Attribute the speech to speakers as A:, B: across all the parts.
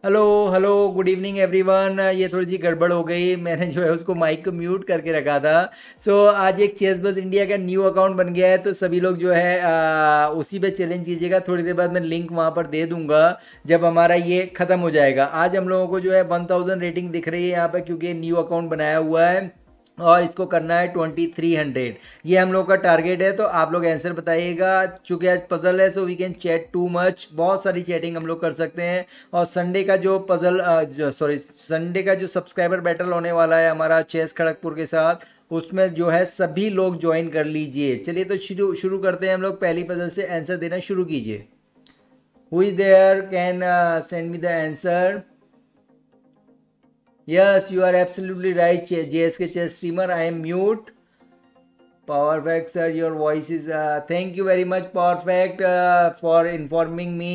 A: Hello hello, good evening everyone. ये थोड़ी सी गड़बड़ हो गई, मैंने जो है उसको माइक को म्यूट करके रखा था। आज एक चेस बस इंडिया का न्यू अकाउंट बन गया है, तो सभी लोग जो है उसी पे चैलेंज कीजिएगा। थोड़ी देर बाद मैं लिंक वहाँ पर दे दूंगा जब हमारा ये ख़त्म हो जाएगा। आज हम लोगों को जो है 1000 रेटिंग दिख रही है यहाँ पर, क्योंकि ये न्यू अकाउंट बनाया हुआ है और इसको करना है 2300। ये हम लोग का टारगेट है, तो आप लोग आंसर बताइएगा। चूंकि आज पजल है, so we can chat too much, बहुत सारी चैटिंग हम लोग कर सकते हैं। और संडे का जो पजल संडे का जो सब्सक्राइबर बैटल होने वाला है हमारा चेस खड़गपुर के साथ, उसमें जो है सभी लोग ज्वाइन कर लीजिए। चलिए तो शुरू शुरू करते हैं हम लोग। पहली पजल से आंसर देना शुरू कीजिए। Who is there, can send me the answer. Yes, you are absolutely right, JSK chess streamer. I am mute. Perfect, sir. Your voice is. Thank you very much, Perfect, for informing me.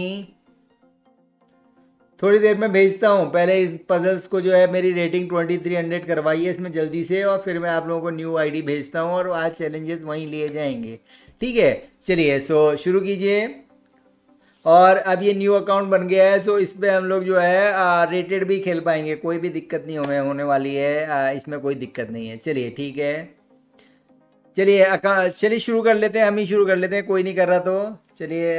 A: थोड़ी देर में भेजता हूँ। पहले इस puzzles को जो है मेरी रेटिंग 2300 करवाइए इसमें जल्दी से, और फिर मैं आप लोगों को न्यू आईडी भेजता हूँ और आज चैलेंजेस वहीं लिए जाएंगे। ठीक है, चलिए शुरू कीजिए। और अब ये न्यू अकाउंट बन गया है, सो इस पर हम लोग जो है रेटेड भी खेल पाएंगे, कोई भी दिक्कत नहीं हमें होने वाली है। इसमें कोई दिक्कत नहीं है। चलिए ठीक है, चलिए शुरू कर लेते हैं, हम ही शुरू कर लेते हैं, कोई नहीं कर रहा तो। चलिए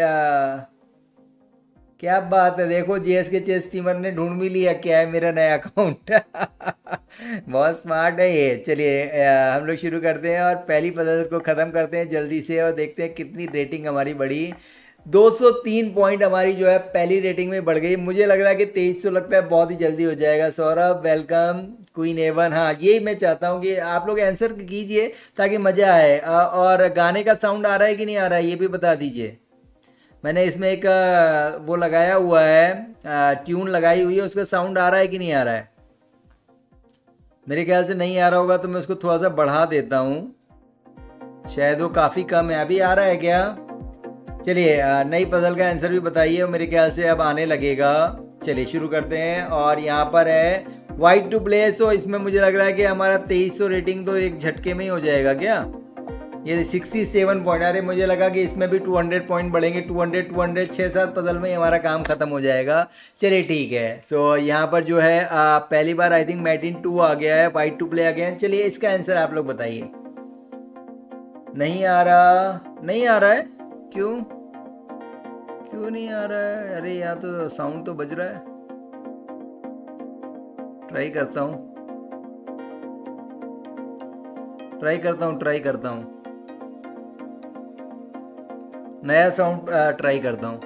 A: क्या बात है, देखो जीएस के चेस स्ट्रीमर ने ढूंढ भी लिया क्या है मेरा नया अकाउंट। बहुत स्मार्ट है ये। चलिए हम लोग शुरू करते हैं और पहली पजल को ख़त्म करते हैं जल्दी से, और देखते हैं कितनी रेटिंग हमारी बढ़ी। 203 पॉइंट हमारी जो है पहली रेटिंग में बढ़ गई। मुझे लग रहा है कि 2300 लगता है बहुत ही जल्दी हो जाएगा। Saurabh welcome, queen A one. हाँ, यही मैं चाहता हूँ कि आप लोग आंसर कीजिए ताकि मज़ा आए। और गाने का साउंड आ रहा है कि नहीं आ रहा है ये भी बता दीजिए। मैंने इसमें एक वो लगाया हुआ है, ट्यून लगाई हुई है, उसका साउंड आ रहा है कि नहीं आ रहा है। मेरे ख्याल से नहीं आ रहा होगा, तो मैं उसको थोड़ा सा बढ़ा देता हूँ, शायद वो काफ़ी कम है। अभी आ रहा है क्या? चलिए नई पजल का आंसर भी बताइए, मेरे ख्याल से अब आने लगेगा। चलिए शुरू करते हैं। और यहाँ पर है वाइट टू प्ले, सो इसमें मुझे लग रहा है कि हमारा 2300 रेटिंग तो एक झटके में ही हो जाएगा क्या। ये 67 पॉइंट, अरे मुझे लगा कि इसमें भी 200 पॉइंट बढ़ेंगे। 200 6-7 पजल में ही हमारा काम खत्म हो जाएगा। चलिए ठीक है। यहाँ पर जो है पहली बार आई थिंक मैटिन 2 आ गया है, वाइट टू प्ले आ गया है। चलिए इसका आंसर आप लोग बताइए। नहीं आ रहा, नहीं आ रहा है, क्यों नहीं आ रहा है? अरे यहाँ तो साउंड तो बज रहा है। ट्राई करता हूँ नया साउंड ट्राई करता हूँ।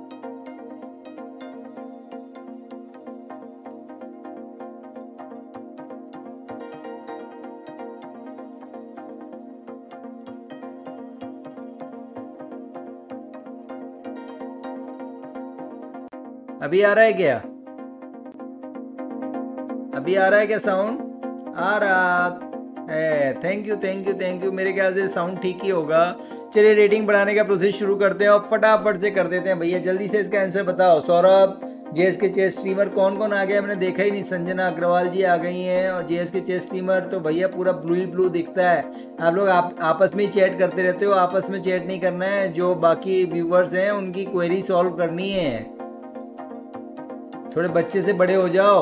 A: अभी आ रहा है क्या? अभी आ रहा है क्या साउंड? आ रहा है। Thank you. मेरे ख्याल से साउंड ठीक ही होगा। चलिए रेटिंग बढ़ाने का प्रोसेस शुरू करते हैं और फटाफट से कर देते हैं भैया। जल्दी से इसका आंसर बताओ। सौरभ, जेएस के चेस स्ट्रीमर कौन कौन आ गया मैंने देखा ही नहीं। संजना अग्रवाल जी आ गई हैं, और जेएस के चेस स्ट्रीमर तो भैया पूरा ब्लू दिखता है। आप लोग आपस में ही चैट करते रहते हो, आपस में चैट नहीं करना है। जो बाकी व्यूवर्स हैं उनकी क्वेरी सॉल्व करनी है। थोड़े बच्चे से बड़े हो जाओ,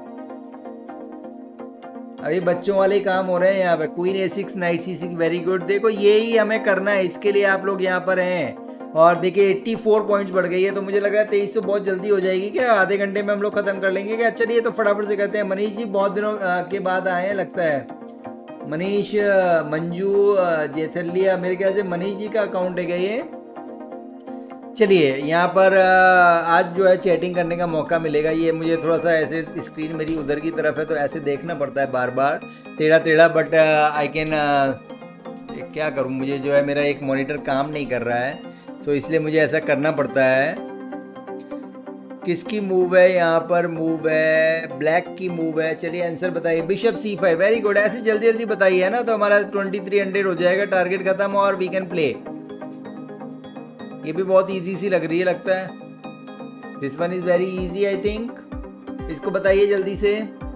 A: अभी बच्चों वाले काम हो रहे हैं यहाँ पे। Queen A6 knight C6, very good. देखो यही हमें करना है, इसके लिए आप लोग यहाँ पर हैं। और देखिए 84 पॉइंट्स बढ़ गई है, तो मुझे लग रहा है 2300 बहुत जल्दी हो जाएगी क्या? आधे घंटे में हम लोग खत्म कर लेंगे क्या? चलिए तो फटाफट से करते हैं। मनीष जी बहुत दिनों के बाद आए हैं लगता है। मनीष, मंजू, जेथलिया, मेरे ख्याल से मनीष जी का अकाउंट है क्या ये? चलिए यहाँ पर आज जो है चैटिंग करने का मौका मिलेगा। ये मुझे थोड़ा सा ऐसे, स्क्रीन मेरी उधर की तरफ है तो ऐसे देखना पड़ता है बार बार टेढ़ा, बट आई कैन, क्या करूँ, मुझे जो है मेरा एक मॉनिटर काम नहीं कर रहा है, तो इसलिए मुझे ऐसा करना पड़ता है। किसकी मूव है यहाँ पर? मूव है ब्लैक की मूव है। चलिए आंसर बताइए। Bishop C5, very good. ऐसे जल्दी जल्दी बताइए है ना, तो हमारा 2300 हो जाएगा, टारगेट खत्म और वी कैन प्ले। ये भी बहुत इजी सी लग रही है लगता है। This one is very easy I think. इसको बताइए जल्दी से।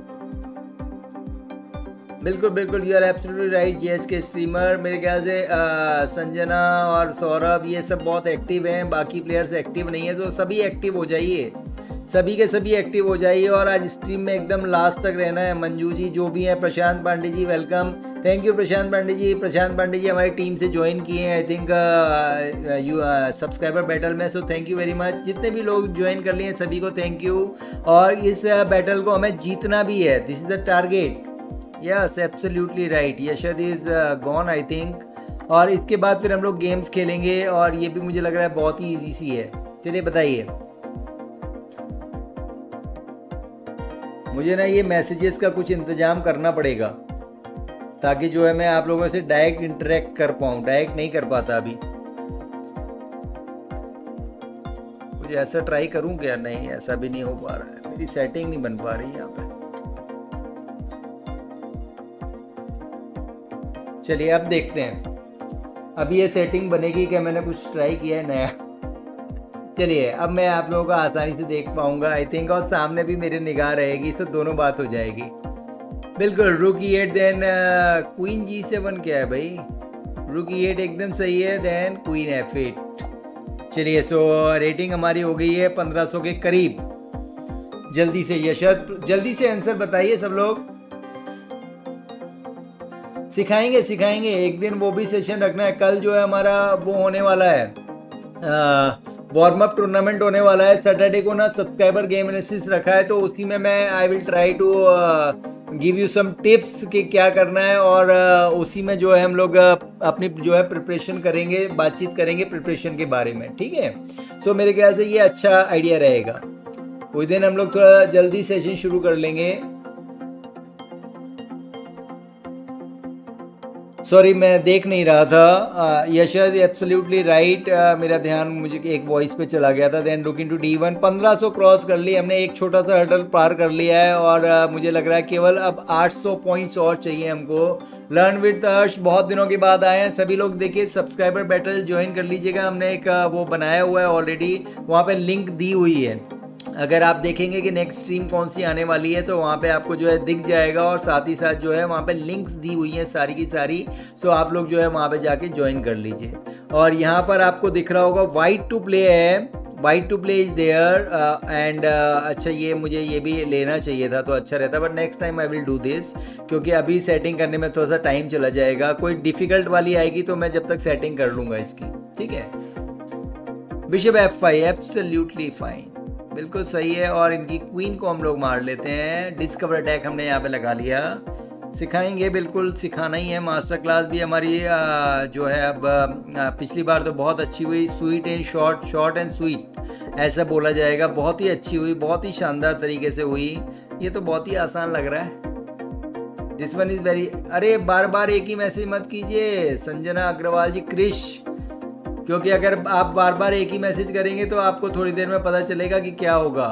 A: बिल्कुल you are absolutely right. JS के स्ट्रीमर, मेरे ख्याल से संजना और सौरभ ये सब बहुत एक्टिव हैं, बाकी प्लेयर्स एक्टिव नहीं है, तो सभी एक्टिव हो जाइए। सभी के सभी एक्टिव हो जाइए और आज स्ट्रीम में एकदम लास्ट तक रहना है। मंजू जी जो भी हैं, Prashant Pandey ji welcome, thank you Prashant Pandey ji. Prashant Pandey ji हमारी टीम से ज्वाइन किए हैं I think you subscriber battle में, so thank you very much. जितने भी लोग ज्वाइन कर लिए हैं सभी को थैंक यू। और इस बैटल को हमें जीतना भी है, this is the target. Yes absolutely right, Yashad is gone I think. और इसके बाद फिर हम लोग गेम्स खेलेंगे और ये भी मुझे लग रहा है बहुत ही ईजी सी है। चलिए बताइए, मुझे ना ये मैसेजेस का कुछ इंतजाम करना पड़ेगा ताकि जो है मैं आप लोगों से डायरेक्ट इंटरेक्ट कर पाऊँ, डायरेक्ट नहीं कर पाता अभी। कुछ ऐसा ट्राई करूँ क्या? नहीं, ऐसा भी नहीं हो पा रहा है, मेरी सेटिंग नहीं बन पा रही यहाँ पे। चलिए अब देखते हैं अभी ये सेटिंग बनेगी क्या, मैंने कुछ ट्राई किया है नया। चलिए अब मैं आप लोगों को आसानी से देख पाऊंगा आई थिंक, और सामने भी मेरी निगाह रहेगी तो दोनों बात हो जाएगी। बिल्कुल, रुक E8 देन क्वीन G7 क्या है भाई, रुक E8 एकदम सही है, देन क्वीन F8। चलिए सो रेटिंग हमारी हो गई है 1500 के करीब। जल्दी से यशद जल्दी से आंसर बताइए सब लोग। सिखाएंगे सिखाएंगे एक दिन, वो भी सेशन रखना है। कल जो है हमारा वो होने वाला है, वार्म अप टूर्नामेंट होने वाला है। सैटरडे को ना सब्सक्राइबर गेम एनालिसिस रखा है, तो उसी में मैं I will try to give you some tips कि क्या करना है, और उसी में जो है हम लोग अपनी जो है प्रिपरेशन करेंगे, बातचीत करेंगे प्रिपरेशन के बारे में, ठीक है। सो मेरे ख्याल से ये अच्छा आइडिया रहेगा। उस दिन हम लोग थोड़ा जल्दी सेशन शुरू कर लेंगे। सॉरी मैं देख नहीं रहा था। यशद एब्सोल्युटली राइट, मेरा ध्यान मुझे एक वॉइस पे चला गया था। Then look into D1 1500 cross कर ली हमने, एक छोटा सा हर्डल पार कर लिया है, और मुझे लग रहा है केवल अब 800 पॉइंट्स और चाहिए हमको। लर्न विद हर्ष बहुत दिनों के बाद आए हैं सभी लोग। देखिए सब्सक्राइबर बैटल ज्वाइन कर लीजिएगा, हमने एक वो बनाया हुआ है ऑलरेडी, वहाँ पे लिंक दी हुई है। अगर आप देखेंगे कि नेक्स्ट स्ट्रीम कौन सी आने वाली है तो वहाँ पे आपको जो है दिख जाएगा, और साथ ही साथ जो है वहाँ पे लिंक्स दी हुई हैं सारी की सारी। सो आप लोग जो है वहाँ पे जाके ज्वाइन कर लीजिए। और यहाँ पर आपको दिख रहा होगा वाइट टू प्ले है, white to play is there and अच्छा ये मुझे ये भी लेना चाहिए था तो अच्छा रहता, but next time I will do this, क्योंकि अभी सेटिंग करने में थोड़ा सा टाइम चला जाएगा। कोई डिफिकल्ट वाली आएगी तो मैं जब तक सेटिंग कर लूँगा इसकी, ठीक है। बिशप F5 एब्सोल्युटली फाइन, बिल्कुल सही है। और इनकी क्वीन को हम लोग मार लेते हैं। डिस्कवर अटैक हमने यहाँ पे लगा लिया। सिखाएंगे, बिल्कुल सिखाना ही है। मास्टर क्लास भी हमारी जो है अब पिछली बार तो बहुत अच्छी हुई, sweet and short, short and sweet ऐसा बोला जाएगा। बहुत ही अच्छी हुई, बहुत ही शानदार तरीके से हुई। ये तो बहुत ही आसान लग रहा है। दिस वन इज वेरी, अरे बार बार एक ही मैसेज मत कीजिए संजना अग्रवाल जी, क्रिश, क्योंकि अगर आप बार बार एक ही मैसेज करेंगे तो आपको थोड़ी देर में पता चलेगा कि क्या होगा।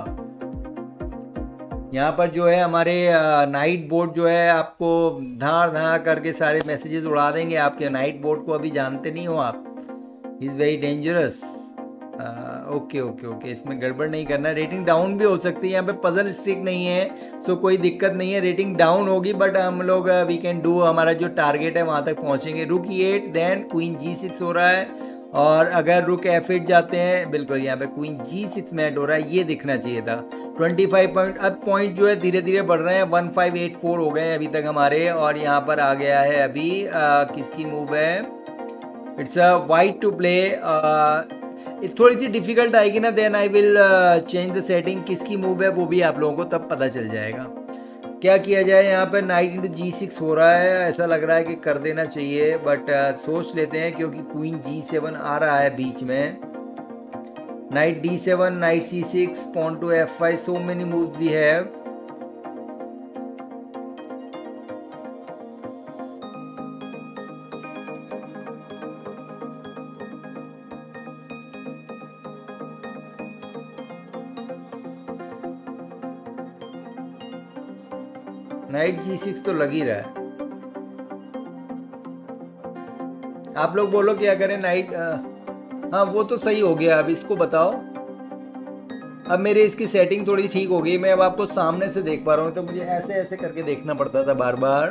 A: यहाँ पर जो है हमारे नाइट बोर्ड जो है आपको धार धार करके सारे मैसेजेस उड़ा देंगे आपके। नाइट बोर्ड को अभी जानते नहीं हो आप, is very dangerous. Okay okay okay, इसमें गड़बड़ नहीं करना। रेटिंग डाउन भी हो सकती है, यहाँ पे पजल स्ट्रिक नहीं है, सो कोई दिक्कत नहीं है। रेटिंग डाउन होगी बट हम लोग वी कैन डू, हमारा जो टारगेट है वहाँ तक पहुँचेंगे। रुक E8 देन क्वीन G6 हो रहा है, और अगर रुक F8 जाते हैं, बिल्कुल यहाँ पे क्वीन G6 मैट हो रहा है, ये दिखना चाहिए था। 25 पॉइंट, अब पॉइंट जो है धीरे धीरे बढ़ रहे हैं। 1584 हो गए हैं अभी तक हमारे, और यहाँ पर आ गया है अभी किसकी मूव है, it's a white to play. थोड़ी सी डिफिकल्ट आएगी ना, then I will change the setting. किसकी मूव है वो भी आप लोगों को तब पता चल जाएगा। क्या किया जाए, यहाँ पर नाइट इंटू G6 हो रहा है, ऐसा लग रहा है कि कर देना चाहिए, बट सोच लेते हैं क्योंकि क्वीन G7 आ रहा है बीच में। Knight D7, knight C6, pawn to F5, so many moves we have. Knight G6 तो लग ही रहा है। आप लोग बोलो क्या करें। नाइट हाँ वो तो सही हो गया। अब इसको बताओ, अब मेरे इसकी सेटिंग थोड़ी ठीक हो गई। मैं अब आपको सामने से देख पा रहा हूँ, तो मुझे ऐसे ऐसे करके देखना पड़ता था बार बार।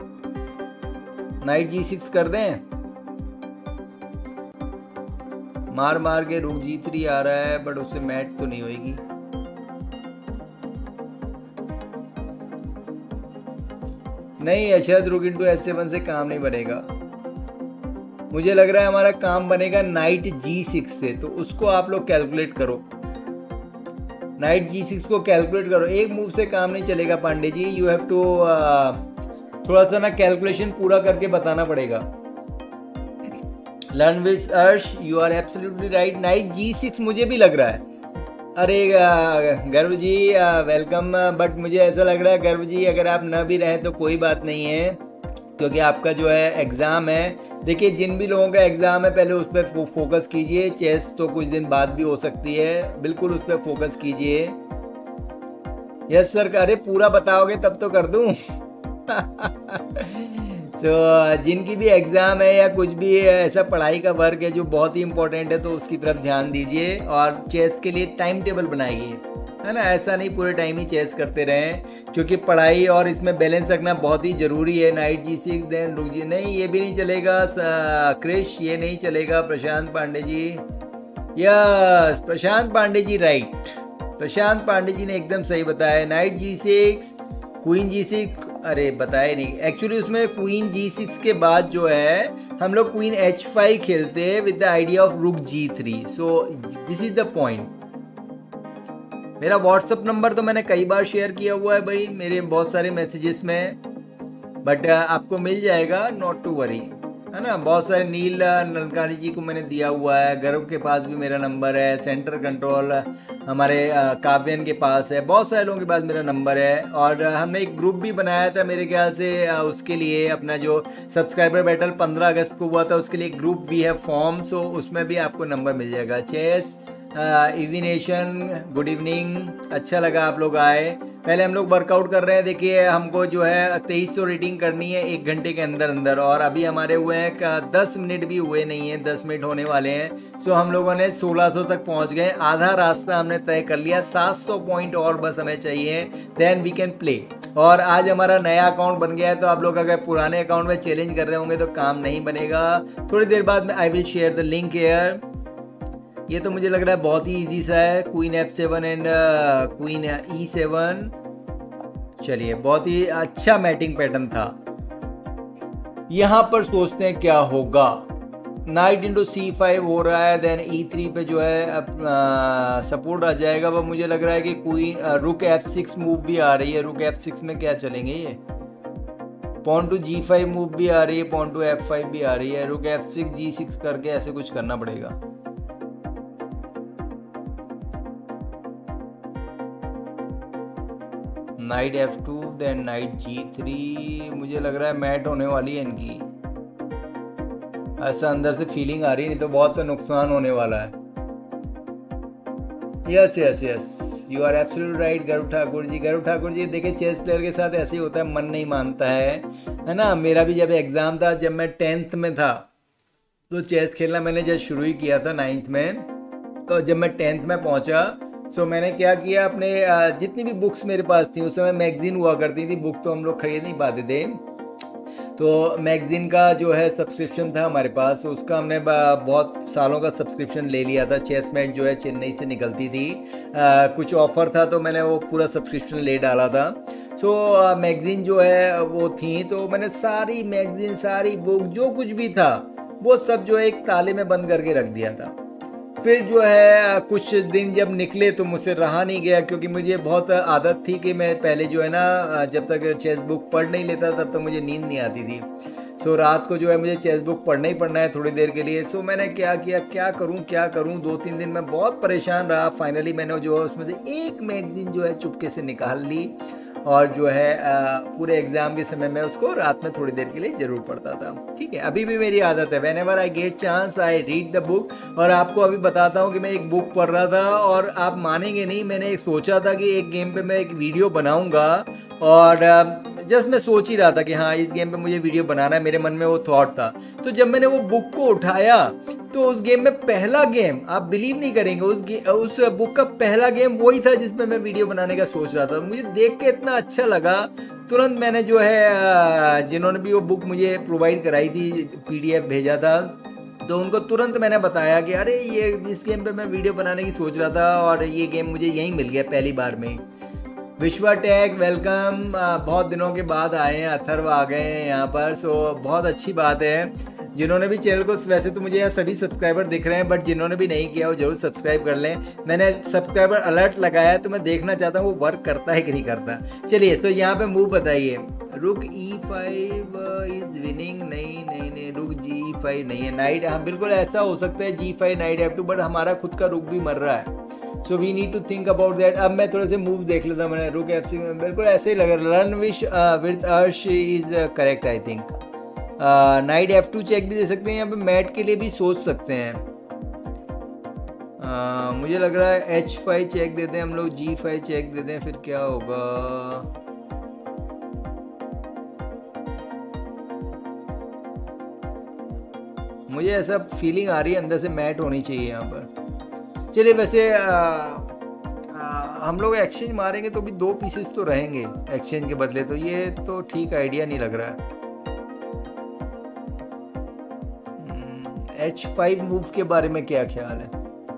A: नाइट G6 कर दें, मार मार के रुक G3 आ रहा है, बट उससे मैट तो नहीं होगी। नहीं अशद, रुक इंटू S7 से काम नहीं बनेगा। मुझे लग रहा है हमारा काम बनेगा नाइट G6 से, तो उसको आप लोग कैलकुलेट करो। नाइट G6 को कैलकुलेट करो, एक मूव से काम नहीं चलेगा Pandey ji. You have to थोड़ा सा ना कैलकुलेशन पूरा करके बताना पड़ेगा। Learn with Arsh, you are absolutely right. Knight G6 मुझे भी लग रहा है। अरे गर्व जी वेलकम, बट मुझे ऐसा लग रहा है गर्व जी अगर आप न भी रहें तो कोई बात नहीं है, क्योंकि आपका जो है एग्ज़ाम है। देखिए जिन भी लोगों का एग्ज़ाम है पहले उस पर फोकस कीजिए। चेस तो कुछ दिन बाद भी हो सकती है, बिल्कुल उस पर फोकस कीजिए। यस सर, अरे पूरा बताओगे तब तो कर दूं। तो जिनकी भी एग्ज़ाम है या कुछ भी ऐसा पढ़ाई का वर्क है जो बहुत ही इंपॉर्टेंट है तो उसकी तरफ ध्यान दीजिए और चेस के लिए टाइम टेबल बनाइए, है ना। ऐसा नहीं पूरे टाइम ही चेस करते रहें, क्योंकि पढ़ाई और इसमें बैलेंस रखना बहुत ही ज़रूरी है। नाइट G6 देन रुक जी, नहीं ये भी नहीं चलेगा क्रिश, ये नहीं चलेगा। प्रशांत पांडे जी, यस प्रशांत पांडे जी राइट, प्रशांत पांडे जी ने एकदम सही बताया। नाइट G6, क्वीन G6, अरे बताए नहीं एक्चुअली। उसमें क्वीन G6 के बाद जो है हम लोग क्वीन H5 खेलते हैं with the idea of rook G3। So this is the point. मेरा व्हाट्सअप नंबर तो मैंने कई बार शेयर किया हुआ है भाई मेरे बहुत सारे मैसेजेस में, बट आपको मिल जाएगा, नॉट टू वरी, है ना। बहुत सारे नील नलकानी जी को मैंने दिया हुआ है, गर्व के पास भी मेरा नंबर है, सेंटर कंट्रोल हमारे काव्यन के पास है, बहुत सारे लोगों के पास मेरा नंबर है। और हमने एक ग्रुप भी बनाया था मेरे ख्याल से उसके लिए, अपना जो सब्सक्राइबर बैटल 15 अगस्त को हुआ था उसके लिए group we have form, so उसमें भी आपको नंबर मिल जाएगा। चेस इविनेशन, गुड इवनिंग, अच्छा लगा आप लोग आए। पहले हम लोग वर्कआउट कर रहे हैं। देखिए हमको जो है 2300 रेटिंग करनी है 1 घंटे के अंदर अंदर, और अभी हमारे हुए हैं 10 मिनट भी हुए नहीं हैं, 10 मिनट होने वाले हैं। सो हम लोगों ने 1600 तक पहुंच गए, आधा रास्ता हमने तय कर लिया, 700 पॉइंट और बस हमें चाहिए, देन वी कैन प्ले। और आज हमारा नया अकाउंट बन गया है, तो आप लोग अगर पुराने अकाउंट में चैलेंज कर रहे होंगे तो काम नहीं बनेगा। थोड़ी देर बाद में I will share the link here. ये तो मुझे लग रहा है बहुत ही इजी सा है, queen F7 and queen E7। चलिए बहुत ही अच्छा मैटिंग पैटर्न था। यहां पर सोचते हैं क्या होगा। नाइट इंटू C5 हो रहा है, देन E3 पे जो है सपोर्ट आ जाएगा। पर मुझे लग रहा है कि क्वीन रुक F6 मूव भी आ रही है। रुक F6 में क्या चलेंगे, ये पॉन टू G5 मूव भी आ रही है, पॉन टू F5 भी आ रही है। रुक F6 G6 करके ऐसे कुछ करना पड़ेगा। Night F2 then night G3, मुझे लग रहा है मैट होने वाली है इनकी, ऐसा अंदर से फीलिंग आ रही है, नहीं तो बहुत तो नुकसान होने वाला है। Yes yes yes, you are absolutely right Garv Thakur जी। गर्व ठाकुर जी देखिए चेस प्लेयर के साथ ऐसे ही होता है, मन नहीं मानता है ना। मेरा भी जब एग्ज़ाम था, जब मैं 10th में था तो चेस खेलना मैंने जब शुरू ही किया था 9th में, तो जब मैं 10th में पहुंचा सो मैंने क्या किया, अपने जितनी भी बुक्स मेरे पास थी, उस समय मैगजीन हुआ करती थी, बुक तो हम लोग खरीद नहीं पाते थे, तो मैगजीन का जो है सब्सक्रिप्शन था हमारे पास, उसका हमने बहुत सालों का सब्सक्रिप्शन ले लिया था। चेसमेट जो है चेन्नई से निकलती थी, कुछ ऑफ़र था तो मैंने वो पूरा सब्सक्रिप्शन ले डाला था। सो मैगजीन जो है वो थी, तो मैंने सारी मैगजीन, सारी बुक, जो कुछ भी था वो सब जो है एक ताले में बंद करके रख दिया था। फिर जो है कुछ दिन जब निकले तो मुझसे रहा नहीं गया, क्योंकि मुझे बहुत आदत थी कि मैं पहले जो है ना जब तक चेस बुक पढ़ नहीं लेता तब तक मुझे नींद नहीं आती थी। सो रात को जो है मुझे चेस बुक पढ़ना ही पढ़ना है थोड़ी देर के लिए। सो मैंने क्या किया, क्या करूं 2-3 दिन में बहुत परेशान रहा। फाइनली मैंने जो है उसमें से एक मैगजीन जो है चुपके से निकाल ली, और जो है पूरे एग्ज़ाम के समय में उसको रात में थोड़ी देर के लिए ज़रूर पढ़ता था। ठीक है, अभी भी मेरी आदत है, whenever I get chance I read the book. और आपको अभी बताता हूँ कि मैं एक बुक पढ़ रहा था, और आप मानेंगे नहीं, मैंने सोचा था कि एक गेम पे मैं एक वीडियो बनाऊँगा, और जस्ट मैं सोच ही रहा था कि हाँ इस गेम पे मुझे वीडियो बनाना है, मेरे मन में वो थॉट था। तो जब मैंने वो बुक को उठाया तो उस गेम में पहला गेम, आप बिलीव नहीं करेंगे, उस बुक का पहला गेम वही था जिसमें मैं वीडियो बनाने का सोच रहा था। मुझे देख के इतना अच्छा लगा, तुरंत मैंने जो है जिन्होंने भी वो बुक मुझे प्रोवाइड कराई थी, PDF भेजा था, तो उनको तुरंत मैंने बताया कि अरे ये जिस गेम पे मैं वीडियो बनाने की सोच रहा था और ये गेम मुझे यहीं मिल गया पहली बार में। विश्वा टेक वेलकम, बहुत दिनों के बाद आए हैं, अथर्व आ गए हैं यहाँ पर, सो बहुत अच्छी बात है। जिन्होंने भी चैनल को, वैसे तो मुझे यहाँ सभी सब्सक्राइबर दिख रहे हैं, बट जिन्होंने भी नहीं किया वो जरूर सब्सक्राइब कर लें। मैंने सब्सक्राइबर अलर्ट लगाया तो मैं देखना चाहता हूँ वो वर्क करता है कि नहीं करता। चलिए, तो यहाँ पे मूव बताइए। रुक E5 इज विनिंग, नहीं रुक G5 नहीं है, नाइट, हाँ बिल्कुल ऐसा हो सकता है G5 नाइट F2, बट हमारा खुद का रुक भी मर रहा है, so we need to think about that. अब मैं थोड़े से मूव देख लेता हूँ, मैंने रुक F6 में बिल्कुल ऐसे ही लगा। Run wish with Arsh is correct I think. Knight F2 check भी दे सकते हैं, यहाँ पे मैट के लिए भी सोच सकते हैं। मुझे लग रहा है H5 चेक देते हैं हम लोग, G5 चेक देते हैं, फिर क्या होगा। मुझे ऐसा फीलिंग आ रही है अंदर से मैट होनी चाहिए यहाँ पर। चलिए, वैसे हम लोग एक्सचेंज मारेंगे तो भी 2 पीसेस तो रहेंगे एक्सचेंज के बदले, तो ये तो ठीक आइडिया नहीं लग रहा है। H5 मूव के बारे में क्या ख्याल है?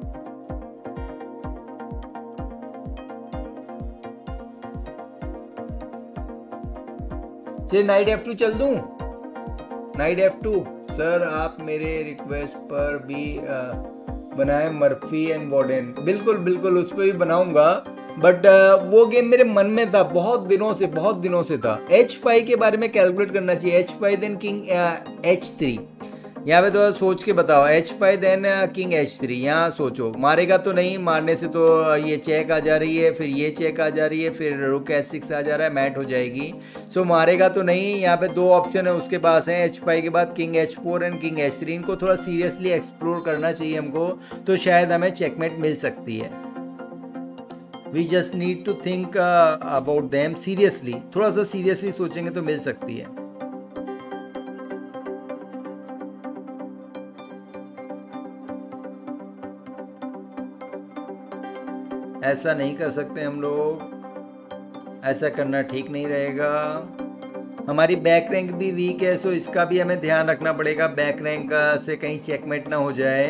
A: चलिए, नाइट F2 चल दूं। नाइट F2 सर, आप मेरे रिक्वेस्ट पर भी बनाए मर्फी एंड वार्डन। बिल्कुल बिल्कुल, उस पर भी बनाऊंगा, बट वो गेम मेरे मन में था बहुत दिनों से था। H5 के बारे में कैलकुलेट करना चाहिए। H5 देन किंग H3, यहाँ पे तो सोच के बताओ। H5 देन किंग H3, यहाँ सोचो। मारेगा तो नहीं, मारने से तो ये चेक आ जा रही है, फिर ये चेक आ जा रही है, फिर रुक H6 आ जा रहा है, मैट हो जाएगी। सो मारेगा तो नहीं। यहाँ पे 2 ऑप्शन है उसके पास हैं, H5 के बाद king H4 and king H3। इनको थोड़ा सीरियसली एक्सप्लोर करना चाहिए हमको, तो शायद हमें चेकमेट मिल सकती है। We just need to think about them seriously, थोड़ा सा सीरियसली सोचेंगे तो मिल सकती है। ऐसा नहीं कर सकते हम लोग, ऐसा करना ठीक नहीं रहेगा। हमारी बैक रैंक भी वीक है, सो इसका भी हमें ध्यान रखना पड़ेगा, बैक रैंक से कहीं चेकमेट ना हो जाए।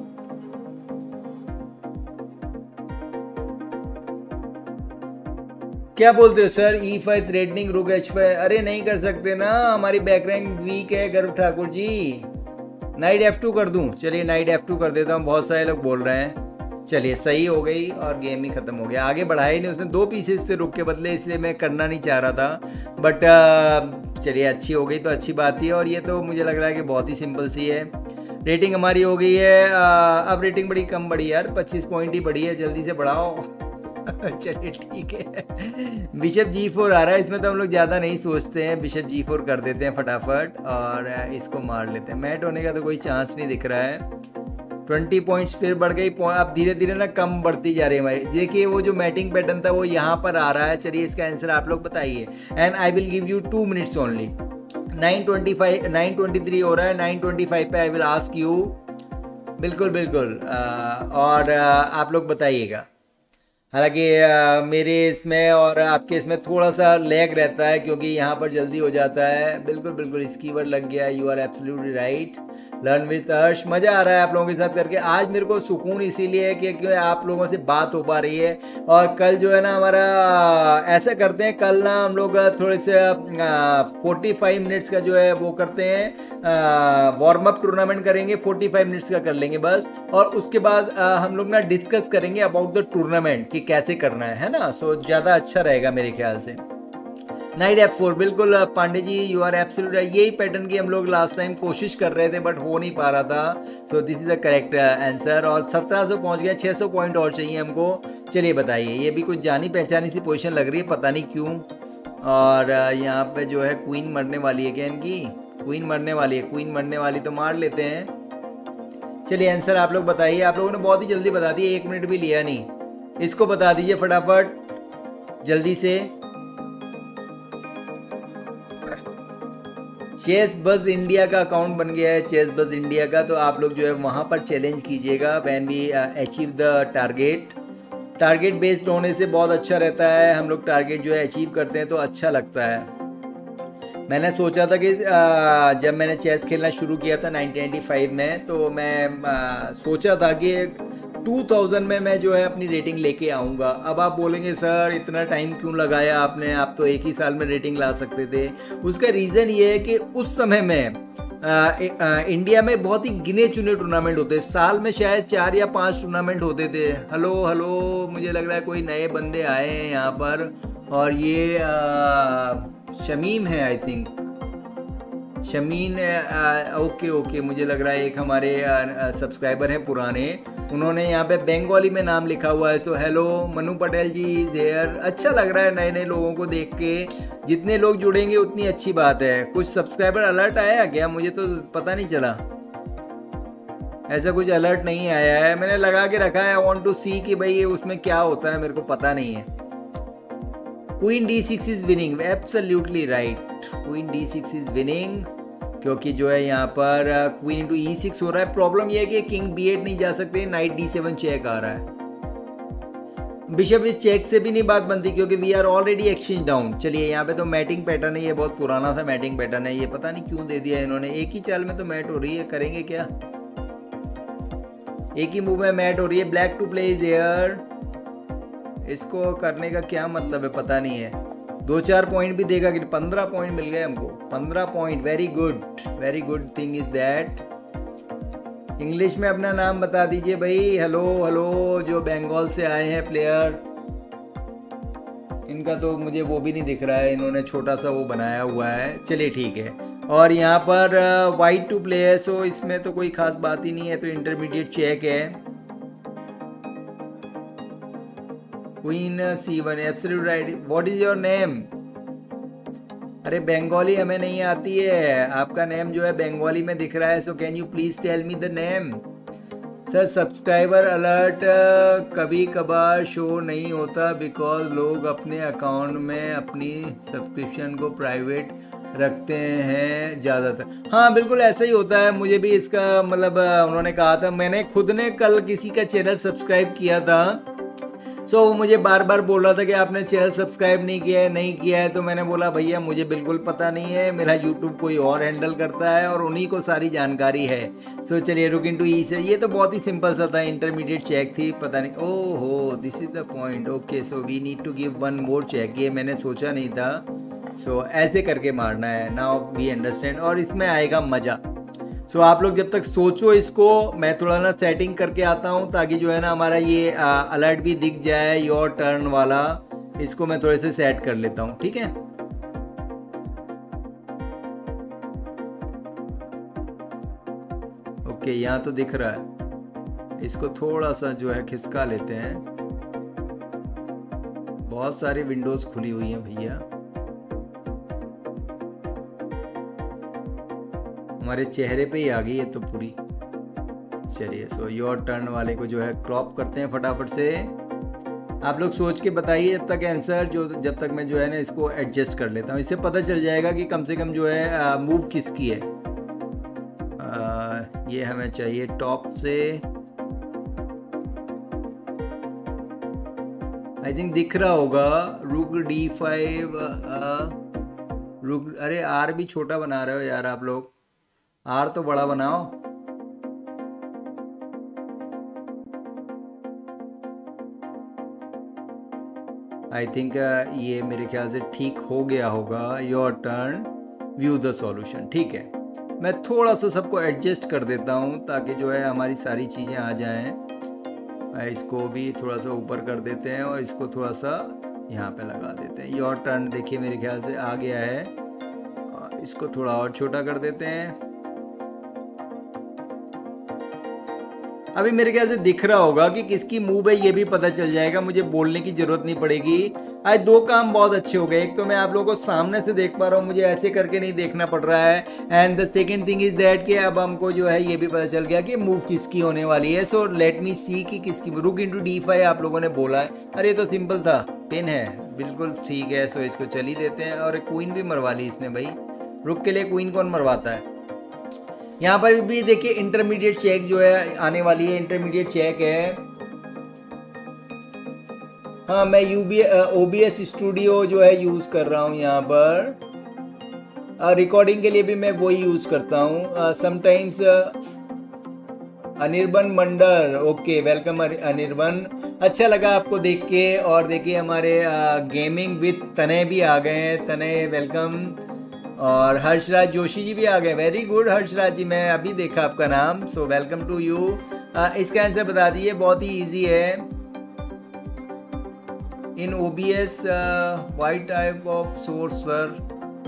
A: क्या बोलते हो सर? E5 थ्रेटनिंग, रुक H5। अरे नहीं कर सकते ना, हमारी बैक रैंक वीक है गर्भ ठाकुर जी। नाइट F2 कर दूं? चलिए, नाइट F2 कर देता हूँ, बहुत सारे लोग बोल रहे हैं। चलिए, सही हो गई और गेम ही ख़त्म हो गया। आगे बढ़ाया ही नहीं उसने, 2 पीसेस थे रुक के बदले, इसलिए मैं करना नहीं चाह रहा था, बट चलिए अच्छी हो गई तो अच्छी बात ही है। और ये तो मुझे लग रहा है कि बहुत ही सिंपल सी है। रेटिंग हमारी हो गई है, अब रेटिंग बड़ी कम बढ़ी यार, 25 पॉइंट ही बढ़ी है, जल्दी से बढ़ाओ। चलिए ठीक है। बिशप G4 आ रहा है, इसमें तो हम लोग ज़्यादा नहीं सोचते हैं, बिशप G4 कर देते हैं फटाफट और इसको मार लेते हैं। मैट होने का तो कोई चांस नहीं दिख रहा है। 20 पॉइंट्स फिर बढ़ गई, अब धीरे धीरे ना कम बढ़ती जा रही है हमारी। देखिए, वो जो मैटिंग पैटर्न था वो यहाँ पर आ रहा है। चलिए, इसका आंसर आप लोग बताइए, and I will give you 2 minutes only. 9:23 हो रहा है, 9:25 पे आई विल आस्क यू। बिल्कुल बिल्कुल, और आप लोग बताइएगा। हालांकि मेरे इसमें और आपके इसमें थोड़ा सा लैग रहता है, क्योंकि यहाँ पर जल्दी हो जाता है। बिल्कुल बिल्कुल, इस कीवर्ड लग गया, you are absolutely right. Learn with Arsh, मज़ा आ रहा है आप लोगों के साथ करके। आज मेरे को सुकून इसीलिए है कि आप लोगों से बात हो पा रही है। और कल जो है ना हमारा, ऐसा करते हैं, कल ना हम लोग थोड़े से 45 मिनट्स का जो है वो करते हैं, वार्म अप टूर्नामेंट करेंगे, 45 मिनट्स का कर लेंगे बस। और उसके बाद हम लोग ना डिस्कस करेंगे अबाउट द टूर्नामेंट कि कैसे करना है ना। सो ज़्यादा अच्छा रहेगा मेरे ख्याल से। नाइट F4, बिल्कुल Pandey ji, you are absolute right. यही पैटर्न की हम लोग लास्ट टाइम कोशिश कर रहे थे, बट हो नहीं पा रहा था। So this is the correct answer. और 1700 पहुंच गया, 600 पॉइंट और चाहिए हमको। चलिए बताइए, ये भी कुछ जानी पहचानी सी पोजीशन लग रही है, पता नहीं क्यों। और यहाँ पे जो है क्वीन मरने वाली है क्या इनकी? क्वीन मरने वाली है, क्वीन मरने वाली तो मार लेते हैं। चलिए, आंसर आप लोग बताइए। आप लोगों ने बहुत ही जल्दी बता दिया, 1 मिनट भी लिया नहीं। इसको बता दीजिए फटाफट जल्दी से। चेस बज़ इंडिया का अकाउंट बन गया है, चेस बज़ इंडिया का, तो आप लोग जो है वहाँ पर चैलेंज कीजिएगा when we achieve the target. Target based होने से बहुत अच्छा रहता है, हम लोग टारगेट जो है अचीव करते हैं तो अच्छा लगता है। मैंने सोचा था कि जब मैंने चेस खेलना शुरू किया था 1995 में, तो मैं सोचा था कि 2000 में मैं जो है अपनी रेटिंग लेके आऊँगा। अब आप बोलेंगे सर इतना टाइम क्यों लगाया आपने, आप तो एक ही साल में रेटिंग ला सकते थे। उसका रीज़न ये है कि उस समय में इंडिया में बहुत ही गिने चुने टूर्नामेंट होते, साल में शायद 4 या 5 टूर्नामेंट होते थे। हेलो हेलो, मुझे लग रहा है कोई नए बंदे आए हैं यहाँ पर, और ये शमीम है, I think Shamin. Okay okay, मुझे लग रहा है एक हमारे सब्सक्राइबर हैं पुराने, उन्होंने यहाँ पे बंगाली में नाम लिखा हुआ है। So hello Manu Patel ji is there. अच्छा लग रहा है नए नए लोगों को देख के, जितने लोग जुड़ेंगे उतनी अच्छी बात है। कुछ सब्सक्राइबर अलर्ट आया क्या, मुझे तो पता नहीं चला, ऐसा कुछ अलर्ट नहीं आया है। मैंने लगा के रखा है, आई वांट टू सी कि भाई ये उसमें क्या होता है, मेरे को पता नहीं है। Queen D6 is winning, absolutely right, queen D6 is winning, क्योंकि जो है यहाँ पर क्वीन इंटू E6 हो रहा है। प्रॉब्लम यह है कि किंग B8 नहीं जा सकते, नाइट D7 चेक आ रहा है। बिशप इस चेक से भी नहीं बात बनती, क्योंकि we are already exchange down. चलिए यहाँ पे तो मैटिंग पैटर्न है, ये बहुत पुराना सा मैटिंग पैटर्न है, ये पता नहीं क्यों दे दिया इन्होंने। एक ही चाल में तो मैट हो रही है, करेंगे क्या, एक ही मूव में मैट हो रही है। Black to play is here, इसको करने का क्या मतलब है पता नहीं है। 2-4 पॉइंट भी देगा कि 15 पॉइंट मिल गए हमको, 15 point, very good thing is that. English में अपना नाम बता दीजिए भाई। हेलो हेलो, जो बंगाल से आए हैं प्लेयर, इनका तो मुझे वो भी नहीं दिख रहा है, इन्होंने छोटा सा वो बनाया हुआ है। चलिए ठीक है। और यहाँ पर वाइट टू प्ले है, सो इसमें तो कोई खास बात ही नहीं है, तो इंटरमीडिएट चेक है। Queen C1, absolute right. What is your name? अरे बंगाली हमें नहीं आती है, आपका नेम जो है बंगाली में दिख रहा है, so can you please tell me the name. Sir subscriber alert कभी कभार शो नहीं होता बिकॉज लोग अपने अकाउंट में अपनी सब्सक्रिप्शन को प्राइवेट रखते हैं ज़्यादातर। हाँ बिल्कुल ऐसा ही होता है, मुझे भी इसका मतलब उन्होंने कहा था, मैंने खुद ने कल किसी का चैनल सब्सक्राइब किया था, सो वो मुझे बार बार बोल रहा था कि आपने चैनल सब्सक्राइब नहीं किया है, तो मैंने बोला भैया मुझे बिल्कुल पता नहीं है, मेरा यूट्यूब कोई और हैंडल करता है और उन्हीं को सारी जानकारी है। सो चलिए रुक इनटू ई से, ये तो बहुत ही सिंपल सा था, इंटरमीडिएट चेक थी, पता नहीं। ओहो this is the point, okay so we need to give one more check, ये मैंने सोचा नहीं था। सो ऐसे करके मारना है, नाउ वी अंडरस्टैंड, और इसमें आएगा मज़ा। सो आप लोग जब तक सोचो इसको, मैं थोड़ा ना सेटिंग करके आता हूँ, ताकि जो है ना हमारा ये अलर्ट भी दिख जाए योर टर्न वाला, इसको मैं थोड़े से सेट कर लेता हूँ, ठीक है। ओके यहाँ तो दिख रहा है, इसको थोड़ा सा जो है खिसका लेते हैं। बहुत सारी विंडोज खुली हुई हैं भैया, हमारे चेहरे पे ही आ गई है तो पूरी। चलिए सो योर टर्न वाले को जो है क्रॉप करते हैं फटाफट से। आप लोग सोच के बताइए जब तक आंसर, जब तक मैं जो है ना इसको एडजस्ट कर लेता हूँ, इससे पता चल जाएगा कि कम से कम जो है मूव किसकी है। ये हमें चाहिए टॉप से, आई थिंक दिख रहा होगा, रुक D5, रुक, अरे आर भी छोटा बना रहे हो यार आप लोग, आर तो बड़ा बनाओ। आई थिंक ये मेरे ख्याल से ठीक हो गया होगा। Your turn, view the solution, ठीक है। मैं थोड़ा सा सबको एडजस्ट कर देता हूँ ताकि जो है हमारी सारी चीज़ें आ जाएं। इसको भी थोड़ा सा ऊपर कर देते हैं और इसको थोड़ा सा यहाँ पे लगा देते हैं। योर टर्न देखिए मेरे ख्याल से आ गया है, इसको थोड़ा और छोटा कर देते हैं। अभी मेरे ख्याल से दिख रहा होगा कि किसकी मूव है, ये भी पता चल जाएगा, मुझे बोलने की जरूरत नहीं पड़ेगी। आज 2 काम बहुत अच्छे हो गए, एक तो मैं आप लोगों को सामने से देख पा रहा हूँ, मुझे ऐसे करके नहीं देखना पड़ रहा है, and the second thing is that कि अब हमको जो है ये भी पता चल गया कि मूव किसकी होने वाली है। सो लेट मी सी कि किसकी। रुक इंटू D5 आप लोगों ने बोला है, अरे तो सिंपल था, पिन है, बिल्कुल ठीक है। सो इसको चल ही देते हैं, और क्वीन भी मरवा ली इसने भाई, रुक के लिए क्वीन कौन मरवाता है। यहाँ पर भी देखिए इंटरमीडिएट चेक जो है आने वाली है, इंटरमीडिएट चेक है। हाँ मैं OBS स्टूडियो जो है यूज़ कर रहा हूँ यहाँ पर। रिकॉर्डिंग के लिए भी मैं वही यूज़ करता हूँ sometimes. Anirban Mandal, okay, welcome Anirban. अच्छा लगा आपको देख के। और देखिए हमारे गेमिंग विद तनय भी आ गए हैं। तनय वेलकम। और हर्षराज जोशी जी भी आ गए। वेरी गुड हर्षराज जी, मैं अभी देखा आपका नाम, सो वेलकम टू यू। इसका आंसर बता दीजिए, बहुत ही इजी है। In OBS white type of source sir,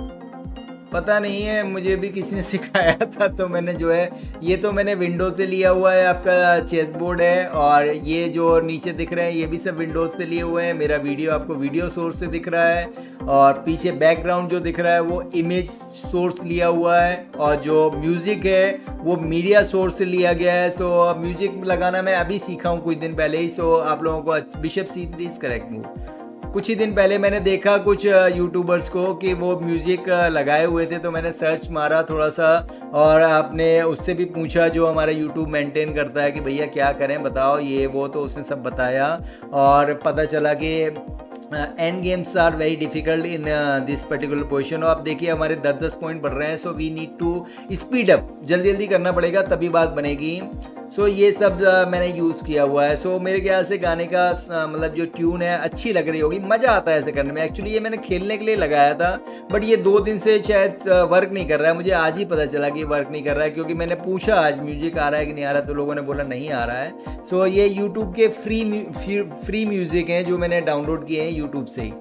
A: पता नहीं है, मुझे भी किसी ने सिखाया था, तो मैंने जो है, ये तो मैंने विंडोज से लिया हुआ है, आपका चेस बोर्ड है। और ये जो नीचे दिख रहे हैं ये भी सब विंडोज से लिए हुए हैं। मेरा वीडियो आपको वीडियो सोर्स से दिख रहा है, और पीछे बैकग्राउंड जो दिख रहा है वो इमेज सोर्स लिया हुआ है, और जो म्यूज़िक है वो मीडिया सोर्स से लिया गया है। सो म्यूज़िक लगाना मैं अभी सीखा हूँ कुछ दिन पहले ही। सो आप लोगों को bishop C3 is correct move. कुछ ही दिन पहले मैंने देखा कुछ यूट्यूबर्स को कि वो म्यूज़िक लगाए हुए थे, तो मैंने सर्च मारा थोड़ा सा, और आपने उससे भी पूछा जो हमारा यूट्यूब मेंटेन करता है कि भैया क्या करें बताओ ये वो, तो उसने सब बताया, और पता चला कि end games are very difficult in this particular position. और आप देखिए हमारे 10-10 पॉइंट बढ़ रहे हैं। So we need to speed up, जल्दी जल्दी करना पड़ेगा तभी बात बनेगी। सो ये सब मैंने यूज़ किया हुआ है। सो मेरे ख्याल से गाने का मतलब जो ट्यून है अच्छी लग रही होगी, मज़ा आता है ऐसे करने में। एक्चुअली ये मैंने खेलने के लिए लगाया था, बट ये 2 दिन से शायद वर्क नहीं कर रहा है। मुझे आज ही पता चला कि वर्क नहीं कर रहा है, क्योंकि मैंने पूछा आज म्यूजिक आ रहा है कि नहीं आ रहा, तो लोगों ने बोला नहीं आ रहा है। सो ये यूट्यूब के फ्री म्यूज़िक हैं जो मैंने डाउनलोड किए हैं यूट्यूब से ही।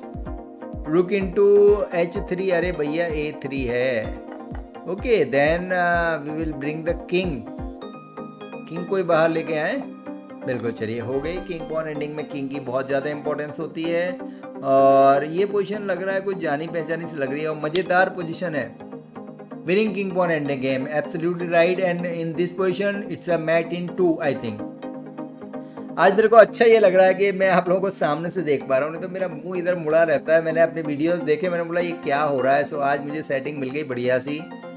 A: रुक इनटू H3, अरे भैया A3 है। Okay then we will bring the king को ही बाहर लेके आए। बिल्कुल, चलिए हो गई किंग पॉन एंडिंग में। किंग की बहुत ज़्यादा इंपॉर्टेंस होती है, और ये पोजीशन लग रहा है कुछ जानी पहचानी से लग रही है, और मज़ेदार पोजीशन है। Winning king pawn ending game, absolutely right. And in this position it's a mate in 2 I think. आज मेरे को अच्छा ये लग रहा है कि मैं आप लोगों को सामने से देख पा रहा हूँ, नहीं तो मेरा मुंह इधर मुड़ा रहता है। मैंने अपने वीडियोस देखे, मैंने बोला ये क्या हो रहा है। सो आज मुझे सेटिंग मिल गई बढ़िया सी।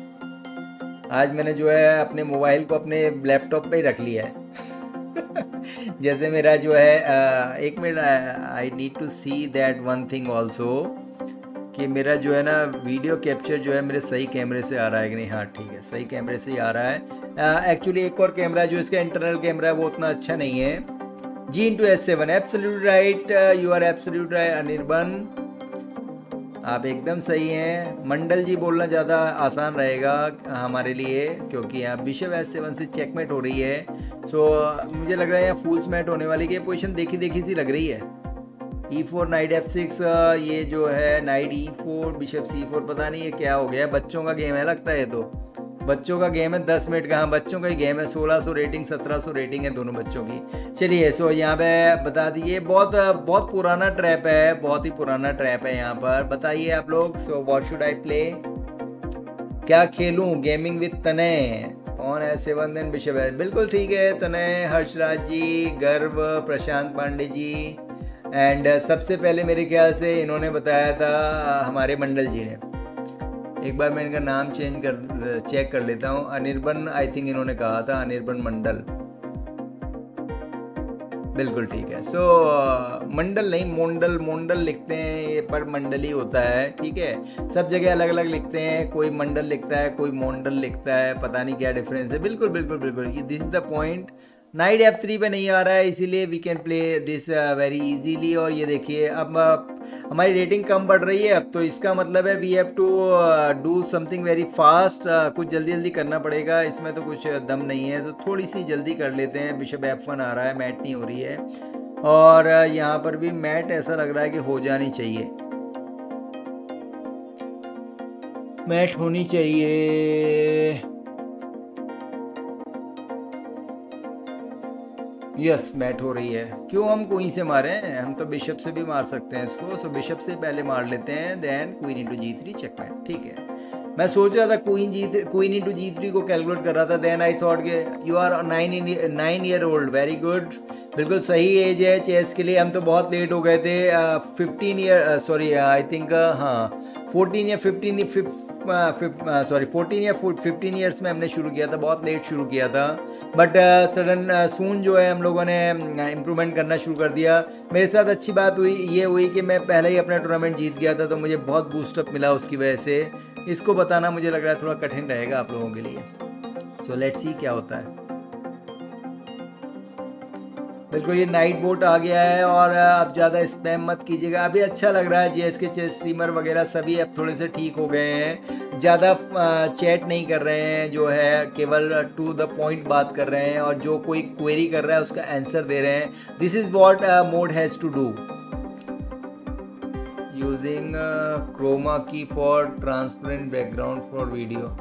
A: आज मैंने जो है अपने मोबाइल को अपने लैपटॉप पे ही रख लिया है। जैसे मेरा जो है एक minute, I need to see that one thing also, कि मेरा जो है ना वीडियो कैप्चर जो है मेरे सही कैमरे से आ रहा है कि नहीं। हाँ ठीक है, सही कैमरे से ही आ रहा है। एक्चुअली एक और कैमरा जो इसका इंटरनल कैमरा है वो उतना अच्छा नहीं है। G/S7, absolute right, you are absolute right Anirban, आप एकदम सही हैं। मंडल जी बोलना ज़्यादा आसान रहेगा हमारे लिए, क्योंकि यहाँ बिशप H7 से चेकमेट हो रही है। सो मुझे लग रहा है यहाँ फूल्स मैट होने वाली की पोजीशन देखी देखी सी लग रही है। E4 नाइट F6, ये जो है नाइट E4 बिशप C4, पता नहीं ये क्या हो गया। बच्चों का गेम है लगता है, ये तो बच्चों का गेम है। 10 मिनट का, हाँ बच्चों का ही गेम है। 1600 रेटिंग 1700 रेटिंग है दोनों बच्चों की। चलिए सो यहाँ पे बता दीजिए, बहुत पुराना ट्रैप है, बहुत ही पुराना ट्रैप है यहाँ पर। बताइए आप लोग। So what should I play, क्या खेलूँ? Gaming with Tanay on H7 then bishop है। बिल्कुल ठीक है तनय, हर्षराज जी, गर्व, प्रशांत पांडे जी, एंड सबसे पहले मेरे ख्याल से इन्होंने बताया था हमारे मंडल जी ने। एक बार मैं इनका नाम चेक कर लेता हूँ। अनिर्बन आई थिंक इन्होंने कहा था, अनिर्बन मंडल। बिल्कुल ठीक है। सो मंडल नहीं, मोंडल लिखते हैं ये, पर मंडल ही होता है। ठीक है, सब जगह अलग अलग लिखते हैं, कोई मंडल लिखता है, कोई मोंडल लिखता है, पता नहीं क्या डिफरेंस है। बिल्कुल बिल्कुल बिल्कुल, this is the point. Knight F3 पे नहीं आ रहा है, इसीलिए we can play this very easily. और ये देखिए अब हमारी रेटिंग कम बढ़ रही है अब, तो इसका मतलब है we have to do something very fast. कुछ जल्दी जल्दी करना पड़ेगा, इसमें तो कुछ दम नहीं है, तो थोड़ी सी जल्दी कर लेते हैं। बिशप F1 आ रहा है, मैट नहीं हो रही है, और यहाँ पर भी मैट ऐसा लग रहा है कि हो जानी चाहिए, मैट होनी चाहिए। यस मैट हो रही है। क्यों हम क्वीन से मारें, हम तो बिशप से भी मार सकते हैं इसको। सो बिशप से पहले मार लेते हैं, then queen into G3 checkmate. ठीक है, मैं सोच रहा था क्वीन इंटू G3 को कैलकुलेट कर रहा था, देन आई थॉट के you are 9 year old, very good, बिल्कुल सही एज है चेस के लिए। हम तो बहुत लेट हो गए थे, 15 ईयर सॉरी आई थिंक हाँ 14 या 15 ईयर्स में हमने शुरू किया था, बहुत लेट शुरू किया था, बट सडन सून जो है हम लोगों ने इम्प्रूवमेंट करना शुरू कर दिया। मेरे साथ अच्छी बात ये हुई कि मैं पहले ही अपना टूर्नामेंट जीत गया था, तो मुझे बहुत बूस्टअप मिला उसकी वजह से। इसको बताना मुझे लग रहा है थोड़ा कठिन रहेगा आप लोगों के लिए। सो लेट्स सी क्या होता है। बिल्कुल ये नाइट बोट आ गया है और अब ज़्यादा स्पैम मत कीजिएगा। अभी अच्छा लग रहा है, जीएसके चेस स्ट्रीमर वगैरह सभी अब थोड़े से ठीक हो गए हैं, ज़्यादा चैट नहीं कर रहे हैं, जो है केवल टू द पॉइंट बात कर रहे हैं और जो कोई क्वेरी कर रहा है उसका आंसर दे रहे हैं। This is what mode has to do. Using chroma key for transparent background for video.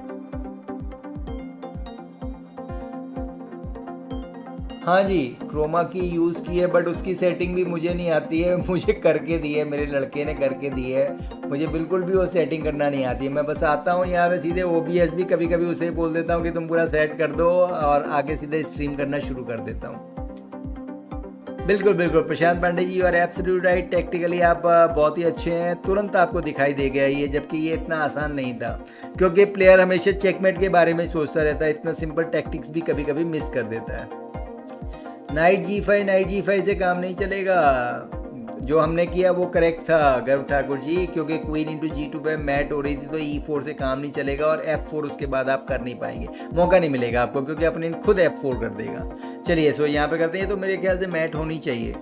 A: हाँ जी, क्रोमा की यूज़ की है, बट उसकी सेटिंग भी मुझे नहीं आती है, मुझे करके दी है, मेरे लड़के ने करके दी है, मुझे बिल्कुल भी वो सेटिंग करना नहीं आती है। मैं बस आता हूँ यहाँ पे सीधे OBS भी कभी कभी उसे बोल देता हूँ कि तुम पूरा सेट कर दो और आगे सीधे स्ट्रीम करना शुरू कर देता हूँ। बिल्कुल बिल्कुल प्रशांत पांडे जी, और एब्सोल्यूट राइट, टेक्निकली आप बहुत ही अच्छे हैं, तुरंत आपको दिखाई दे गया ये, जबकि ये इतना आसान नहीं था, क्योंकि प्लेयर हमेशा चेकमेट के बारे में सोचता रहता है, इतना सिंपल टैक्टिक्स भी कभी कभी मिस कर देता है। नाइट G5 से काम नहीं चलेगा। जो हमने किया वो करेक्ट था गर्व ठाकुर जी, क्योंकि क्वीन इंटू G2 पे मैट हो रही थी, तो E4 से काम नहीं चलेगा और F4 उसके बाद आप कर नहीं पाएंगे, मौका नहीं मिलेगा आपको, क्योंकि अपने खुद F4 कर देगा। चलिए सो यहाँ पे करते हैं, तो मेरे ख्याल से मैट होनी चाहिए।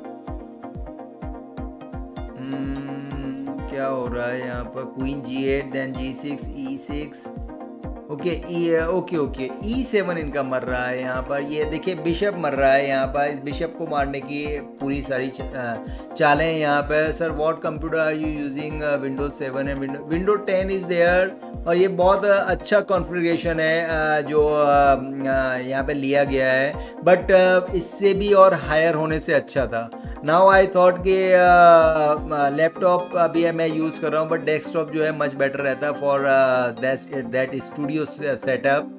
A: क्या हो रहा है यहाँ पर? Queen G8 then G6 E6, okay okay E7 इनका मर रहा है यहाँ पर। ये देखिए बिशप मर रहा है यहाँ पर, इस बिशप को मारने की पूरी सारी चालें हैं यहाँ पर। Sir what computer are you using? Windows 7 है, विंडो 10 इज़ देयर, और ये बहुत अच्छा कॉन्फ़िगरेशन है जो यहाँ पे लिया गया है, बट इससे भी और हायर होने से अच्छा था। नाउ आई थॉट कि लैपटॉप अभी मैं यूज़ कर रहा हूँ, बट डेस्कटॉप जो है मच बेटर रहता फॉर दैट स्टूडियो सेटअप।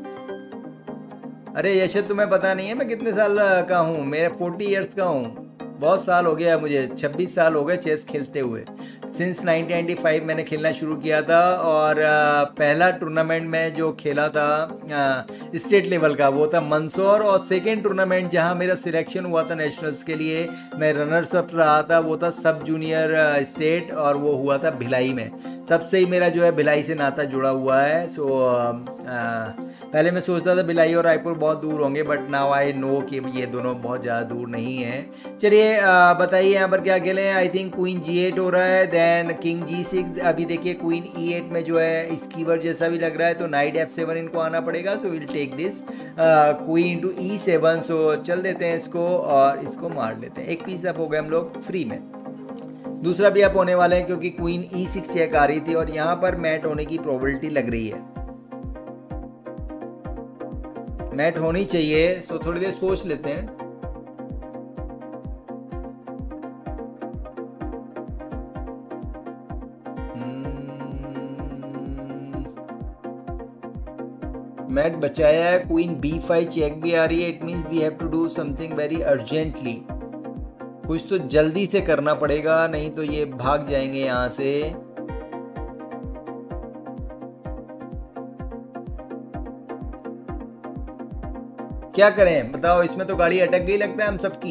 A: अरे यशत तुम्हें पता नहीं है मैं कितने साल का हूँ? मेरे 40 ईयर्स का हूँ, बहुत साल हो गया मुझे, 26 साल हो गए चेस खेलते हुए। सिंस 1995 मैंने खेलना शुरू किया था, और पहला टूर्नामेंट में जो खेला था स्टेट लेवल का वो था मंदसौर, और सेकेंड टूर्नामेंट जहां मेरा सिलेक्शन हुआ था नेशनल्स के लिए, मैं रनर्स अप रहा था, वो था सब जूनियर स्टेट, और वो हुआ था भिलाई में। तब से ही मेरा जो है भिलाई से नाता जुड़ा हुआ है। सो पहले मैं सोचता था भिलाई और रायपुर बहुत दूर होंगे, बट नाउ आई नो कि ये दोनों बहुत ज़्यादा दूर नहीं हैं। चलिए बताइए यहाँ पर क्या खेलें? आई थिंक क्वीन G8 हो रहा है, देन किंग G6। अभी देखिए क्वीन E8 में जो है स्कीवर जैसा भी लग रहा है, तो नाइट F7 इनको आना पड़ेगा। So will take this queen into E7। So चल देते हैं इसको और इसको मार लेते हैं। एक पीस अप हो गए हम लोग फ्री में, दूसरा भी अप होने वाले हैं, क्योंकि क्वीन E6 चेक आ रही थी और यहाँ पर मैट होने की प्रोबेबिलिटी लग रही है, मैट होनी चाहिए। सो थोड़ी देर सोच लेते हैं। मैट बचाया है, क्वीन B5 चेक भी आ रही है, it means we have to do something very urgently, कुछ तो जल्दी से करना पड़ेगा, नहीं तो ये भाग जाएंगे यहाँ से। क्या करें बताओ? इसमें तो गाड़ी अटक गई लगता है हम सबकी।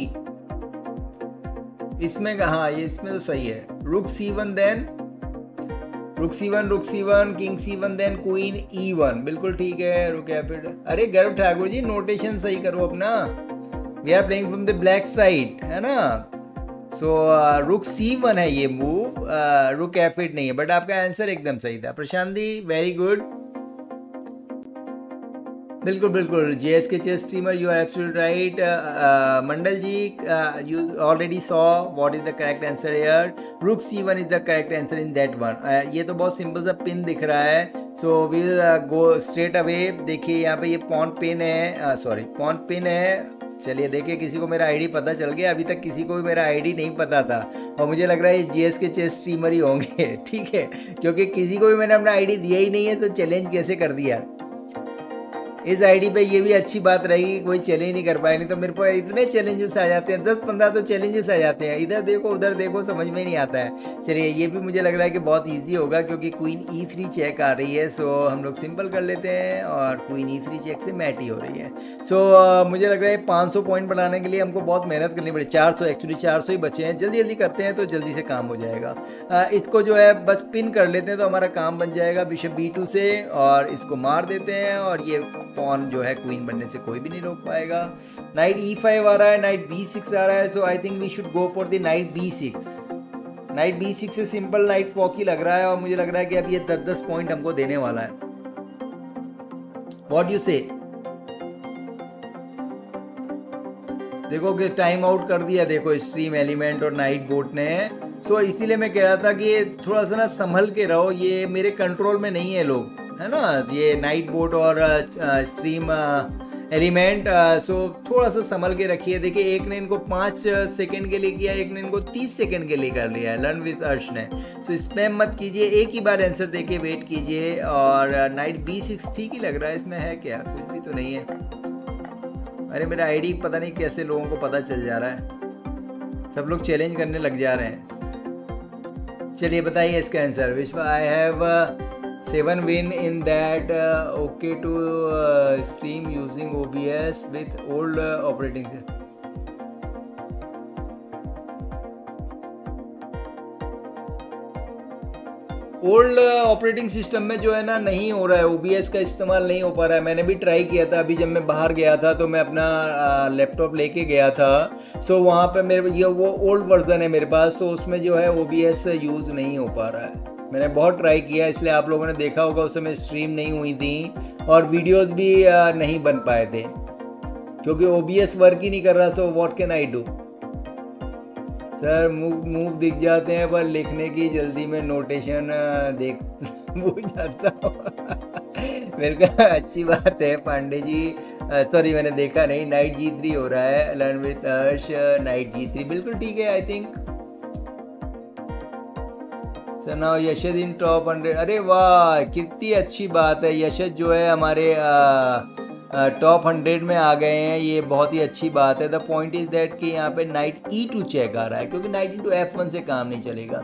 A: इसमें हाँ, ये इसमें तो सही है। रुक C1 देन रुक C1 king C1 then queen E1, बिल्कुल ठीक है। रुक F8। अरे गर्व ठाकुर जी नोटेशन सही करो अपना, we are playing from the black side, है ना। सो रुक C1 है ये मूव, रुक F8 नहीं है, बट आपका आंसर एकदम सही था प्रशांत दी, वेरी गुड। बिल्कुल बिल्कुल GSK chess streamer, you are absolute right. Mandal ji, you already saw what is the correct answer here, rook C1 is the correct answer in that one. ये तो बहुत सिंपल सा पिन दिख रहा है, so will go straight away. देखिए यहाँ पे ये पॉन पिन है, सॉरी पॉन पिन है। चलिए देखिए, किसी को मेरा आईडी पता चल गया, अभी तक किसी को भी मेरा आईडी नहीं पता था, और मुझे लग रहा है ये जीएसके चेस स्ट्रीमर ही होंगे, ठीक है, क्योंकि किसी को भी मैंने अपना आईडी दिया ही नहीं है, तो चैलेंज कैसे कर दिया। इस आईडी पे ये भी अच्छी बात रही कि कोई चैलेंज नहीं कर पाए, नहीं तो मेरे को इतने चैलेंजेस आ जाते हैं, 10-15 तो चैलेंजेस आ जाते हैं, इधर देखो उधर देखो, समझ में नहीं आता है। चलिए ये भी मुझे लग रहा है कि बहुत इजी होगा क्योंकि क्वीन E3 चेक आ रही है। सो हम लोग सिंपल कर लेते हैं और क्वीन E3 चेक से मैट ही हो रही है। सो मुझे लग रहा है 500 पॉइंट बनाने के लिए हमको बहुत मेहनत करनी पड़ी। 400 एक्चुअली 400 ही बचे हैं, जल्दी जल्दी करते हैं तो जल्दी से काम हो जाएगा। इसको जो है बस पिन कर लेते हैं तो हमारा काम बन जाएगा बिशप B2 से, और इसको मार देते हैं और ये पॉन जो है क्वीन बनने से कोई भी नहीं रोक पाएगा। नाइट E5 आ रहा है, नाइट B6 आ रहा है। So I think we should go for the knight B6। Knight B6 से सिंपल नाइट फॉकी लग रहा है और मुझे लग रहा है कि अब ये 10-10 पॉइंट हमको देने वाला है। व्हाट यू से? देखो कि टाइम आउट कर दिया, देखो स्ट्रीम एलिमेंट और नाइट बोट ने। सो इसीलिए मैं कह रहा था कि थोड़ा सा ना संभल के रहो, ये मेरे कंट्रोल में नहीं है लोग, है ना, ये नाइट बोट और स्ट्रीम एलिमेंट। सो थोड़ा सा संभल के रखिए। देखिए एक ने इनको 5 सेकंड के लिए किया, एक ने इनको 30 सेकंड के लिए कर लिया है लर्न विद अर्श ने। सो स्पैम मत कीजिए, एक ही बार आंसर देके वेट कीजिए। और नाइट B6 ठीक ही लग रहा है, इसमें है क्या, कुछ भी तो नहीं है। अरे मेरा आईडी पता नहीं कैसे लोगों को पता चल जा रहा है, सब लोग चैलेंज करने लग जा रहे हैं। चलिए बताइए इसका answer. Vishwa I have 7 win in that. Okay to stream using OBS with old operating system. Old operating system में जो है ना नहीं हो रहा है, OBS का इस्तेमाल नहीं हो पा रहा है। मैंने भी ट्राई किया था, अभी जब मैं बाहर गया था तो मैं अपना लैपटॉप लेके गया था। सो वहाँ पे मेरे ये वो ओल्ड वर्जन है मेरे पास, तो उसमें जो है OBS यूज़ नहीं हो पा रहा है। मैंने बहुत ट्राई किया, इसलिए आप लोगों ने देखा होगा उस समय स्ट्रीम नहीं हुई थी और वीडियोस भी नहीं बन पाए थे क्योंकि OBS वर्क ही नहीं कर रहा। So what can I do sir? Move दिख जाते हैं पर लिखने की जल्दी में नोटेशन देख भूल जाता हूँ। बिल्कुल अच्छी बात है पांडे जी, सॉरी मैंने देखा नहीं। नाइट G3 हो रहा है, लर्न विद अर्श नाइट G3, बिल्कुल ठीक है I think. Sir now Yashad in top 100। अरे वाह कितनी अच्छी बात है, यशद जो है हमारे टॉप 100 में आ गए हैं, ये बहुत ही अच्छी बात है। द पॉइंट इज दैट कि यहाँ पे नाइट E2 चेक आ रहा है क्योंकि नाइट इंटू F1 से काम नहीं चलेगा।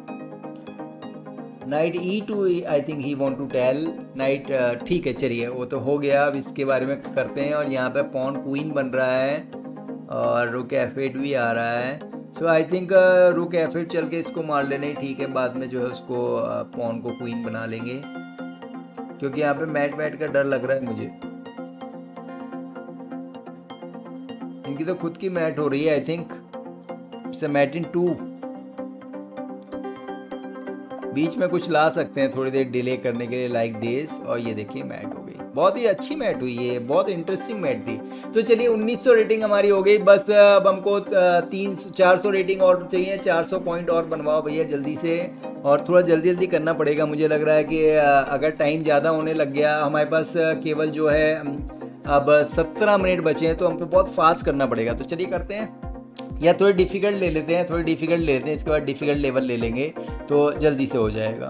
A: Knight E2 I think he want to tell knight. ठीक है चलिए वो तो हो गया, अब इसके बारे में करते हैं। और यहाँ पे पॉन क्वीन बन रहा है और रुक F8 भी आ रहा है। सो आई थिंक रुक F8 चल के इसको मार लेने, ठीक है बाद में जो है उसको पॉन को क्वीन बना लेंगे क्योंकि यहाँ पे मैट का डर लग रहा है मुझे। इनकी तो खुद की मैट हो रही है I think. It's a mate in 2। बीच में कुछ ला सकते हैं थोड़ी देर डिले करने के लिए लाइक दिस, और ये देखिए मैट हो गई, बहुत ही अच्छी मैट हुई है, बहुत इंटरेस्टिंग मैट थी। तो चलिए 1900 रेटिंग हमारी हो गई। बस अब हमको 400 रेटिंग और चाहिए, 400 पॉइंट और बनवाओ भैया जल्दी से, और थोड़ा जल्दी जल्दी करना पड़ेगा। मुझे लग रहा है कि अगर टाइम ज़्यादा होने लग गया, हमारे पास केवल जो है अब 17 मिनट बचे हैं तो हमको बहुत फास्ट करना पड़ेगा। तो चलिए करते हैं, या थोड़ी डिफ़िकल्ट ले लेते हैं, थोड़ी डिफ़िकल्ट ले लेते हैं, इसके बाद डिफ़िकल्ट लेवल ले लेंगे तो जल्दी से हो जाएगा।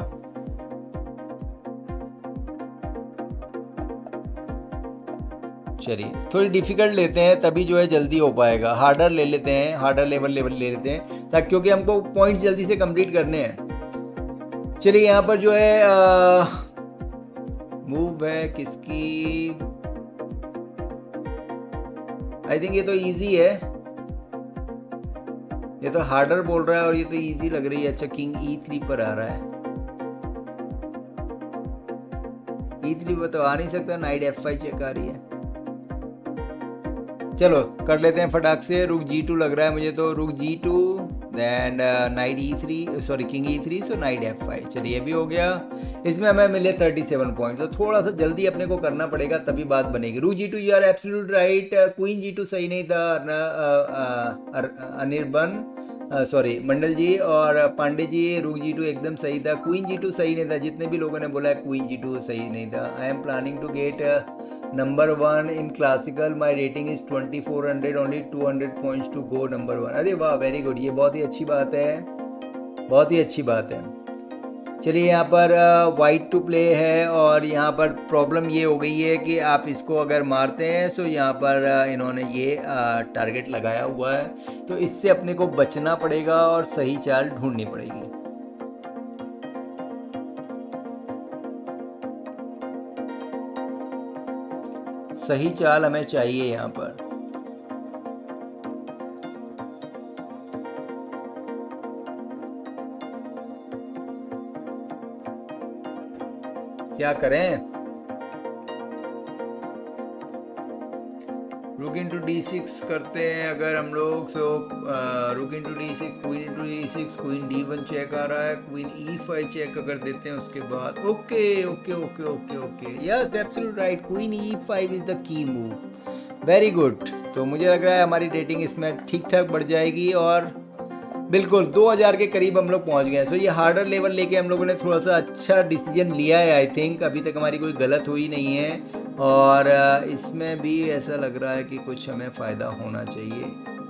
A: चलिए थोड़ी डिफ़िकल्ट लेते हैं तभी जो है जल्दी हो पाएगा। हार्डर ले लेते हैं, हार्डर लेवल ले लेते हैं ताकि, क्योंकि हमको पॉइंट्स जल्दी से कंप्लीट करने हैं। चलिए यहाँ पर जो है मूव है किसकी, आई थिंक ये तो इजी है, ये तो हार्डर बोल रहा है और ये तो इजी लग रही है। अच्छा किंग E3 पर आ रहा है, E3 पर तो आ नहीं सकता, नाइट F5 चेक आ रही है। चलो कर लेते हैं फटाक से। रुक G2 लग रहा है मुझे, तो rook G2 then knight E3, sorry king E3, so knight F5। चलिए ये भी हो गया। इसमें हमें मिले 37 पॉइंट, तो थोड़ा सा जल्दी अपने को करना पड़ेगा तभी बात बनेगी। Rook G2 you are absolute right. Queen G2 सही नहीं था अनिर्बन, सॉरी मंडल जी और पांडे जी। रुक G2 एकदम सही था, क्वीन G2 सही नहीं था। जितने भी लोगों ने बोला है क्वीन G2 सही नहीं था। I am planning to get number 1 in classical, my rating is 2400, only 200 points to go number 1। अरे वाह वेरी गुड, ये बहुत ही अच्छी बात है, बहुत ही अच्छी बात है। चलिए यहाँ पर वाइट टू प्ले है और यहाँ पर प्रॉब्लम ये हो गई है कि आप इसको अगर मारते हैं तो यहाँ पर इन्होंने ये टारगेट लगाया हुआ है, तो इससे अपने को बचना पड़ेगा और सही चाल ढूंढनी पड़ेगी। सही चाल हमें चाहिए यहाँ पर। क्या करें? रुक इंटू D6 करते हैं अगर हम लोग, so rook into D6, queen into D6, queen D1 check आ रहा है, क्वीन E5 चेक अगर देते हैं उसके बाद, okay okay okay okay okay, yes absolute right, queen E5 is the key move, very good. तो मुझे लग रहा है हमारी रेटिंग इसमें ठीक ठाक बढ़ जाएगी और बिल्कुल 2000 के करीब हम लोग पहुंच गए। सो ये हार्डर लेवल लेके हम लोगों ने थोड़ा सा अच्छा डिसीजन लिया है, आई थिंक अभी तक हमारी कोई गलत हुई नहीं है और इसमें भी ऐसा लग रहा है कि कुछ हमें फ़ायदा होना चाहिए।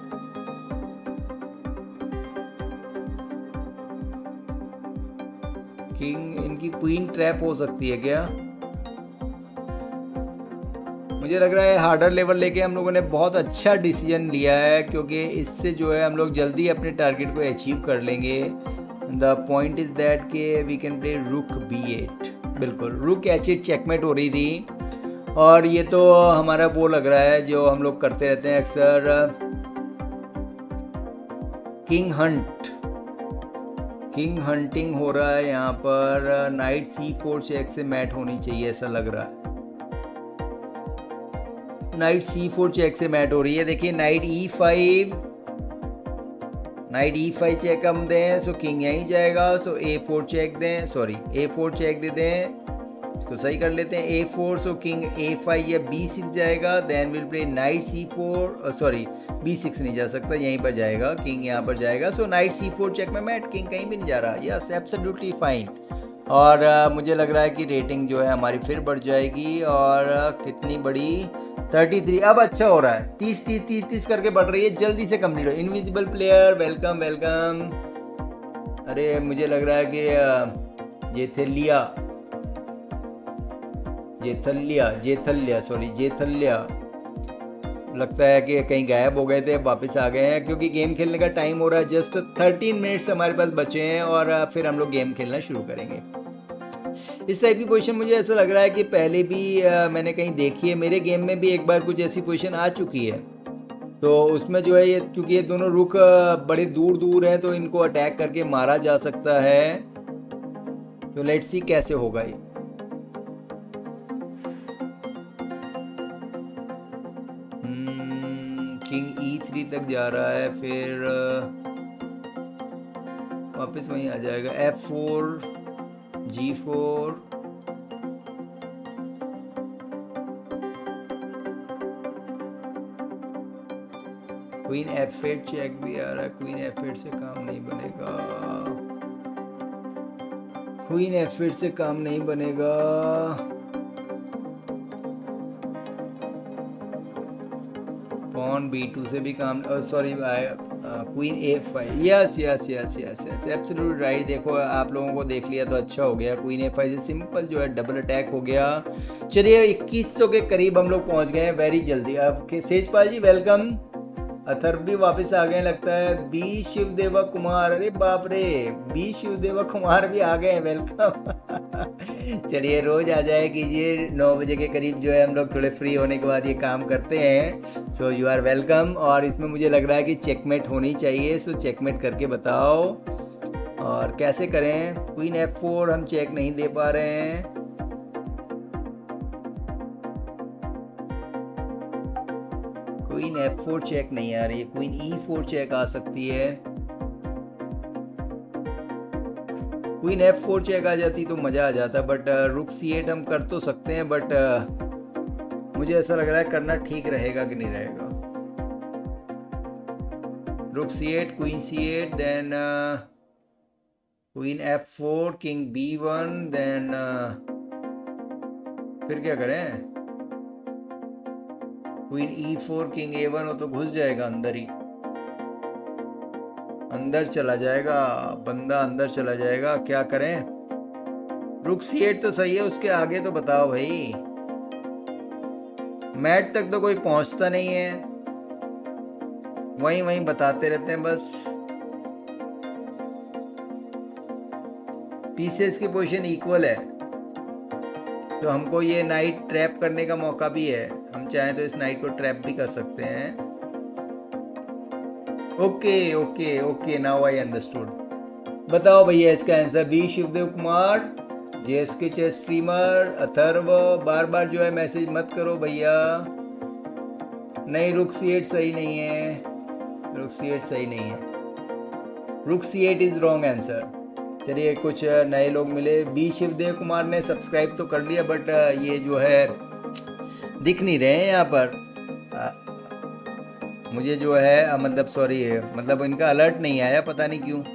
A: किंग, इनकी क्वीन ट्रैप हो सकती है क्या? मुझे लग रहा है हार्डर लेवल लेके हम लोगों ने बहुत अच्छा डिसीजन लिया है, क्योंकि इससे जो है हम लोग जल्दी अपने टारगेट को अचीव कर लेंगे। द पॉइंट इज दैट के we can play rook B8, बिल्कुल रुक H8 चेकमेट हो रही थी और ये तो हमारा वो लग रहा है जो हम लोग करते रहते हैं अक्सर, किंग हंट, किंग हंटिंग हो रहा है यहाँ पर। नाइट C4 चेक से मैट होनी चाहिए ऐसा लग रहा है, नाइट C4 चेक से मैट हो रही है। देखिए night E5, night E5 check हम दें सो किंग यहीं जाएगा, सो A4 चेक दें, सॉरी A4 चेक दे दें, इसको सही कर लेते हैं A4, सो किंग A5 या B6 जाएगा, then will play knight C4, sorry B6 नहीं जा सकता, यहीं पर जाएगा, किंग यहाँ पर जाएगा, सो नाइट C4 चेक में मैट, किंग कहीं भी नहीं जा रहा, यस एब्सोल्युटली फाइन। और मुझे लग रहा है कि रेटिंग जो है हमारी फिर बढ़ जाएगी और कितनी बड़ी, 33, अब अच्छा हो रहा है, 30 करके बढ़ रही है, जल्दी से कंप्लीट हो। Invisible player welcome welcome. अरे मुझे लग रहा है कि जेथल्या लगता है कि कहीं गायब हो गए थे, वापस आ गए हैं, क्योंकि गेम खेलने का टाइम हो रहा है, जस्ट 13 मिनट्स हमारे पास बचे हैं और फिर हम लोग गेम खेलना शुरू करेंगे। इस टाइप की पोजीशन मुझे ऐसा लग रहा है कि पहले भी मैंने कहीं देखी है, मेरे गेम में भी एक बार कुछ ऐसी पोजीशन आ चुकी है, तो उसमें जो है ये, क्योंकि ये दोनों रुक बड़े दूर दूर हैं तो इनको अटैक करके मारा जा सकता है। तो लेट्स सी कैसे होगा ये। किंग E3 तक जा रहा है, फिर वापस वहीं आ जाएगा, F4 G4, queen F8 check भी आ रहा है, क्वीन F8 से काम नहीं बनेगा, क्वीन F8 से काम नहीं बनेगा, पॉन B2 से भी काम, sorry queen A5, yes yes yes yes yes absolute right. देखो आप लोगों को देख लिया तो अच्छा हो गया, क्वीन A5 से सिंपल जो है डबल अटैक हो गया। चलिए 2100 के करीब हम लोग पहुंच गए हैं वेरी जल्दी। अब सेजपाल जी वेलकम, अथर्व भी वापस आ गए लगता है, बी शिवदेवा कुमार, अरे बाप रे बी शिवदेवा कुमार भी आ गए, वेलकम। चलिए रोज आ जाए कीजिए 9 बजे के करीब, जो है हम लोग थोड़े फ्री होने के बाद ये काम करते हैं, सो यू आर वेलकम। और इसमें मुझे लग रहा है कि चेकमेट होनी चाहिए, सो चेकमेट करके बताओ और कैसे करें। क्वीन F4 हम चेक नहीं दे पा रहे हैं, क्वीन F4 चेक नहीं आ रही है, क्वीन E4 चेक आ सकती है, क्वीन F4 चेक आ जाती तो मज़ा आ जाता, बट रुक C8 हम कर तो सकते हैं, बट मुझे ऐसा लग रहा है करना ठीक रहेगा कि नहीं रहेगा। Rook C8, queen C8, then queen F4, king B1, then फिर क्या करें, क्वीन E4, किंग A1 हो तो घुस जाएगा अंदर ही, अंदर चला जाएगा बंदा, अंदर चला जाएगा, क्या करें। रुक C8 तो सही है, उसके आगे तो बताओ भाई। मैट तक तो कोई पहुंचता नहीं है, वहीं वहीं बताते रहते हैं बस। पीसेस की पोजीशन इक्वल है, तो हमको ये नाइट ट्रैप करने का मौका भी है। हम चाहें तो इस नाइट को ट्रैप भी कर सकते हैं। Okay okay okay, now I understood. बताओ भैया इसका आंसर। B Shivdev Kumar, JSK chess streamer, Atharva. बार बार जो है मैसेज मत करो भैया। नहीं, रुक C8 सही नहीं है, रुक C8 सही नहीं है, रुक C8 इज रॉन्ग आंसर। चलिए कुछ नए लोग मिले। बी शिवदेव कुमार ने सब्सक्राइब तो कर लिया, बट ये जो है दिख नहीं रहे हैं यहाँ पर। मुझे जो है मतलब सॉरी है, मतलब इनका अलर्ट नहीं आया, पता नहीं क्यों।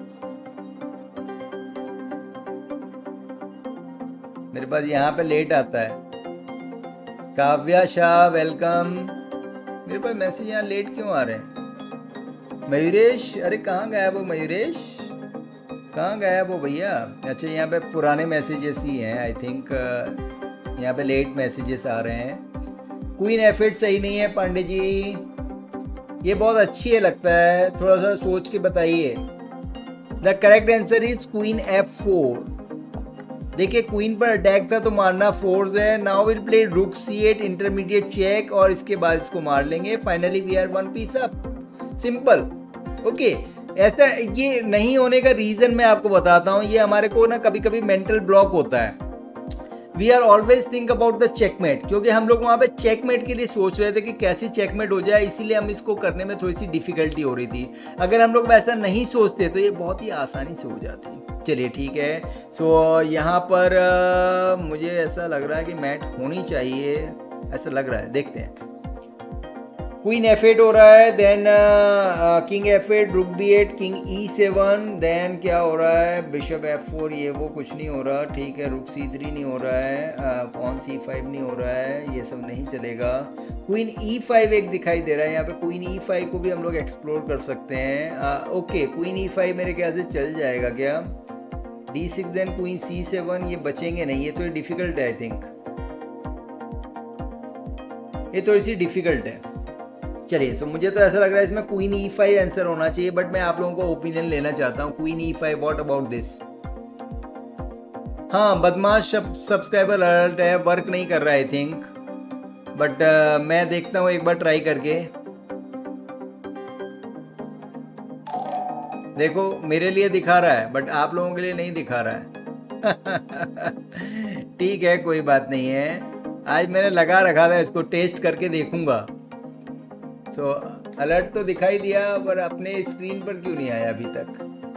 A: मेरे पास यहाँ पे लेट आता है। काव्या शाह वेलकम। मेरे पास मैसेज यहाँ लेट क्यों आ रहे हैं? मयूरेश, अरे कहाँ गायब हो मयूरेश, कहाँ गायब हो भैया? अच्छा, यहाँ पे पुराने मैसेजेस ही हैं आई थिंक, यहाँ पे लेट मैसेजेस आ रहे हैं। क्वीन F8 सही नहीं है पांडे जी, ये बहुत अच्छी है लगता है, थोड़ा सा सोच के बताइए। The correct answer is queen F4। देखिए क्वीन पर अटैक था तो मारना फोर्स है। नाउ विल प्ले रुक C8 इंटरमीडिएट चेक, और इसके बाद इसको मार लेंगे। Finally we are one piece up, simple. Okay, ऐसा ये नहीं होने का रीजन मैं आपको बताता हूँ। ये हमारे को ना कभी कभी मेंटल ब्लॉक होता है। We are always think about the checkmate, क्योंकि हम लोग वहाँ पे चेकमेट के लिए सोच रहे थे कि कैसी चेकमेट हो जाए, इसीलिए हम इसको करने में थोड़ी सी डिफिकल्टी हो रही थी। अगर हम लोग वैसा नहीं सोचते तो ये बहुत ही आसानी से हो जाती। चलिए ठीक है। सो यहाँ पर मुझे ऐसा लग रहा है कि मैट होनी चाहिए, ऐसा लग रहा है, देखते हैं। क्वीन F8 हो रहा है, देन किंग F8, रुक B8, किंग E7, देन क्या हो रहा है, बिशप F4, ये वो कुछ नहीं हो रहा। ठीक है, रुक C3 नहीं हो रहा है, पॉन C5 नहीं हो रहा है, ये सब नहीं चलेगा। क्वीन E5 एक दिखाई दे रहा है यहाँ पे, क्वीन E5 को भी हम लोग एक्सप्लोर कर सकते हैं। ओके, क्वीन E5 मेरे ख्याल से चल जाएगा क्या? D6, देन क्वीन C7, ये बचेंगे नहीं, ये तो डिफिकल्ट है आई थिंक, ये थोड़ी सी डिफिकल्ट है। चलिए, सो मुझे तो ऐसा लग रहा है इसमें क्वीन E5 आंसर होना चाहिए, बट मैं आप लोगों को ओपिनियन लेना चाहता हूँ। Queen E5, what about this? हाँ, बदमाश सब्सक्राइबर अलर्ट है, वर्क नहीं कर रहा है आई थिंक, बट मैं देखता हूँ एक बार ट्राई करके। देखो मेरे लिए दिखा रहा है, बट आप लोगों के लिए नहीं दिखा रहा है। ठीक है, कोई बात नहीं है। आज मैंने लगा रखा था, इसको टेस्ट करके देखूंगा। सो अलर्ट तो दिखाई दिया, पर अपने स्क्रीन पर क्यों नहीं आया अभी तक?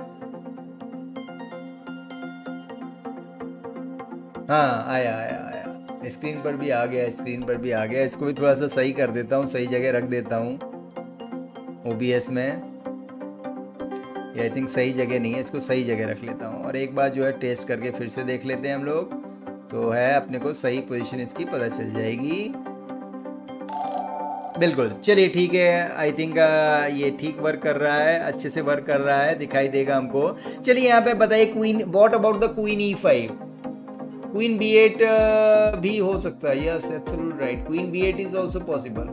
A: हाँ, आया आया आया, स्क्रीन पर भी आ गया, स्क्रीन पर भी आ गया। इसको भी थोड़ा सा सही कर देता हूँ, सही जगह रख देता हूँ OBS में। ये आई थिंक सही जगह नहीं है, इसको सही जगह रख लेता हूँ, और एक बार जो है टेस्ट करके फिर से देख लेते हैं हम लोग, तो है अपने को सही पोजीशन इसकी पता चल जाएगी। बिल्कुल, चलिए ठीक है। आई थिंक ये ठीक वर्क कर रहा है, अच्छे से वर्क कर रहा है, दिखाई देगा हमको। चलिए यहाँ पे बताइए queen, what about the queen E5? Queen B8 भी हो सकता है, yes absolute right, queen B8 is also possible.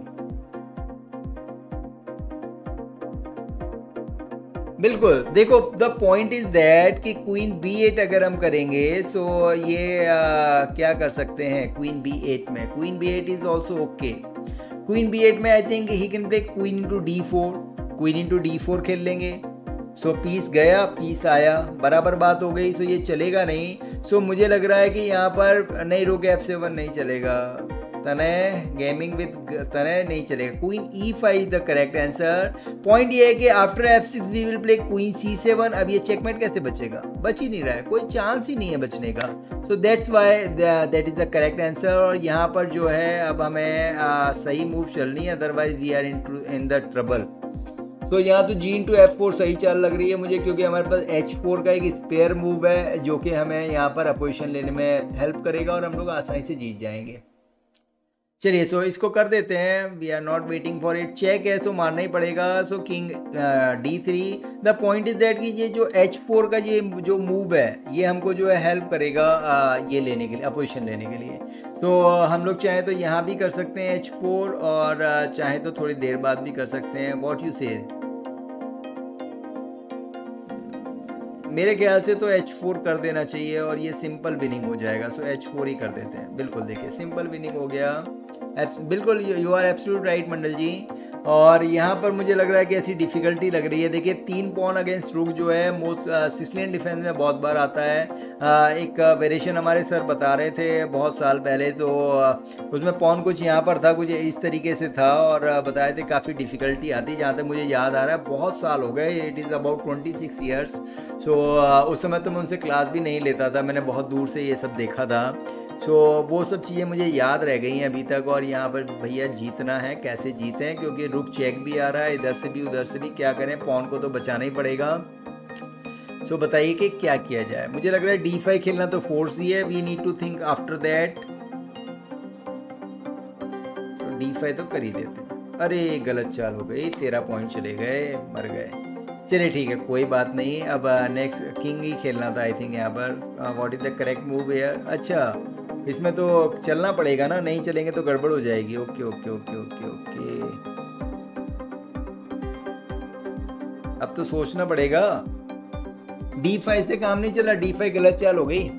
A: बिल्कुल, देखो द पॉइंट इज दैट कि क्वीन B8 अगर हम करेंगे, सो ये क्या कर सकते हैं क्वीन B8 में? Queen B8 is also okay. Queen B8 में I think he can play queen into D4, queen into D4 खेल लेंगे। सो पीस गया, पीस आया, बराबर बात हो गई। सो ये चलेगा नहीं। सो मुझे लग रहा है कि यहाँ पर नहीं, रुक F7 नहीं चलेगा, तनय गेमिंग विद तनय नहीं चलेगा। Queen E5 is the correct answer. Point ये है कि after F6 we will play queen C7। अब ये चेकमेट कैसे बचेगा? बच ही नहीं रहा है, कोई चांस ही नहीं है बचने का। So that's why that is the correct answer. और यहाँ पर जो है अब हमें सही मूव चलनी है, otherwise we are in the trouble. तो यहाँ तो G into F4 सही चाल लग रही है मुझे, क्योंकि हमारे पास H4 का एक स्पेयर मूव है जो कि हमें यहाँ पर अपोजिशन लेने में हेल्प करेगा, और हम लोग आसानी से जीत जाएंगे। चलिए सो इसको कर देते हैं, we are not waiting for it, check है सो मारना ही पड़ेगा। So king D3। The point is that कि ये जो H4 का ये जो मूव है ये हमको जो है हेल्प करेगा ये लेने के लिए, अपोजिशन लेने के लिए। तो हम लोग चाहें तो यहाँ भी कर सकते हैं H4, और चाहें तो थोड़ी देर बाद भी कर सकते हैं। व्हाट यू से? मेरे ख्याल से तो H4 कर देना चाहिए और ये सिंपल विनिंग हो जाएगा। सो H4 ही कर देते हैं। बिल्कुल देखिए सिंपल विनिंग हो गया। बिल्कुल you are absolute right Mandal ji. और यहाँ पर मुझे लग रहा है कि ऐसी डिफ़िकल्टी लग रही है। देखिए 3 पॉन अगेंस्ट रुक जो है मोस्ट सिसिलियन डिफेंस में बहुत बार आता है। एक वेरिएशन हमारे सर बता रहे थे बहुत साल पहले, तो उसमें पॉन कुछ यहाँ पर था, कुछ इस तरीके से था, और बताए थे काफ़ी डिफ़िकल्टी आती, जहाँ तक मुझे याद आ रहा है बहुत साल हो गए, it is about 26 years. So उस समय तो मैं उनसे क्लास भी नहीं लेता था, मैंने बहुत दूर से ये सब देखा था। सो वो सब चीज़ें मुझे याद रह गई हैं अभी तक। और यहाँ पर भैया जीतना है, कैसे जीतें, क्योंकि रुक चेक भी आ रहा है, इधर से भी उधर से भी, क्या करें, पॉन को तो बचाना ही पड़ेगा। सो बताइए कि क्या किया जाए। मुझे लग रहा है D5 खेलना तो फोर्स ही है, we need to think after that. तो D5 तो कर ही देते हैं। अरे गलत चाल हो गई, 13 पॉइंट चले गए, मर गए। चलिए ठीक है, कोई बात नहीं। अब नेक्स्ट किंग ही खेलना था आई थिंक यहाँ पर। What is the correct move here? अच्छा इसमें तो चलना पड़ेगा ना, नहीं चलेंगे तो गड़बड़ हो जाएगी। Okay okay okay okay okay, अब तो सोचना पड़ेगा। D5 से काम नहीं चला, D5 गलत चाल हो गई।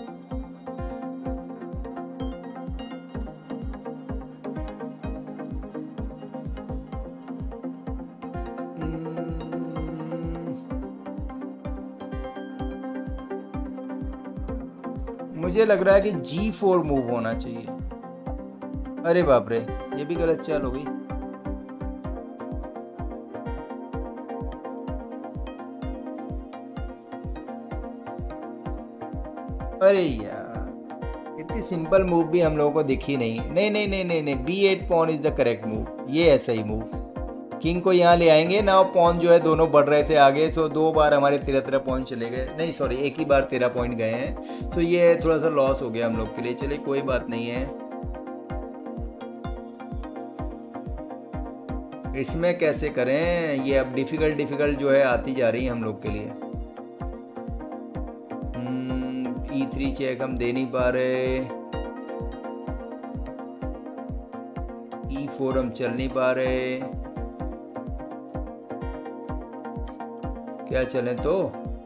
A: मुझे लग रहा है कि G4 मूव होना चाहिए। अरे बाप रे, ये भी गलत चाल हो गई। अरे यार, इतनी सिंपल मूव भी हम लोगों को दिखी नहीं। नहीं नहीं नहीं नहीं नहीं, B8 pawn is the correct move, ये ऐसा ही मूव। किंग को यहाँ ले आएंगे ना, पॉन जो है दोनों बढ़ रहे थे आगे। सो 2 बार हमारे 13 पॉइंट चले गए, नहीं सॉरी एक ही बार 13 पॉइंट गए हैं। सो ये थोड़ा सा लॉस हो गया हम लोग के लिए। चलिए कोई बात नहीं है। इसमें कैसे करें ये, अब डिफिकल्ट जो है आती जा रही है हम लोग के लिए। E3 चेक हम दे नहीं पा रहे, E4 हम चल नहीं पा रहे, क्या चलें तो?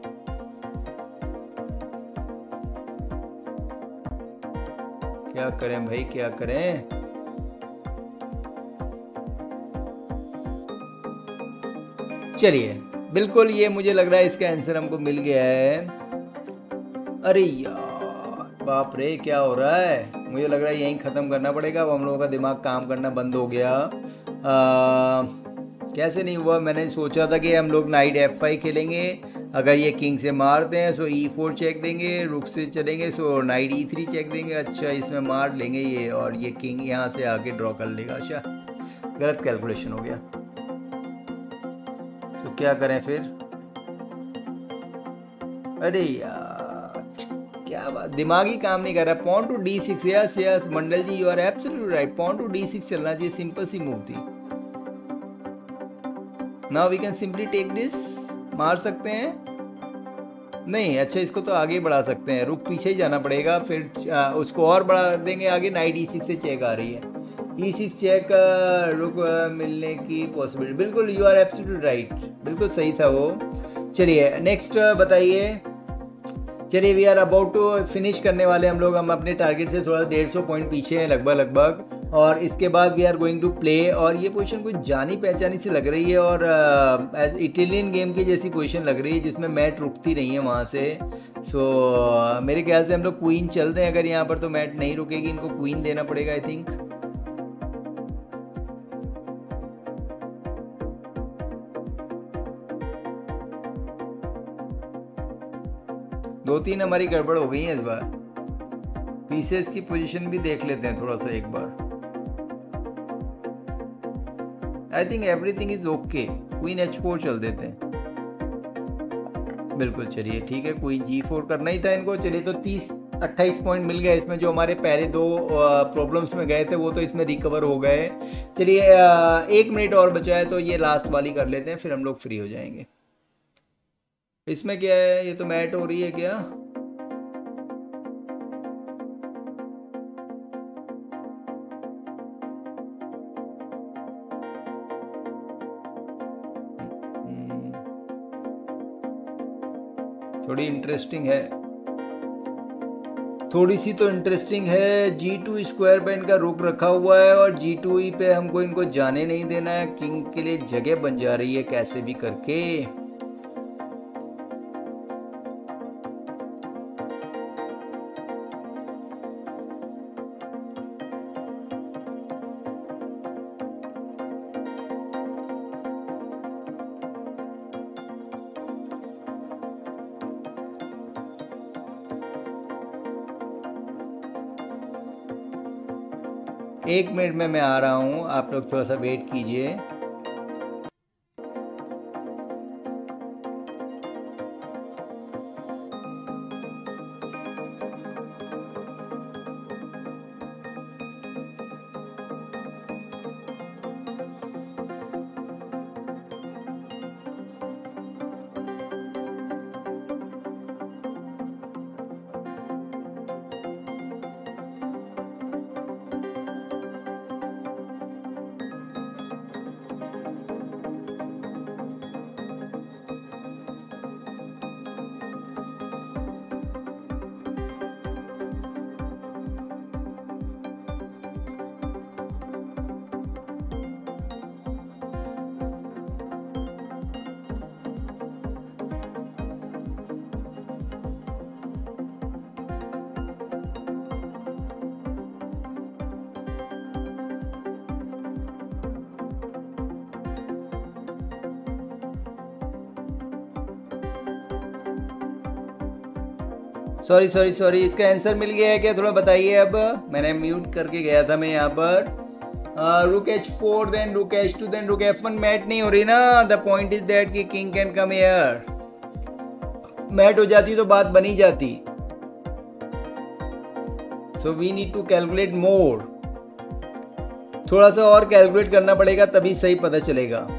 A: क्या करें भाई, क्या करें? चलिए बिल्कुल, ये मुझे लग रहा है इसका आंसर हमको मिल गया है। अरे यार बाप रे, क्या हो रहा है? मुझे लग रहा है यहीं ख़त्म करना पड़ेगा। अब हम लोगों का दिमाग काम करना बंद हो गया। कैसे नहीं हुआ? मैंने सोचा था कि हम लोग नाइट F5 खेलेंगे, अगर ये किंग से मारते हैं सो E4 चेक देंगे, रुक से चलेंगे सो नाइट E3 चेक देंगे। अच्छा इसमें मार लेंगे ये, और ये किंग यहाँ से आके ड्रॉ कर लेगा। अच्छा गलत कैलकुलेशन हो गया। तो क्या करें फिर? अरे यार क्या बात, दिमाग ही काम नहीं कर रहा। Pawn to D6, yes yes Mandal ji you are absolutely right, pawn to D6 चलना चाहिए, सिंपल सी मूव थी। Now we can simply take this, मार सकते हैं नहीं? अच्छा इसको तो आगे बढ़ा सकते हैं, रुक पीछे ही जाना पड़ेगा, फिर उसको और बढ़ा देंगे आगे। नाइट E6 से चेक आ रही है, E6 चेक रुक मिलने की पॉसिबिलिटी। बिल्कुल यू आर एब्सोल्युटली राइट, बिल्कुल सही था वो। चलिए नेक्स्ट बताइए। चलिए we are about to finish करने वाले हम लोग। हम अपने टारगेट से थोड़ा 150 पॉइंट पीछे हैं लगभग, और इसके बाद we are going to play. और ये पोजीशन कुछ जानी पहचानी सी लग रही है, और इटालियन गेम की जैसी पोजीशन लग रही है जिसमें मैट रुकती नहीं है वहाँ से। सो मेरे ख्याल से हम लोग क्वीन चलते हैं, अगर यहाँ पर तो मैट नहीं रुकेगी, इनको क्वीन देना पड़ेगा आई थिंक। दो तीन हमारी गड़बड़ हो गई है इस बार। पीसेस की पोजीशन भी देख लेते हैं थोड़ा सा एक बार। I think everything is okay, queen H4 चल देते हैं। बिल्कुल चलिए ठीक है, क्वीन G4 करना ही था इनको। चलिए तो 30 28 पॉइंट मिल गए इसमें। जो हमारे पहले 2 प्रॉब्लम्स में गए थे वो तो इसमें रिकवर हो गए। चलिए 1 मिनट और बचा है तो ये लास्ट वाली कर लेते हैं, फिर हम लोग फ्री हो जाएंगे। इसमें क्या है, ये तो मैट हो रही है क्या? थोड़ी इंटरेस्टिंग है, थोड़ी सी तो इंटरेस्टिंग है। G2 स्क्वायर पे इनका रुक रखा हुआ है और G2E पे हमको इनको जाने नहीं देना है। किंग के लिए जगह बन जा रही है कैसे भी करके। एक मिनट में मैं आ रहा हूँ, आप लोग थोड़ा सा वेट कीजिए। सॉरी सॉरी सॉरी, इसका आंसर मिल गया है क्या? थोड़ा बताइए। अब मैंने म्यूट करके गया था मैं यहाँ पर। रुक H4 देन रुक H2 देन रुक F1। मैट नहीं हो रही ना। द पॉइंट इज दैट कि king can come here. Mate हो जाती तो बात बनी जाती। So we need to calculate more. थोड़ा सा और कैलकुलेट करना पड़ेगा तभी सही पता चलेगा।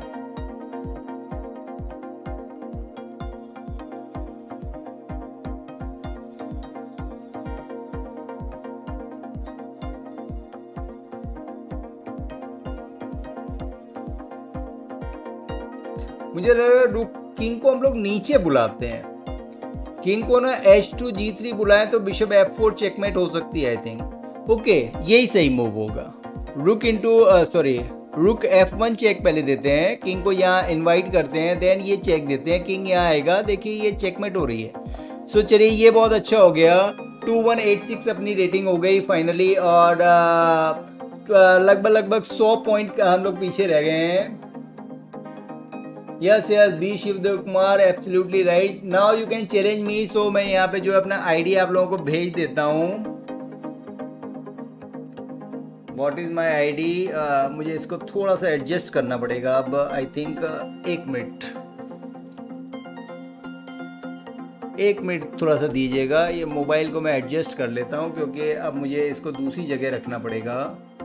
A: मुझे लग रहा है किंग को हम लोग नीचे बुलाते हैं। किंग को ना H2 G3 बुलाएं तो बिशप F4 चेकमेट हो सकती है आई थिंक। ओके, यही सही मूव होगा। रुक रुक F1 चेक पहले देते हैं। किंग को यहाँ इनवाइट करते हैं, देन ये चेक देते हैं। किंग यहाँ आएगा, देखिए ये चेकमेट हो रही है। सो चलिए ये बहुत अच्छा हो गया। 2186 अपनी रेटिंग हो गई फाइनली। और लगभग 100 पॉइंट हम लोग पीछे रह गए हैं। Yes yes, B Shivdev Kumar absolutely right. Now you can challenge me. So मैं यहाँ पे जो अपना आईडी आप लोगों को भेज देता हूँ। What is my ID? मुझे इसको थोड़ा सा एडजस्ट करना पड़ेगा अब आई थिंक। 1 मिनट थोड़ा सा दीजिएगा। ये मोबाइल को मैं एडजस्ट कर लेता हूँ क्योंकि अब मुझे इसको दूसरी जगह रखना पड़ेगा।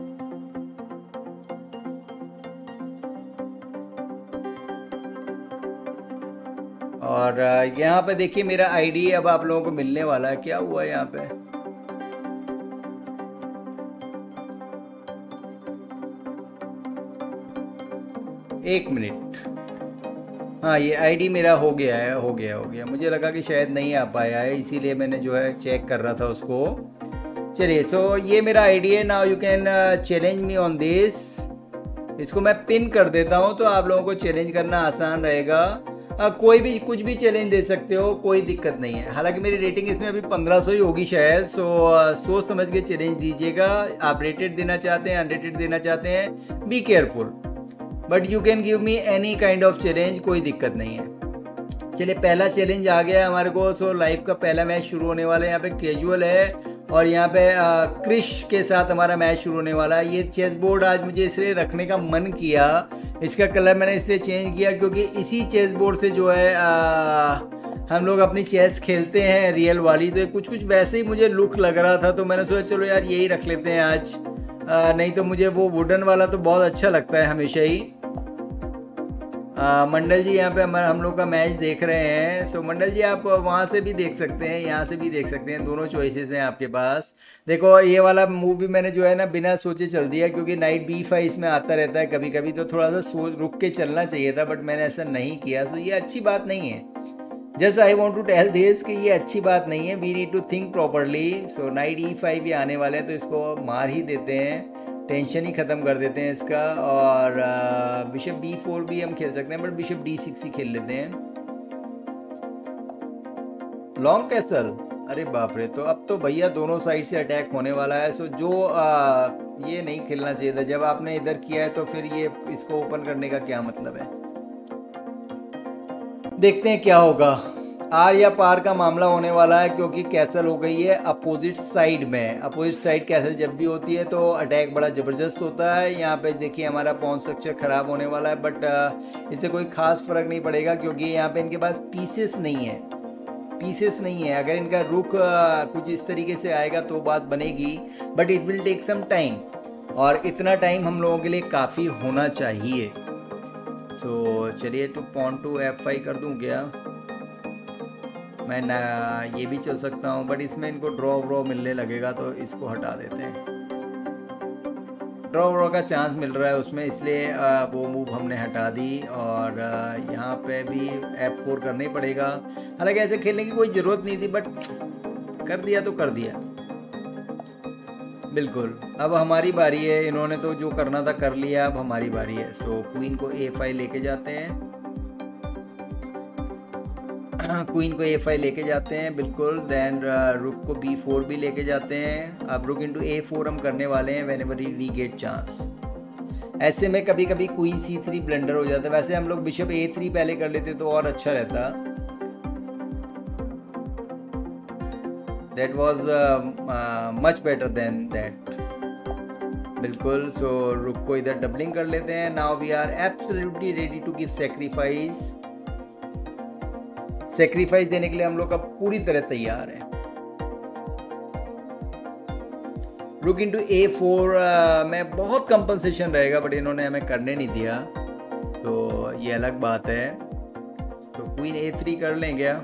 A: और यहाँ पे देखिए मेरा आईडी अब आप लोगों को मिलने वाला है। क्या हुआ यहाँ पे? एक मिनट। हाँ, ये आईडी मेरा हो गया है, हो गया। मुझे लगा कि शायद नहीं आ पाया है, इसीलिए मैंने जो है चेक कर रहा था उसको। चलिए, सो ये मेरा आईडी है। Now you can challenge me on this. इसको मैं पिन कर देता हूँ तो आप लोगों को चैलेंज करना आसान रहेगा। कोई भी कुछ भी चैलेंज दे सकते हो, कोई दिक्कत नहीं है। हालांकि मेरी रेटिंग इसमें अभी 1500 ही होगी शायद। सो सोच समझ के चैलेंज दीजिएगा। आप रेटेड देना चाहते हैं, अनरेटेड देना चाहते हैं, be careful. But you can give me any kind of challenge, कोई दिक्कत नहीं है। चलिए, पहला चैलेंज आ गया है हमारे को। सो लाइव का पहला मैच शुरू होने वाला है। यहाँ पे कैजुअल है और यहाँ पे क्रिश के साथ हमारा मैच शुरू होने वाला है। ये चेस बोर्ड आज मुझे इसलिए रखने का मन किया, इसका कलर मैंने इसलिए चेंज किया क्योंकि इसी चेस बोर्ड से जो है हम लोग अपनी चेस खेलते हैं रियल वाली, तो कुछ कुछ वैसे ही मुझे लुक लग रहा था, तो मैंने सोचा चलो यार यही रख लेते हैं आज। नहीं तो मुझे वो वुडन वाला तो बहुत अच्छा लगता है हमेशा ही। मंडल जी यहाँ पे हम लोग का मैच देख रहे हैं। सो मंडल जी आप वहाँ से भी देख सकते हैं, यहाँ से भी देख सकते हैं, दोनों चॉइसेस हैं आपके पास। देखो ये वाला मूव भी मैंने जो है ना बिना सोचे चल दिया, क्योंकि नाइट B5 इसमें आता रहता है कभी कभी, तो थोड़ा सा सोच रुक के चलना चाहिए था, बट मैंने ऐसा नहीं किया। सो ये अच्छी बात नहीं है। Just I want to tell this कि ये अच्छी बात नहीं है। We need to think properly. So knight E5 भी आने वाले हैं, तो इसको मार ही देते हैं, टेंशन ही ख़त्म कर देते हैं इसका। और बिशप B4 भी हम खेल सकते हैं, बट बिशप D6 ही खेल लेते हैं। लॉन्ग कैसल, अरे बाप रे, तो अब तो भैया दोनों साइड से अटैक होने वाला है। सो जो ये नहीं खेलना चाहिए था। जब आपने इधर किया है तो फिर ये इसको ओपन करने का क्या मतलब है। देखते हैं क्या होगा। आर या पार का मामला होने वाला है, क्योंकि कैसल हो गई है अपोजिट साइड में। अपोजिट साइड कैसल जब भी होती है तो अटैक बड़ा ज़बरदस्त होता है। यहाँ पे देखिए हमारा पॉन स्ट्रक्चर ख़राब होने वाला है, बट इससे कोई ख़ास फ़र्क नहीं पड़ेगा, क्योंकि यहाँ पे इनके पास पीसेस नहीं है। पीसेस नहीं है। अगर इनका रुख कुछ इस तरीके से आएगा तो बात बनेगी, but it will take some time, और इतना टाइम हम लोगों के लिए काफ़ी होना चाहिए। सो चलिए तो पॉन टू F5 कर दूं क्या। मैं ना ये भी चल सकता हूँ, बट इसमें इनको ड्रॉ मिलने लगेगा, तो इसको हटा देते हैं। ड्रॉ का चांस मिल रहा है उसमें, इसलिए वो मूव हमने हटा दी। और यहाँ पे भी F4 करना ही पड़ेगा। हालांकि ऐसे खेलने की कोई ज़रूरत नहीं थी, बट कर दिया तो कर दिया। बिल्कुल, अब हमारी बारी है। इन्होंने तो जो करना था कर लिया, अब हमारी बारी है। सो क्वीन को A5 लेके जाते हैं। क्वीन को A5 लेके जाते हैं, बिल्कुल। देन रुक को B4 भी लेके जाते हैं। अब रुक इंटू A4 हम करने वाले हैं व्हेनेवर वी गेट चांस। ऐसे में कभी कभी क्वीन C3 ब्लंडर हो जाता है। वैसे हम लोग बिशप A3 पहले कर लेते तो और अच्छा रहता। That was much better than that. बिल्कुल। सो रुक को इधर डबलिंग कर लेते हैं। Now we are absolutely ready to give sacrifice. Sacrifice देने के लिए हम लोग अब पूरी तरह तैयार है। रुक इंटू A4 में बहुत कंपनसेशन रहेगा, बट इन्होंने हमें करने नहीं दिया, तो ये अलग बात है। तो क्वीन A3 कर लें क्या।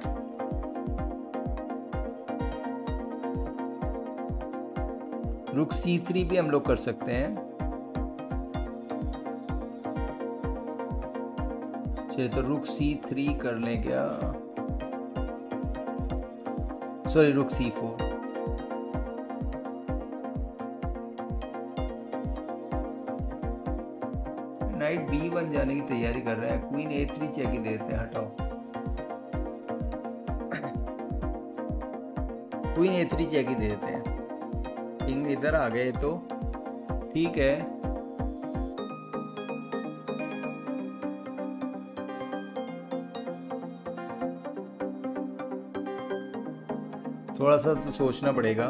A: रुक C3 भी हम लोग कर सकते हैं। चलिए तो रुक C3 कर लें क्या, सॉरी रुक C4। नाइट B1 जाने की तैयारी कर रहे हैं। क्वीन A3 चेक ही देते हैं, हटाओ। क्वीन A3 चेक ही देते हैं। किंग इधर आ गए तो ठीक है। थोड़ा सा तो सोचना पड़ेगा।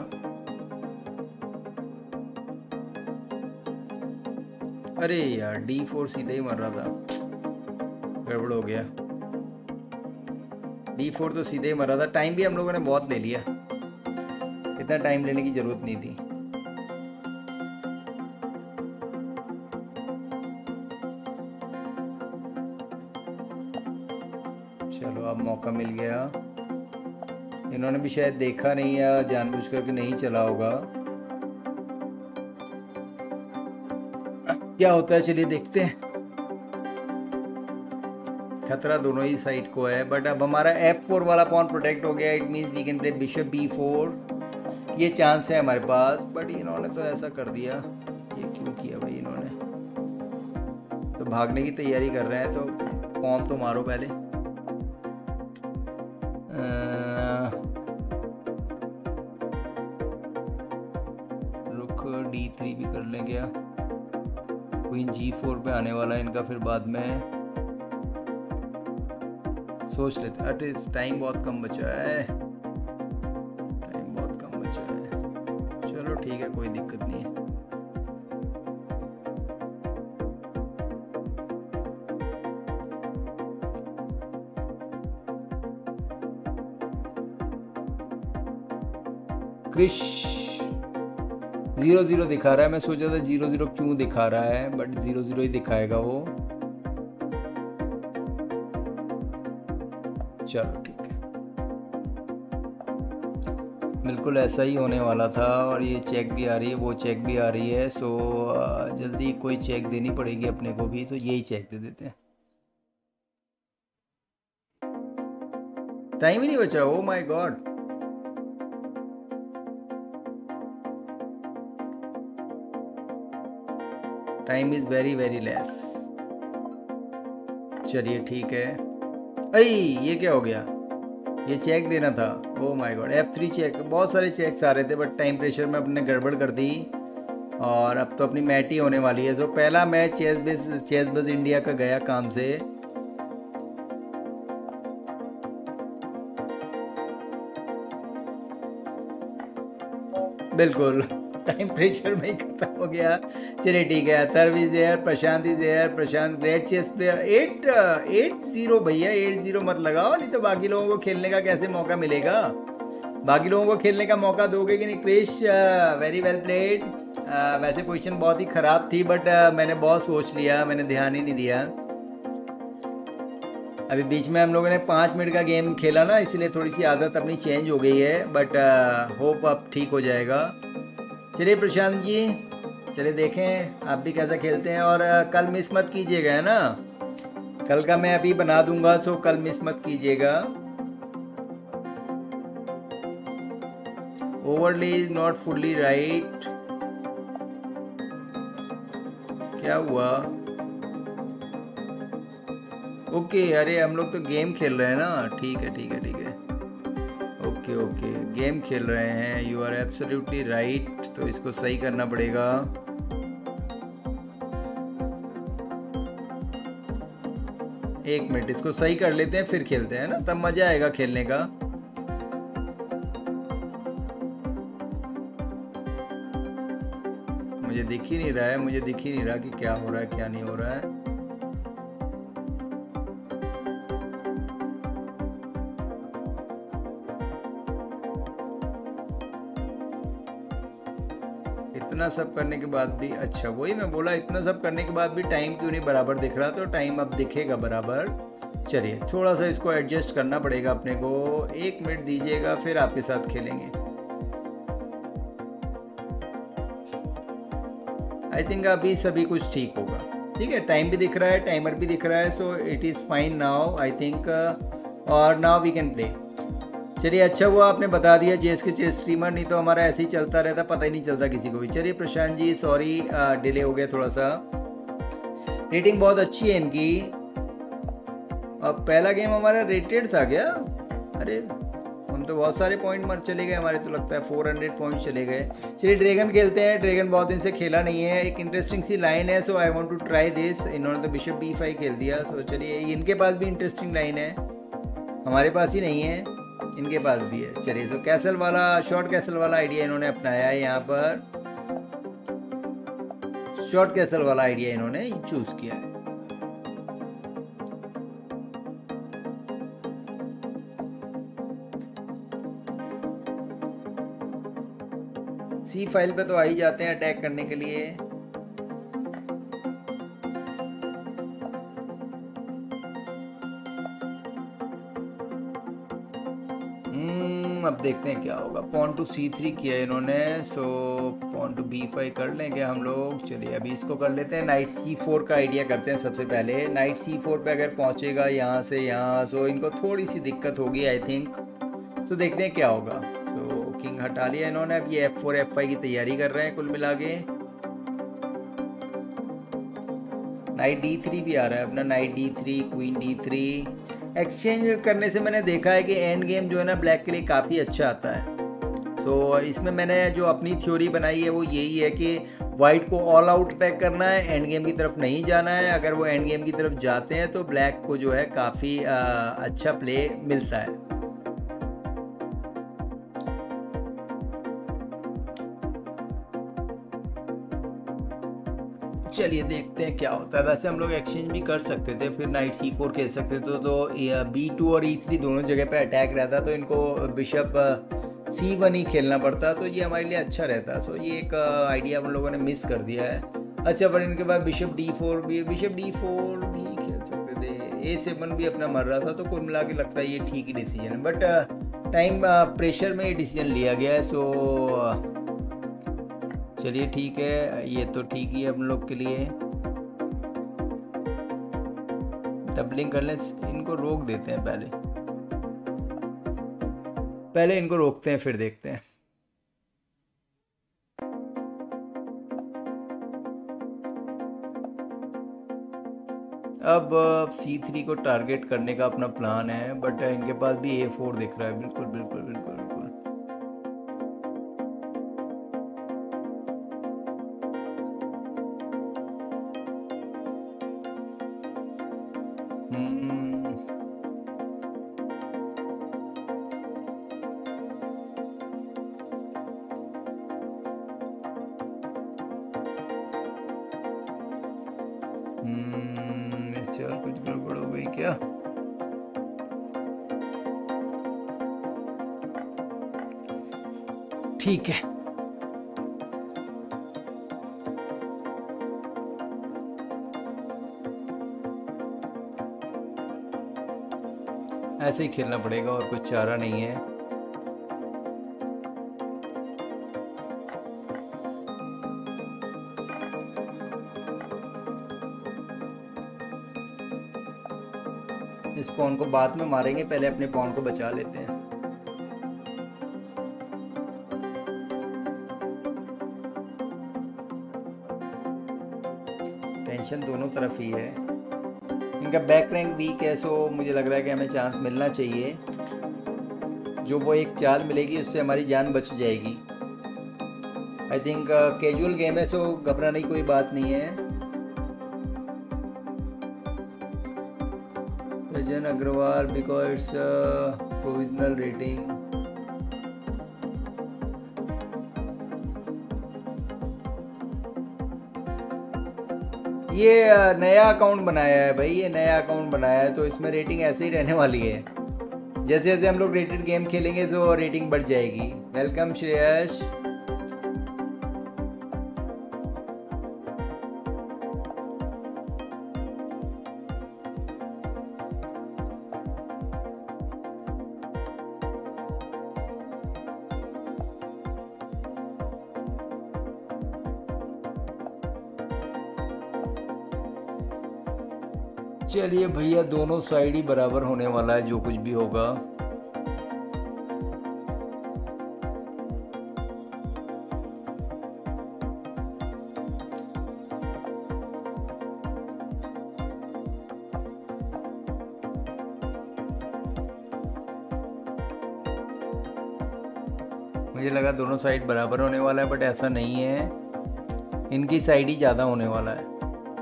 A: अरे यार D4 सीधे ही मर रहा था, गड़बड़ हो गया। D4 तो सीधे ही मर रहा था। टाइम भी हम लोगों ने बहुत ले लिया, इतना टाइम लेने की जरूरत नहीं थी। चलो अब मौका मिल गया। इन्होंने भी शायद देखा नहीं या जानबूझकर के नहीं चला होगा। क्या होता है चलिए देखते हैं। खतरा दोनों ही साइड को है, बट अब हमारा F4 वाला पॉन प्रोटेक्ट हो गया। It means we can play bishop B4। ये चांस है हमारे पास, बट इन्होंने तो ऐसा कर दिया। ये क्यों किया भाई इन्होंने। तो भागने की तैयारी कर रहे हैं, तो पॉन तो मारो पहले। रुक D3 भी कर लें क्या। क्वीन G4 पे आने वाला है इनका, फिर बाद में सोच लेते। अरे टाइम बहुत कम बचा है, टाइम बहुत कम बचा है। चलो ठीक है, कोई दिक्कत नहीं है। क्रिश 0-0 दिखा रहा है। मैं सोचा था 0-0 क्यों दिखा रहा है, बट 0-0 ही दिखाएगा वो। चलो ठीक है, बिल्कुल ऐसा ही होने वाला था। और ये चेक भी आ रही है, वो चेक भी आ रही है। सो जल्दी कोई चेक देनी पड़ेगी अपने को भी, तो यही चेक दे देते हैं। टाइम ही नहीं बचा। Oh my god, time is very very less. चलिए ठीक है। अई ये क्या हो गया, ये चेक देना था। Oh my god, F3 check. बहुत सारे चेक्स आ रहे थे बट टाइम प्रेशर में अपने गड़बड़ कर दी। और अब तो अपनी मैच ही होने वाली है। सो पहला मैच चेस बस इंडिया का गया काम से। बिल्कुल टाइम प्रेशर में ही खत्म हो गया। चलिए ठीक है। Atharv is there, Prashant is there. Prashant great chess player. 8-0 भैया, 8-0 मत लगाओ, नहीं तो बाकी लोगों को खेलने का कैसे मौका मिलेगा। बाकी लोगों को खेलने का मौका दोगे कि नहीं। Krish very well played. वैसे पोजीशन बहुत ही ख़राब थी बट मैंने बहुत सोच लिया, मैंने ध्यान ही नहीं दिया। अभी बीच में हम लोगों ने 5 मिनट का गेम खेला ना, इसलिए थोड़ी सी आदत अपनी चेंज हो गई है। बट होप अब ठीक हो जाएगा। चलिए प्रशांत जी, चलिए देखें आप भी कैसा खेलते हैं। और कल मिस मत कीजिएगा, है ना। कल का मैं अभी बना दूंगा, सो कल मिस मत कीजिएगा। Overlay is not fully right. क्या हुआ। ओके अरे हम लोग तो गेम खेल रहे हैं ना। ठीक है ठीक है ठीक है। ओके ओके, गेम खेल रहे हैं। You are absolutely right. तो इसको सही करना पड़ेगा। एक मिनट, इसको सही कर लेते हैं फिर खेलते हैं ना, तब मजा आएगा खेलने का। मुझे दिख ही नहीं रहा है, मुझे दिख ही नहीं रहा कि क्या हो रहा है क्या नहीं हो रहा है। इतना सब करने के बाद भी, अच्छा वही मैं बोला, इतना सब करने के बाद भी टाइम क्यों नहीं बराबर दिख रहा। तो टाइम अब दिखेगा बराबर। चलिए थोड़ा सा इसको एडजस्ट करना पड़ेगा अपने को। 1 मिनट दीजिएगा फिर आपके साथ खेलेंगे। आई थिंक अभी सभी कुछ ठीक होगा। ठीक है, टाइम भी दिख रहा है, टाइमर भी दिख रहा है। So it is fine now I think. और नाउ वी कैन प्ले। चलिए अच्छा हुआ आपने बता दिया चेस के चेस स्ट्रीमर, नहीं तो हमारा ऐसे ही चलता रहता, पता ही नहीं चलता किसी को भी। चलिए प्रशांत जी सॉरी डिले हो गया थोड़ा सा। रेटिंग बहुत अच्छी है इनकी। अब पहला गेम हमारा रेटेड था क्या। अरे हम तो बहुत सारे पॉइंट मर चले गए हमारे, तो लगता है 400 पॉइंट चले गए। चलिए ड्रैगन खेलते हैं। ड्रैगन बहुत दिन से खेला नहीं है। एक इंटरेस्टिंग सी लाइन है, so I want to try this. इन्होंने तो बिशप B5 खेल दिया। सो चलिए इनके पास भी इंटरेस्टिंग लाइन है, हमारे पास ही नहीं है, इनके पास भी है। चलिए तो कैसल वाला, शॉर्ट कैसल वाला आइडिया इन्होंने अपनाया है यहाँ पर। शॉर्ट कैसल वाला आइडिया इन्होंने चूज किया है। C5 पे तो आ ही जाते हैं अटैक करने के लिए। अब देखते हैं क्या होगा। पॉन टू C3 किया इन्होंने। सो पॉन टू B5 कर लेंगे हम लोग। चलिए अभी इसको कर लेते हैं। नाइट C4 का आइडिया करते हैं सबसे पहले। नाइट C4 पे अगर पहुंचेगा यहाँ से यहाँ, सो इनको थोड़ी सी दिक्कत होगी आई थिंक। तो देखते हैं क्या होगा। सो किंग हटा लिया इन्होंने। अब ये F4 F5 की तैयारी कर रहे हैं कुल मिला के। नाइट D3 भी आ रहा है अपना। Night D3, queen D3 exchange करने से मैंने देखा है कि एंड गेम जो है ना ब्लैक के लिए काफ़ी अच्छा आता है। सो इसमें मैंने जो अपनी थ्योरी बनाई है वो यही है कि वाइट को ऑल आउट अटैक करना है, एंड गेम की तरफ नहीं जाना है। अगर वो एंड गेम की तरफ जाते हैं तो ब्लैक को जो है काफ़ी अच्छा प्ले मिलता है। चलिए देखते हैं क्या होता है। वैसे हम लोग एक्सचेंज भी कर सकते थे, फिर नाइट C4 खेल सकते थे, तो B2 और E3 दोनों जगह पे अटैक रहता, तो इनको बिशप C1 ही खेलना पड़ता, तो ये हमारे लिए अच्छा रहता। सो ये एक आइडिया हम लोगों ने मिस कर दिया है। अच्छा, पर इनके बाद बिशप D4 भी खेल सकते थे। A7 भी अपना मर रहा था, तो कुल मिला के लगता है ये ठीक ही डिसीजन है, बट टाइम प्रेशर में ये डिसीजन लिया गया है। सो चलिए ठीक है, ये तो ठीक ही है हम लोग के लिए। डबलिंग कर लें, इनको रोक देते हैं पहले इनको रोकते हैं, फिर देखते हैं। अब C3 को टारगेट करने का अपना प्लान है, बट इनके पास भी A4 दिख रहा है। बिल्कुल बिल्कुल बिल्कुल बिल्कुल। चल कुछ गड़बड़ हो गई क्या? ठीक है, ऐसे ही खेलना पड़ेगा और कुछ चारा नहीं है। इस पॉन को बाद में मारेंगे, पहले अपने पॉन को बचा लेते हैं। टेंशन दोनों तरफ ही है। इनका बैक रैंक वीक है, सो मुझे लग रहा है कि हमें चांस मिलना चाहिए। जो वो एक चाल मिलेगी उससे हमारी जान बच जाएगी। आई थिंक कैजुअल गेम है, सो घबराने की कोई बात नहीं है। Rajan Agrawal, because it's a provisional rating. ये नया अकाउंट बनाया है भाई, ये नया अकाउंट बनाया है, तो इसमें रेटिंग ऐसे ही रहने वाली है। जैसे जैसे हम लोग रेटेड गेम खेलेंगे तो रेटिंग बढ़ जाएगी। वेलकम श्रेयस। चलिए भैया, दोनों साइड ही बराबर होने वाला है, जो कुछ भी होगा। मुझे लगा दोनों साइड बराबर होने वाला है, बट ऐसा नहीं है, इनकी साइड ही ज़्यादा होने वाला है।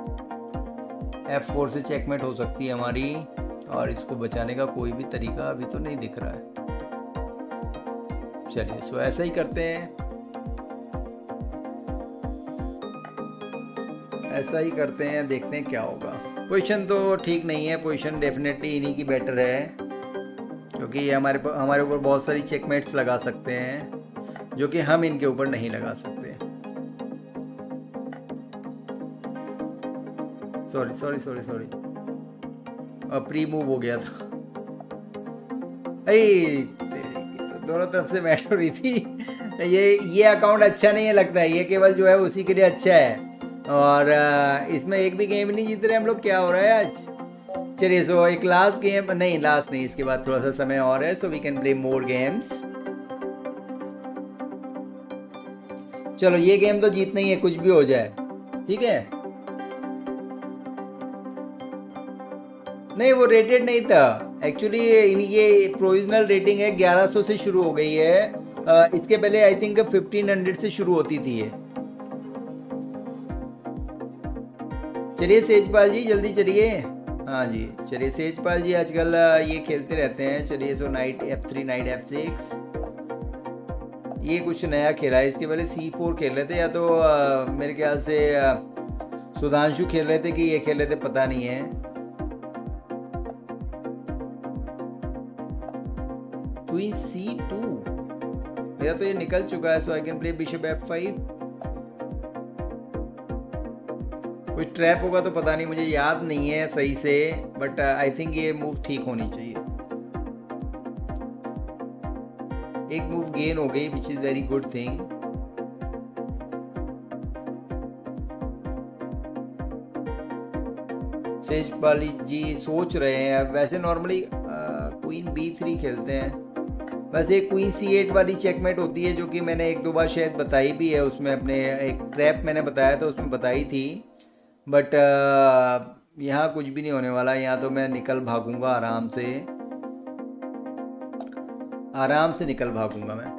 A: F4 से चेकमेट हो सकती है हमारी, और इसको बचाने का कोई भी तरीका अभी तो नहीं दिख रहा है। चलिए, सो ऐसा ही करते हैं, ऐसा ही करते हैं, देखते हैं क्या होगा। पोजीशन तो ठीक नहीं है, पोजीशन डेफिनेटली इन्हीं की बेटर है, क्योंकि ये हमारे ऊपर बहुत सारी चेकमेट्स लगा सकते हैं, जो कि हम इनके ऊपर नहीं लगा सकते। सॉरी प्री मूव हो गया था। दोनों तरफ से मैच हो रही थी। ये अकाउंट अच्छा नहीं है लगता है, ये केवल जो है उसी के लिए अच्छा है, और इसमें एक भी गेम नहीं जीत रहे हम लोग। क्या हो रहा है आज? चलिए, सो एक लास्ट गेम, नहीं लास्ट नहीं, इसके बाद थोड़ा सा समय और है, so we can play more games. चलो, ये गेम तो जीतना ही है, कुछ भी हो जाए, ठीक है। नहीं, वो रेटेड नहीं था एक्चुअली, ये प्रोविजनल रेटिंग है, 1100 से शुरू हो गई है। इसके पहले आई थिंक 1500 से शुरू होती थी ये। चलिए सेजपाल जी, जल्दी चलिए। हाँ जी, चलिए सेजपाल जी, आजकल ये खेलते रहते हैं। चलिए, सो नाइट F3, नाइट F6, ये कुछ नया खेला है। इसके पहले C4 खेल रहे थे, या तो मेरे ख्याल से सुधांशु खेल रहे थे कि ये खेल रहे थे, पता नहीं है। क्वीन C2, मेरा तो ये निकल चुका है, so I can play bishop F5। कुछ ट्रैप होगा तो पता नहीं, मुझे याद नहीं है सही से, बट आई थिंक ये मूव ठीक होनी चाहिए। एक मूव गेन हो गई, which is very good thing. Sheshpali ji सोच रहे हैं, वैसे नॉर्मली क्वीन B3 खेलते हैं। वैसे क्वीन C8 वाली चेकमेट होती है, जो कि मैंने एक दो बार शायद बताई भी है उसमें, अपने एक ट्रैप मैंने बताया था उसमें बताई थी। बट यहाँ कुछ भी नहीं होने वाला, यहाँ तो मैं निकल भागूंगा आराम से निकल भागूंगा मैं।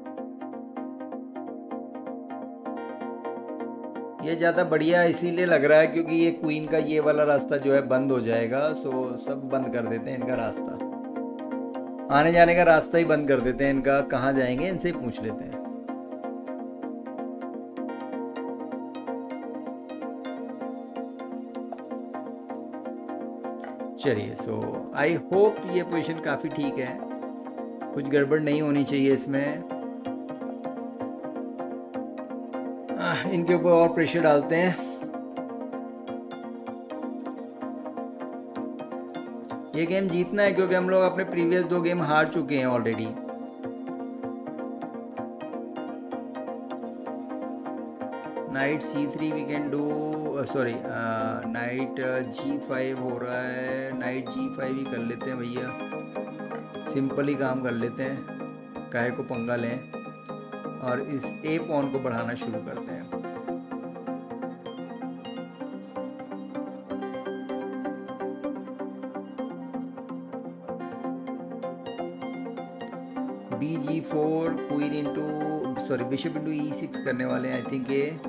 A: ये ज़्यादा बढ़िया इसीलिए लग रहा है क्योंकि ये क्वीन का ये वाला रास्ता जो है बंद हो जाएगा, सो सब बंद कर देते हैं इनका रास्ता, आने जाने का रास्ता ही बंद कर देते हैं इनका। कहाँ जाएंगे इनसे पूछ लेते हैं। चलिए, सो आई होप ये पोजीशन काफ़ी ठीक है, कुछ गड़बड़ नहीं होनी चाहिए इसमें। इनके ऊपर और प्रेशर डालते हैं। ये गेम जीतना है क्योंकि हम लोग अपने प्रीवियस 2 गेम हार चुके हैं already. Knight C3 we can do, sorry knight G5 हो रहा है, नाइट G5 ही कर लेते हैं भैया, सिंपल ही काम कर लेते हैं, काहे को पंगा लें, और इस A पॉन को बढ़ाना शुरू करते हैं। BG4 queen into, sorry bishop into E6 करने वाले हैं आई थिंक ये।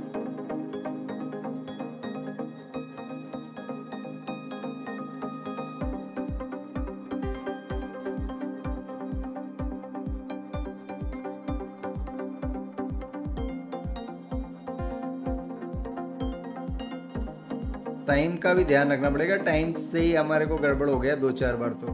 A: टाइम का भी ध्यान रखना पड़ेगा, टाइम से ही हमारे को गड़बड़ हो गया 2-4 बार तो।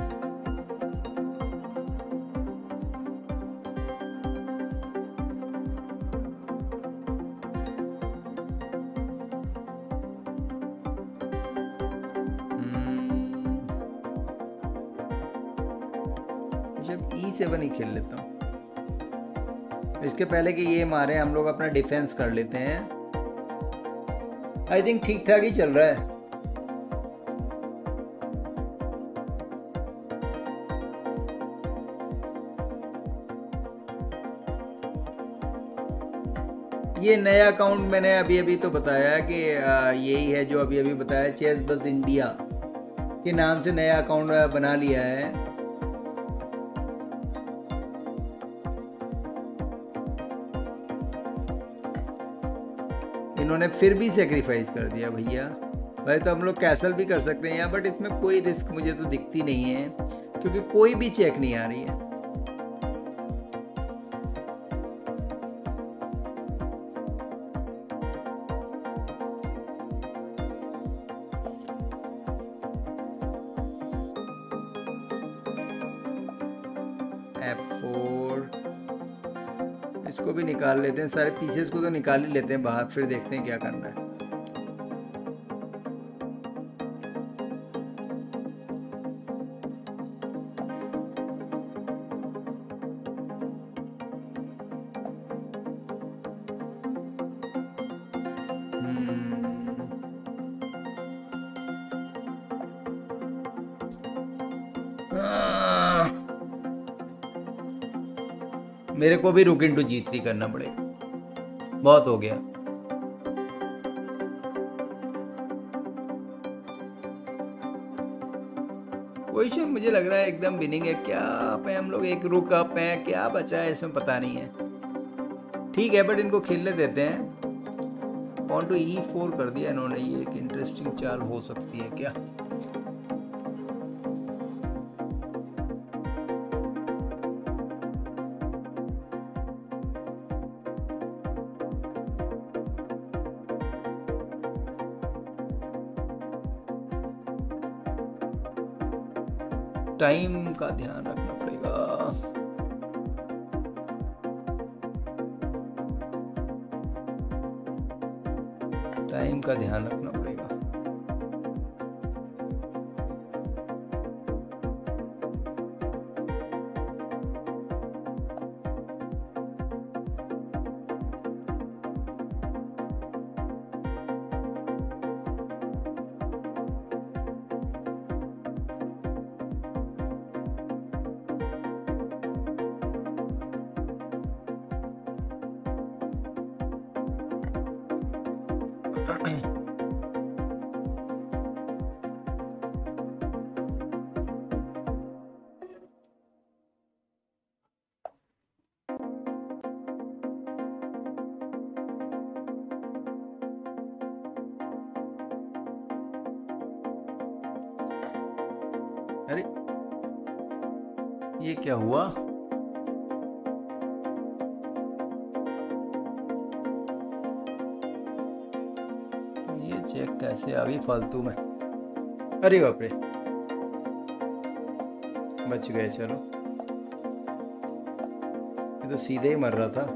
A: जब E7 ही खेल लेता हूँ, इसके पहले कि ये मारे हम लोग अपना डिफेंस कर लेते हैं। आई थिंक ठीक ठाक ही चल रहा है। ये नया अकाउंट मैंने अभी अभी तो बताया कि यही है जो अभी अभी बताया, चेस बस इंडिया के नाम से नया अकाउंट बना लिया है। इन्होंने फिर भी सेक्रीफाइस कर दिया भैया। भाई तो हम लोग कैसल भी कर सकते हैं यहाँ, बट इसमें कोई रिस्क मुझे तो दिखती नहीं है क्योंकि कोई भी चेक नहीं आ रही है। F4 इसको भी निकाल लेते हैं, सारे पीसेस को तो निकाल ही लेते हैं बाहर, फिर देखते हैं क्या करना है। मेरे को भी रुक इंटू G3 करना पड़ेगा, बहुत हो गया। पोजीशन मुझे लग रहा है एकदम विनिंग है। क्या अप है हम लोग, एक रुक अप है, क्या बचा है इसमें पता नहीं है। ठीक है बट इनको खेलने देते हैं। पॉन टू E4 कर दिया इन्होंने, ये एक इंटरेस्टिंग चाल हो सकती है क्या। टाइम का ध्यान रखना पड़ेगा। टाइम का ध्यान रखना पड़ेगा। अरे ये क्या हुआ? ये चेक कैसे आ गई फालतू में? अरे बाप रे, बच गए। चलो, ये तो सीधे ही मर रहा था,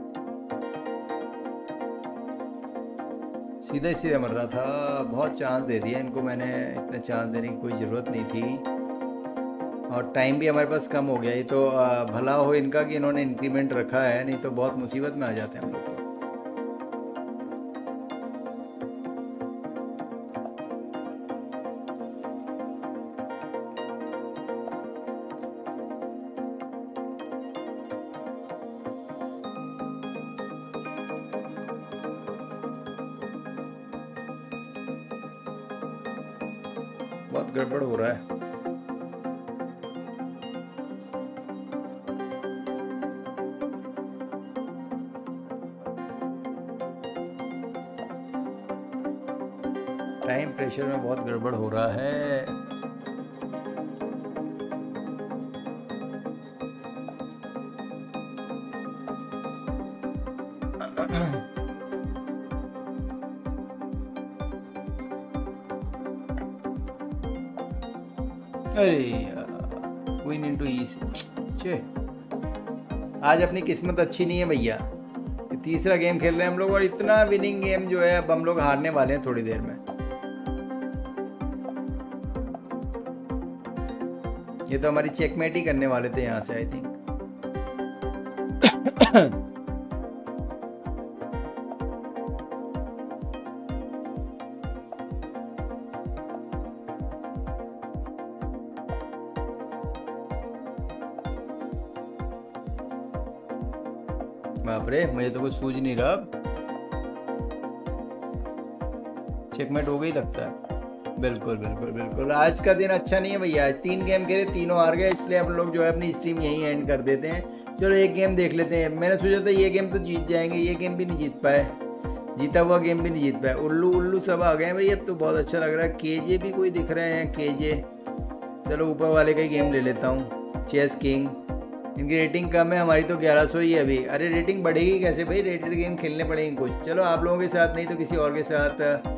A: सीधे सीधे मर रहा था। बहुत चांस दे दिया इनको मैंने, इतने चांस देने की कोई ज़रूरत नहीं थी। और टाइम भी हमारे पास कम हो गया। ये तो भला हो इनका कि इन्होंने इंक्रीमेंट रखा है, नहीं तो बहुत मुसीबत में आ जाते हैं हम लोग तो। बहुत गड़बड़ हो रहा है। टाइम प्रेशर में बहुत गड़बड़ हो रहा है। अरे क्वीन इंटू ई। आज अपनी किस्मत अच्छी नहीं है भैया। तीसरा गेम खेल रहे हैं हम लोग और इतना विनिंग गेम जो है, अब हम लोग हारने वाले हैं थोड़ी देर में। ये तो हमारी चेकमेट ही करने वाले थे यहाँ से, आई थिंक। बाप रे, मुझे तो कुछ सूझ नहीं रहा। चेकमेट हो गई लगता है। बिल्कुल बिल्कुल बिल्कुल। आज का दिन अच्छा नहीं है भैया। 3 गेम खेले, तीनों हार गए, इसलिए हम लोग जो है अपनी स्ट्रीम यहीं एंड कर देते हैं। चलो एक गेम देख लेते हैं। मैंने सोचा था ये गेम तो जीत जाएंगे, ये गेम भी नहीं जीत पाए, जीता हुआ गेम भी नहीं जीत पाए। उल्लू उल्लू सब आ गए हैं भाई, अब तो बहुत अच्छा लग रहा है। केजे भी कोई दिख रहे हैं, केजे। चलो ऊपर वाले का ही गेम ले लेता हूँ, चेस किंग। इनकी रेटिंग कम है, हमारी तो 1100 ही है अभी। अरे रेटिंग बढ़ेगी कैसे भाई, रेटेड गेम खेलने पड़ेंगे कुछ। चलो आप लोगों के साथ नहीं तो किसी और के साथ।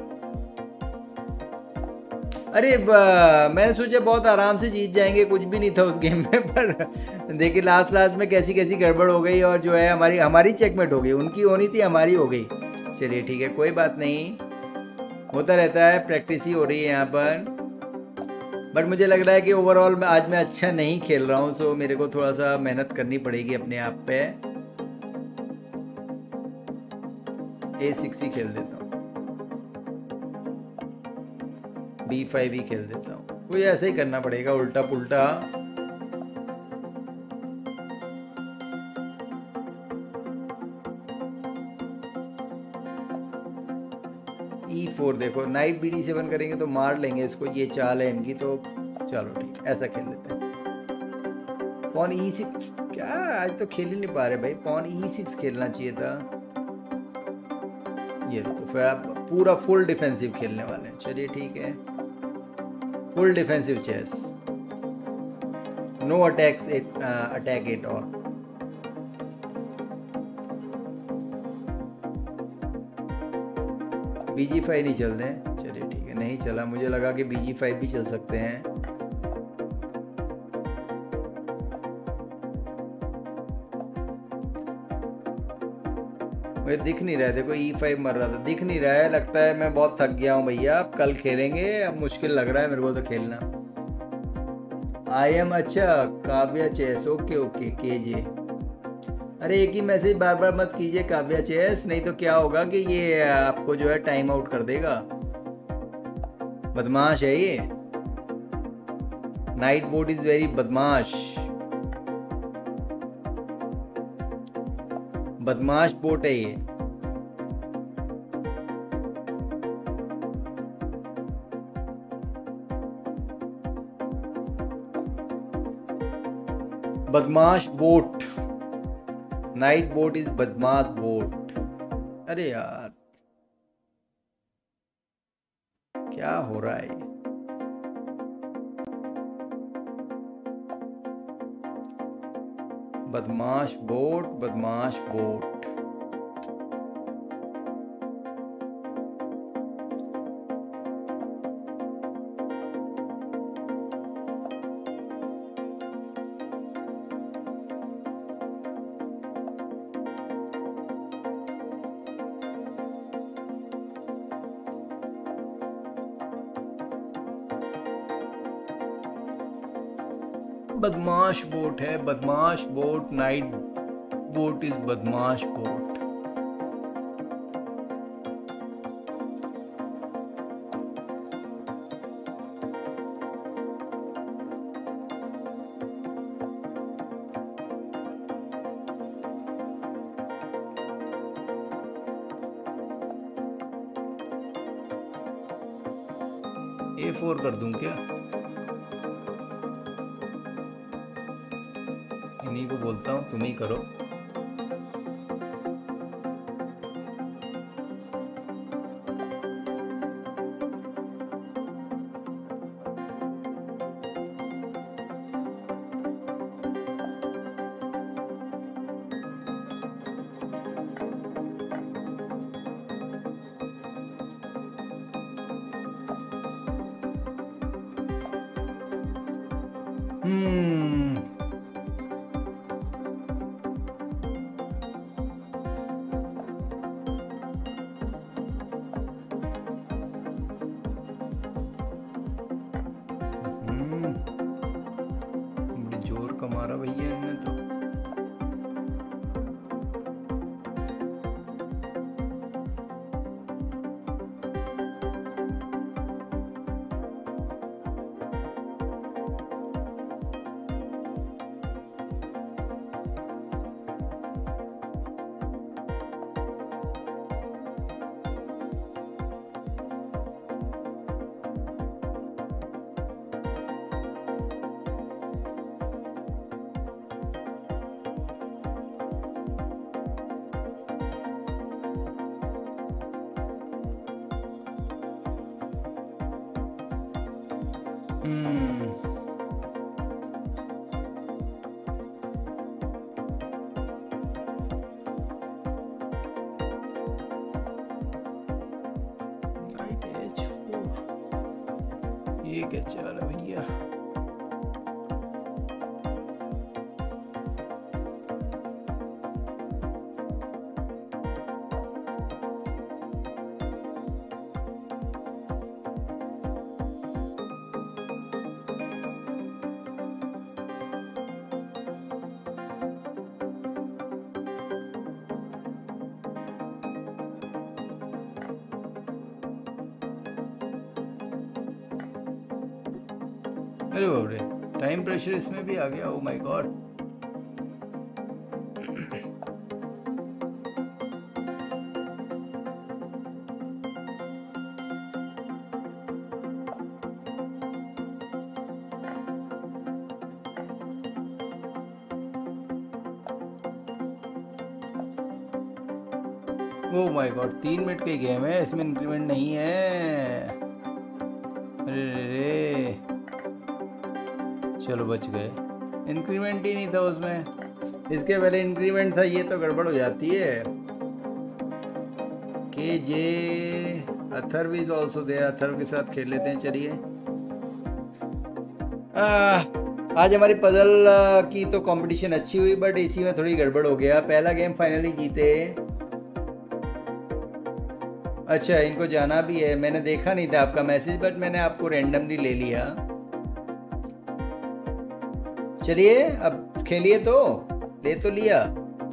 A: अरे मैंने सोचा बहुत आराम से जीत जाएंगे, कुछ भी नहीं था उस गेम में। पर देखिए लास्ट में कैसी कैसी गड़बड़ हो गई, और जो है हमारी चेकमेट हो गई। उनकी होनी थी, हमारी हो गई। चलिए ठीक है, कोई बात नहीं, होता रहता है, प्रैक्टिस ही हो रही है यहाँ पर। बट मुझे लग रहा है कि ओवरऑल आज मैं अच्छा नहीं खेल रहा हूँ, सो मेरे को थोड़ा सा मेहनत करनी पड़ेगी अपने आप पे। A6 ही खेल देता हूँ, B5 ही खेल देता हूँ। कोई ऐसा ही करना पड़ेगा, उल्टा पुल्टा। E4 देखो, नाइट BD7 करेंगे तो मार लेंगे इसको, ये चाल है इनकी। तो चलो ठीक, ऐसा खेल लेते हैं। पॉन E6 क्या, आज तो खेल ही नहीं पा रहे भाई। पॉन E6 खेलना चाहिए था। ये तो फिर आप पूरा फुल डिफेंसिव खेलने वाले हैं। चलिए ठीक है, full defensive chess, no attacks it, attack it all. BG5 नहीं चलते हैं। चलिए ठीक है, नहीं चला, मुझे लगा कि BG5 भी चल सकते हैं। मुझे दिख नहीं रहा, देखो E5 मर रहा था, दिख नहीं रहा है। लगता है मैं बहुत थक गया हूँ भैया, अब कल खेलेंगे, अब मुश्किल लग रहा है मेरे को तो खेलना। IM अच्छा Kavya chess, okay okay KJ। अरे एक ही मैसेज बार बार मत कीजिए काव्या चेस, नहीं तो क्या होगा कि ये आपको जो है टाइम आउट कर देगा। बदमाश है ये, नाइट बोट इज वेरी बदमाश, बदमाश बोट है ये। बदमाश बोट, नाइट बोट इज बदमाश बोट। अरे यार क्या हो रहा है ये? बदमाश बोट, बदमाश बोट। बदमाश बोट है, बदमाश बोट, नाइट बोट इज बदमाश बोट। A4 कर दूं क्या? इन्हीं को बोलता हूँ तुम ही करो। बड़ी जोर का मारा भैया इन्होंने तो। ये क्या चल रहा है भैया? अरे बाप रे, टाइम प्रेशर इसमें भी आ गया, oh my god. Oh my god, 3 minute की गेम है, इसमें इंक्रीमेंट नहीं है। अरे रे, चलो बच गए। इंक्रीमेंट ही नहीं था उसमें, इसके पहले इंक्रीमेंट था, ये तो गड़बड़ हो जाती है। KJ Atharv is also there, Atharv के साथ खेल लेते हैं। चलिए आज हमारी पजल की तो कंपटीशन अच्छी हुई, बट इसी में थोड़ी गड़बड़ हो गया। पहला गेम फाइनली जीते, अच्छा, इनको जाना भी है। मैंने देखा नहीं था आपका मैसेज, बट मैंने आपको रैंडमली ले लिया। चलिए अब खेलिए, तो ले तो लिया।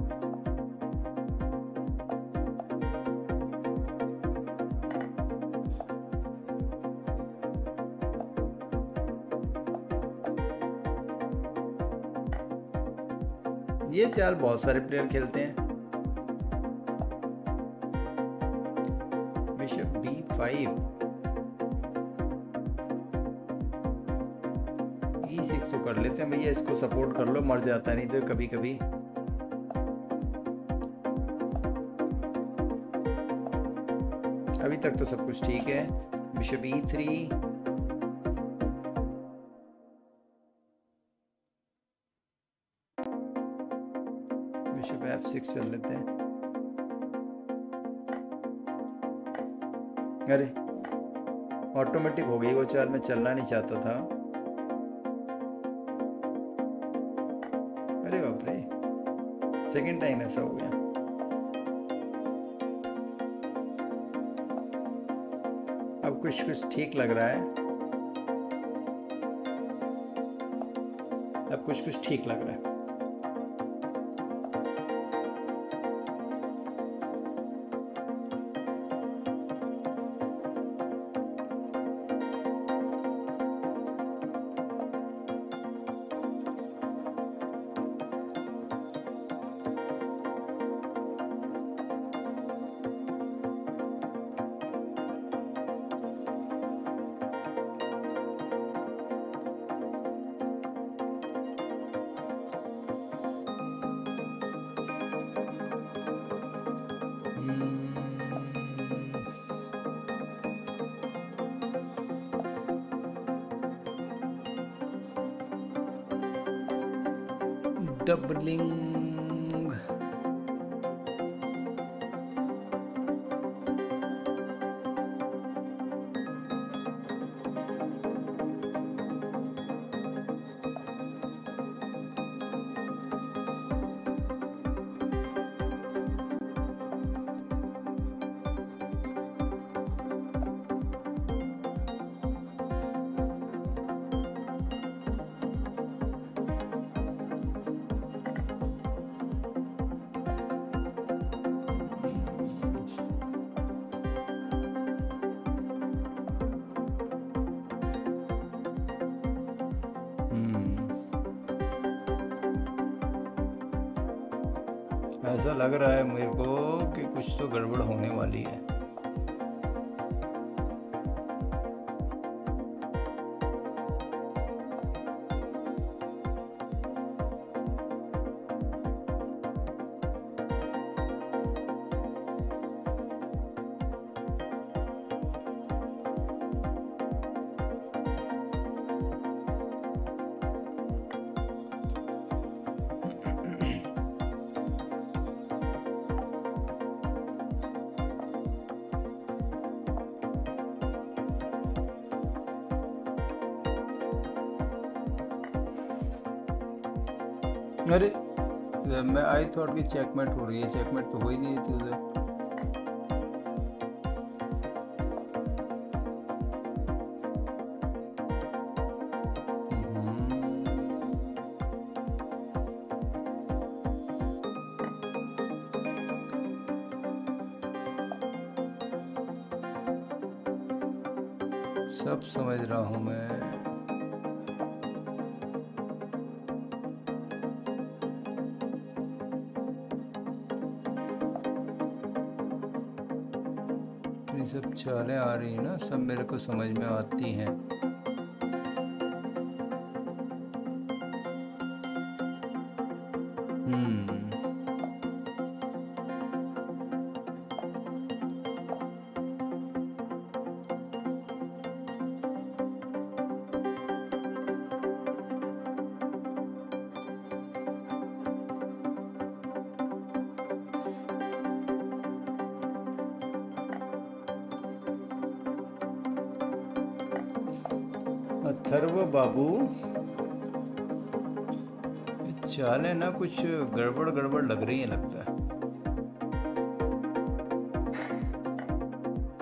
A: ये चाल बहुत सारे प्लेयर खेलते हैं। बिशप B5, E6 तो कर लेते हैं भैया, इसको सपोर्ट कर लो, मर जाता नहीं तो कभी कभी। अभी तक तो सब कुछ ठीक है। बिशप E3, बिशप F6 चल लेते हैं। अरे ऑटोमेटिक हो गई वो चाल, मैं चलना नहीं चाहता था। अरे बाप रे, सेकेंड टाइम ऐसा हो गया। अब कुछ कुछ ठीक लग रहा है, अब कुछ कुछ ठीक लग रहा है। डबलिंग, ऐसा लग रहा है मेरे को कि कुछ तो गड़बड़ होने वाली है। अरे मैं आई थॉट कि चेकमेट हो रही है, चेकमेट तो हो ही नहीं थी उधर। सब समझ रहा हूँ मैं। सब चालें आ रही हैं ना, सब मेरे को समझ में आती हैं। अथर्व बाबू, चालें ना कुछ गड़बड़ गड़बड़ लग रही है लगता है।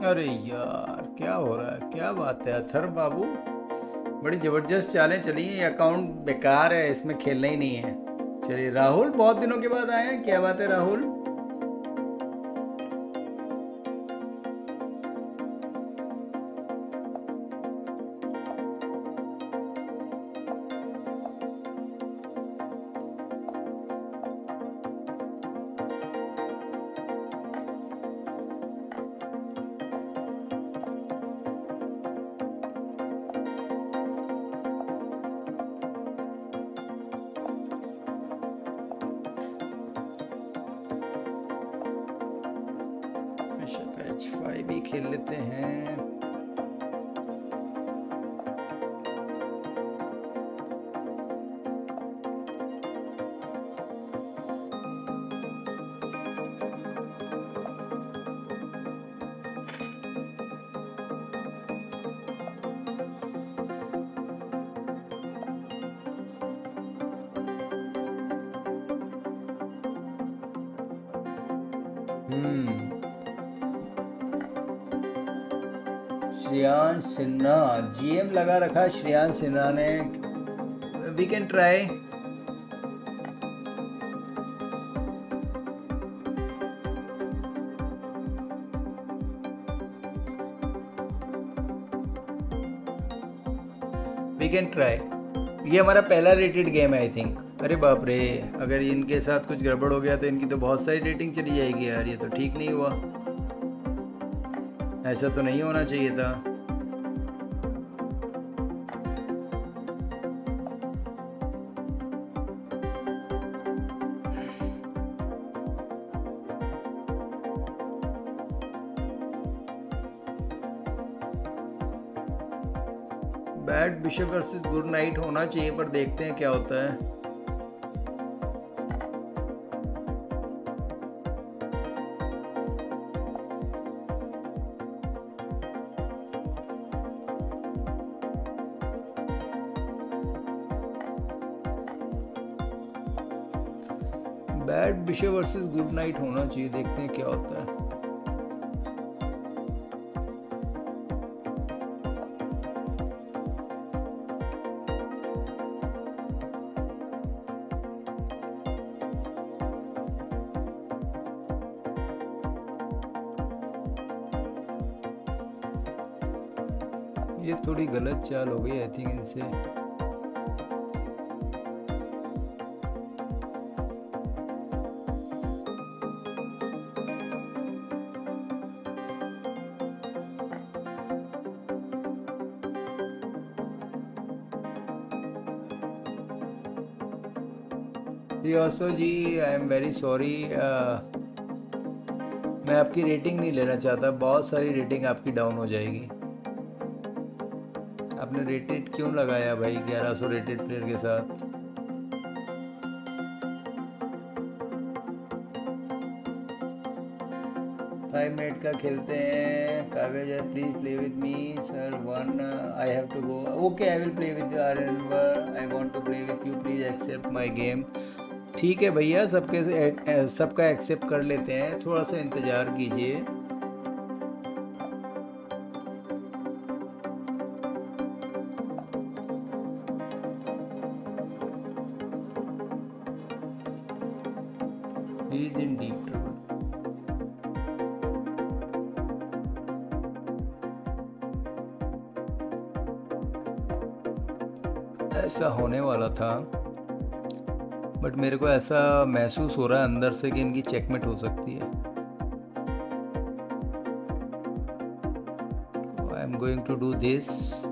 A: अरे यार क्या हो रहा है, क्या बात है अथर बाबू, बड़ी जबरदस्त चालें चली हैं। ये अकाउंट बेकार है, इसमें खेलना ही नहीं है। चलिए राहुल बहुत दिनों के बाद आए हैं, क्या बात है राहुल? H5 भी खेल लेते हैं। श्रेयांश सिन्हा जीएम लगा रखा, श्रेयांश सिन्हा ने। We can try. We can try. ये हमारा पहला रेटेड गेम है आई थिंक। अरे बाप रे, अगर इनके साथ कुछ गड़बड़ हो गया तो इनकी तो बहुत सारी रेटिंग चली जाएगी यार, ये तो ठीक नहीं हुआ, ऐसा तो नहीं होना चाहिए था। Bad bishop versus good knight होना चाहिए, पर देखते हैं क्या होता है। Bad bishop versus good knight होना चाहिए, देखते हैं क्या होता है। ये थोड़ी गलत चाल हो गई आई थिंक इनसे। Shreyas ji I am very sorry, मैं आपकी रेटिंग नहीं लेना चाहता, बहुत सारी रेटिंग आपकी डाउन हो जाएगी। आपने रेटेड क्यों लगाया भाई 1100 रेटेड प्लेयर के साथ? फाइव मिनट का खेलते हैं। कागज है, please play with me sir. One I have to go. Okay I will play with you. I want to play with you, please accept my game. ठीक है भैया, सबका एक्सेप्ट कर लेते हैं, थोड़ा सा इंतज़ार कीजिए। He is in deep trouble. ऐसा होने वाला था, बट मेरे को ऐसा महसूस हो रहा है अंदर से कि इनकी चेकमेट हो सकती है। I am going to do this.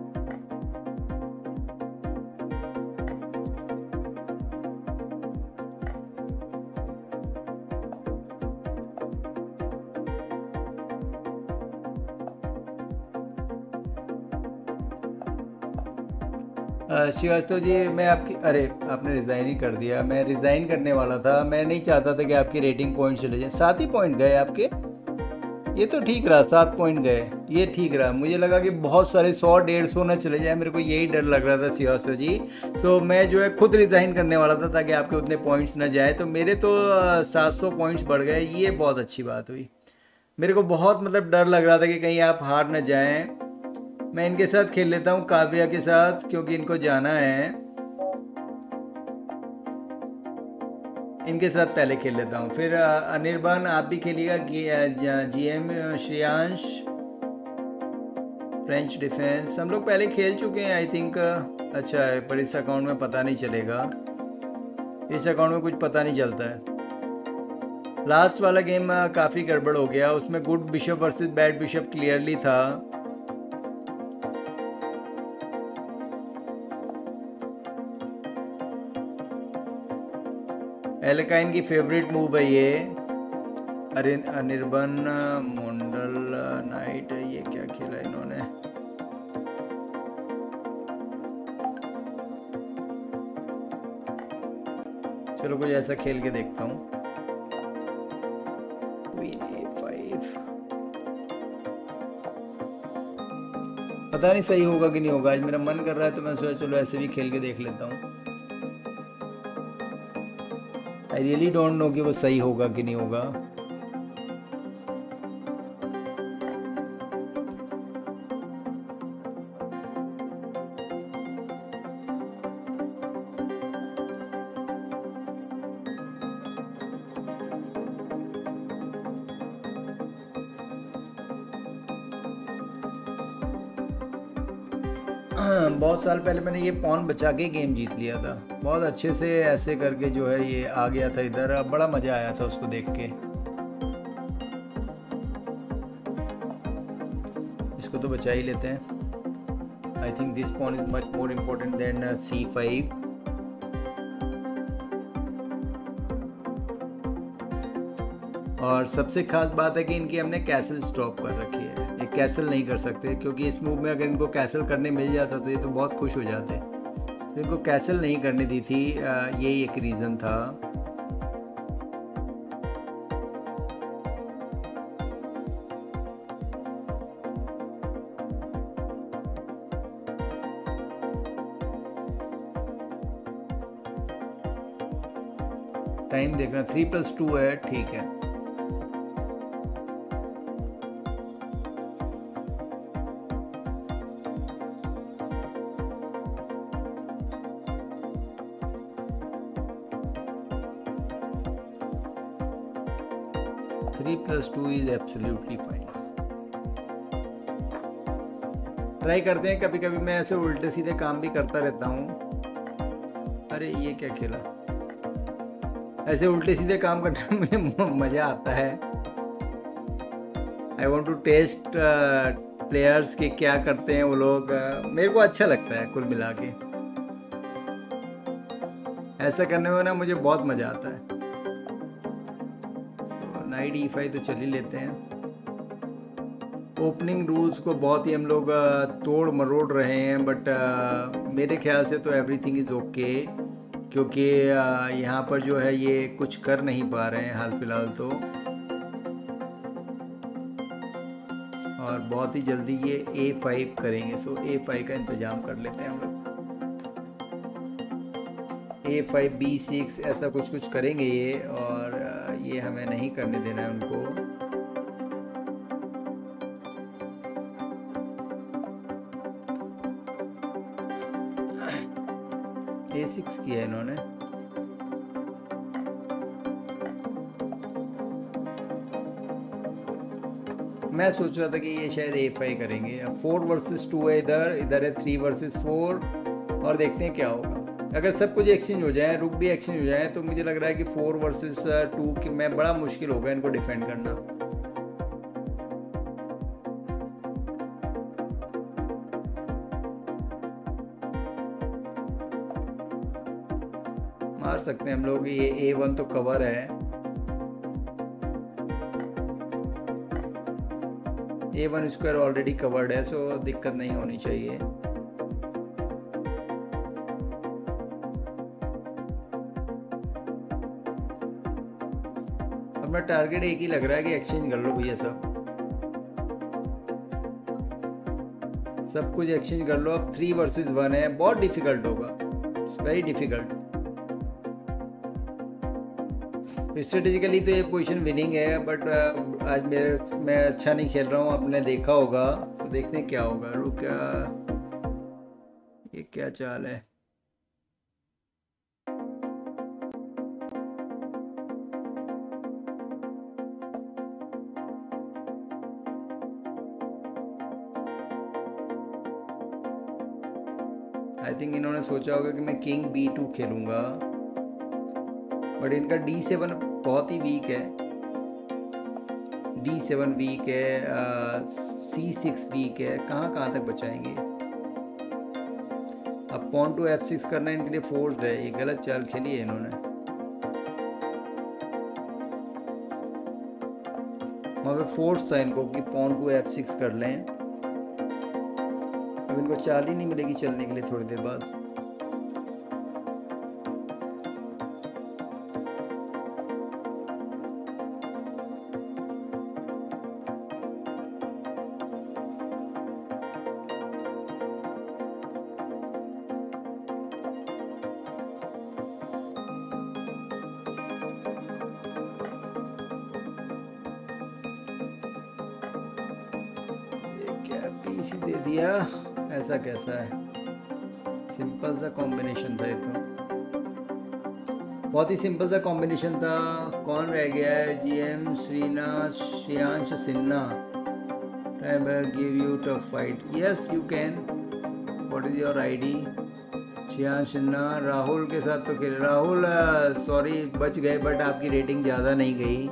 A: Srivastava ji मैं आपकी, अरे आपने रिज़ाइन ही कर दिया। मैं रिज़ाइन करने वाला था, मैं नहीं चाहता था कि आपकी रेटिंग पॉइंट चले जाए। 7 ही पॉइंट गए आपके, ये तो ठीक रहा। 7 पॉइंट गए, ये ठीक रहा। मुझे लगा कि बहुत सारे 100-150 ना चले जाए, मेरे को यही डर लग रहा था श्रीवास्तव जी। सो मैं जो है खुद रिज़ाइन करने वाला था ताकि आपके उतने पॉइंट्स ना जाए। तो मेरे तो 700 पॉइंट्स बढ़ गए, ये बहुत अच्छी बात हुई। मेरे को बहुत मतलब डर लग रहा था कि कहीं आप हार न जाएं। मैं इनके साथ खेल लेता हूँ, काव्या के साथ, क्योंकि इनको जाना है। इनके साथ पहले खेल लेता हूँ, फिर अनिर्बान आप भी खेलिएगा। जीएम श्रेयांश फ्रेंच डिफेंस हम लोग पहले खेल चुके हैं आई थिंक। अच्छा है, पर इस अकाउंट में पता नहीं चलेगा, इस अकाउंट में कुछ पता नहीं चलता है। लास्ट वाला गेम काफ़ी गड़बड़ हो गया, उसमें good bishop versus bad bishop clearly था। एलकाइन की फेवरेट मूव है ये। अरे अनिर्बन मोंडल नाइट, ये क्या खेला इन्होंने। चलो कुछ ऐसा खेल के देखता हूँ। क्वीन A5, पता नहीं सही होगा कि नहीं होगा। आज मेरा मन कर रहा है तो मैं सोचा चलो ऐसे भी खेल के देख लेता हूँ। आई रियली डोंट नो कि वो सही होगा कि नहीं होगा। बहुत साल पहले मैंने ये पॉन बचा के गेम जीत लिया था, बहुत अच्छे से ऐसे करके जो है ये आ गया था इधर। बड़ा मज़ा आया था उसको देख के। इसको तो बचा ही लेते हैं। I think this pawn is much more important than C5। और सबसे खास बात है कि इनकी हमने कैसल स्टॉप कर रखी है, ये कैसल नहीं कर सकते, क्योंकि इस मूव में अगर इनको कैसल करने मिल जाता तो ये तो बहुत खुश हो जाते। तो इनको कैसल नहीं करने दी थी, यही एक रीज़न था। टाइम देखना, 3+2 है, ठीक है। Three plus two is absolutely fine. Try करते हैं, कभी कभी मैं ऐसे उल्टे सीधे काम भी करता रहता हूँ। अरे ये क्या खेला, ऐसे उल्टे सीधे काम करने में मुझे मज़ा आता है। I want to test players के क्या करते हैं वो लोग, मेरे को अच्छा लगता है कुल मिला के। ऐसा करने में ना मुझे बहुत मज़ा आता है। नाइट E5 तो चल ही लेते हैं। ओपनिंग रूल्स को बहुत ही हम लोग तोड़ मरोड़ रहे हैं, बट मेरे ख्याल से तो एवरीथिंग इज़ ओके, क्योंकि यहाँ पर जो है ये कुछ कर नहीं पा रहे हैं हाल फिलहाल तो। और बहुत ही जल्दी ये A5 करेंगे, सो A5 का इंतज़ाम कर लेते हैं हम लोग। A5 B6 ऐसा कुछ करेंगे ये, और ये हमें नहीं करने देना है उनको। A6 किया इन्होंने। मैं सोच रहा था कि ये शायद A5 करेंगे। 4 वर्सेस 2 है इधर है 3 वर्सेस 4, और देखते हैं क्या होगा। अगर सब कुछ एक्सचेंज हो जाए, रुक भी एक्सचेंज हो जाए, तो मुझे लग रहा है कि 4 वर्सेस 2 के में बड़ा मुश्किल होगा इनको डिफेंड करना। मार सकते हैं हम लोग, ये A1 तो कवर है। A1 स्क्वायर ऑलरेडी कवर्ड है, सो दिक्कत नहीं होनी चाहिए। अपना टारगेट एक ही लग रहा है कि एक्सचेंज कर लो भैया, सब कुछ एक्सचेंज कर लो। अब 3 वर्सेस 1 है, बहुत डिफिकल्ट होगा, इट्स वेरी डिफिकल्ट। स्ट्रेटेजिकली तो ये पोजीशन विनिंग है, बट आज मैं अच्छा नहीं खेल रहा हूँ, आपने देखा होगा। तो देखते हैं क्या होगा। रुक, ये क्या चाल है। आई थिंक इन्होंने सोचा होगा कि मैं किंग B2 खेलूंगा, बट इनका D7 बहुत ही वीक है। D7 वीक है, C6 वीक है, कहाँ कहाँ तक बचाएंगे। अब पॉन टू F6 करना इनके लिए फोर्स्ड है, ये गलत चाल खेली है इन्होंने। वहाँ पे फोर्स था इनको कि पॉन टू F6 कर लें। अब इनको चाल ही नहीं मिलेगी चलने के लिए थोड़ी देर बाद। पीस ही दे दिया, ऐसा कैसा है। सिंपल सा कॉम्बिनेशन था ये तो, बहुत ही सिंपल सा कॉम्बिनेशन था। कौन रह गया है? GM Shreyansh Sinha. I give you tough fight. Yes, you can. What is your ID? Shreyansh Sinha Rahul के साथ तो खेल। राहुल सॉरी बच गए, बट आपकी रेटिंग ज़्यादा नहीं गई।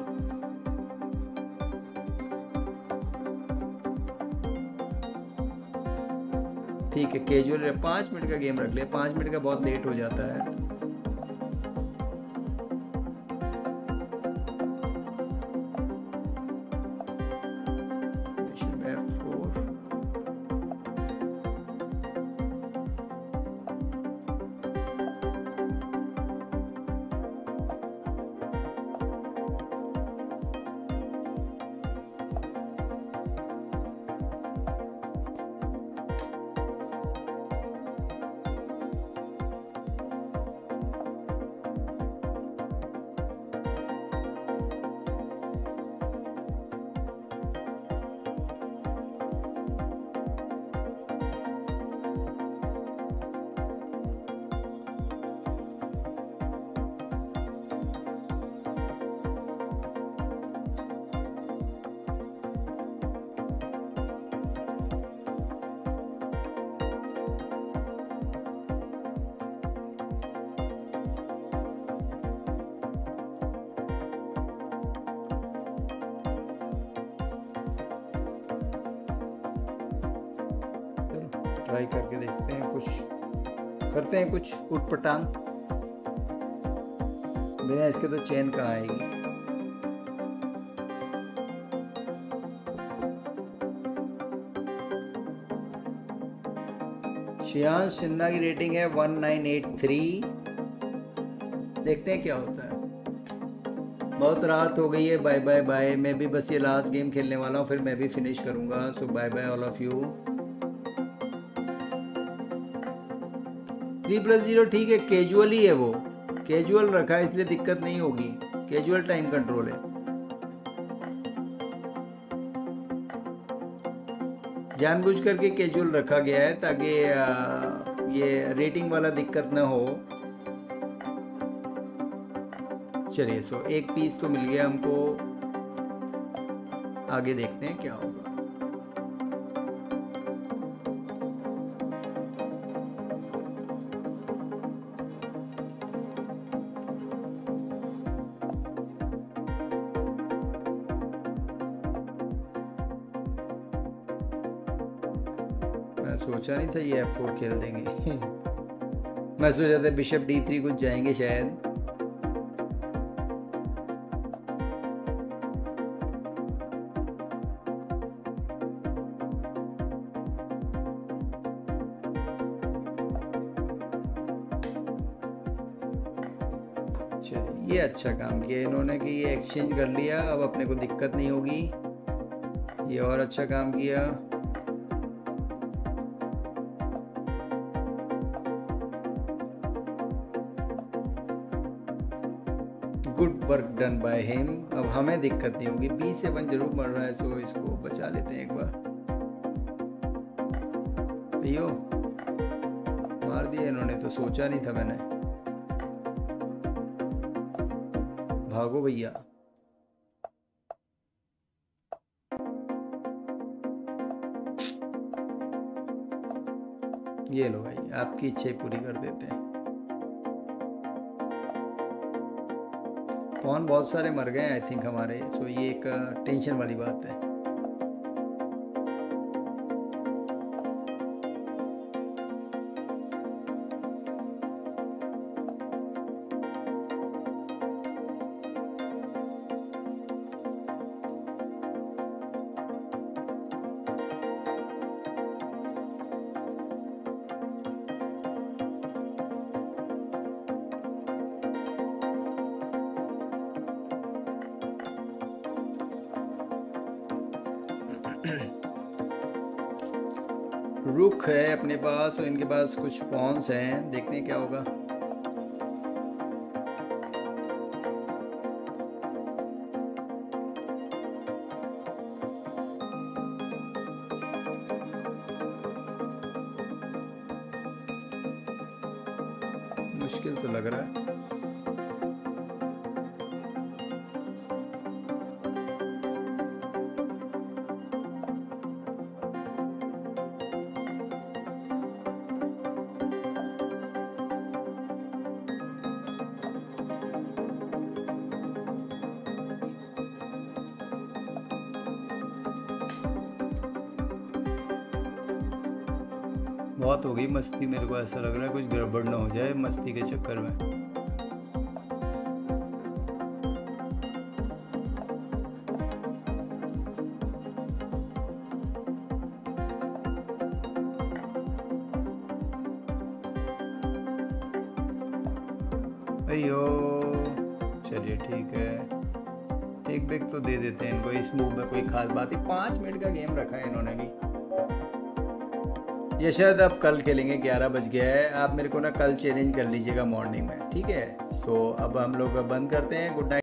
A: ठीक है, कैजुअल 5 मिनट का गेम रख लिया। 5 मिनट का बहुत लेट हो जाता है। ट्राई करके देखते हैं, कुछ करते हैं, कुछ उटपटांग। बिना इसके तो चैन कहाँ आएगी। श्रेयांश सिन्हा की रेटिंग है 1983। देखते हैं क्या होता है। बहुत रात हो गई है। Bye bye bye. मैं भी बस ये लास्ट गेम खेलने वाला हूँ, फिर मैं भी फिनिश करूँगा। So bye bye all of you. 3+0 ठीक है, कैजुअल ही है वो, कैजुअल रखा है इसलिए दिक्कत नहीं होगी। कैजुअल टाइम कंट्रोल है, जानबूझ करके कैजुअल रखा गया है ताकि ये रेटिंग वाला दिक्कत ना हो। चलिए, सो एक पीस तो मिल गया हमको। आगे देखते हैं क्या होगा। सोचा नहीं था ये F4 खेल देंगे। मैं सोचा था बिशप D3 कुछ जाएंगे शायद। चलिए, ये अच्छा काम किया इन्होंने कि ये एक्सचेंज कर लिया, अब अपने को दिक्कत नहीं होगी। ये और अच्छा काम किया। Good work done by him. अब हमें दिक्कत नहीं होगी, B7 जरूर मर रहा है, सो इसको बचा लेते हैं एक बार। अयो मार दिया इन्होंने, तो सोचा नहीं था मैंने। भागो भैया। ये लो भाई, आपकी इच्छा पूरी कर देते हैं। पॉन बहुत सारे मर गए आई थिंक हमारे, सो ये एक टेंशन वाली बात है। रुख है अपने पास और इनके पास कुछ पॉन्स हैं, देखते हैं क्या होगा। मुश्किल तो लग रहा है। बहुत हो गई मस्ती, मेरे को ऐसा लग रहा है कुछ गड़बड़ ना हो जाए मस्ती के चक्कर में। अयो चलिए ठीक है, एक बैग तो दे देते हैं इनको। इस मूव में कोई खास बात है, 5 मिनट का गेम रखा है इन्होंने भी। ये शायद अब कल खेलेंगे, 11 बज गया है। आप मेरे को ना कल चैलेंज कर लीजिएगा मॉर्निंग में, ठीक है। सो अब हम लोग बंद करते हैं। Good night.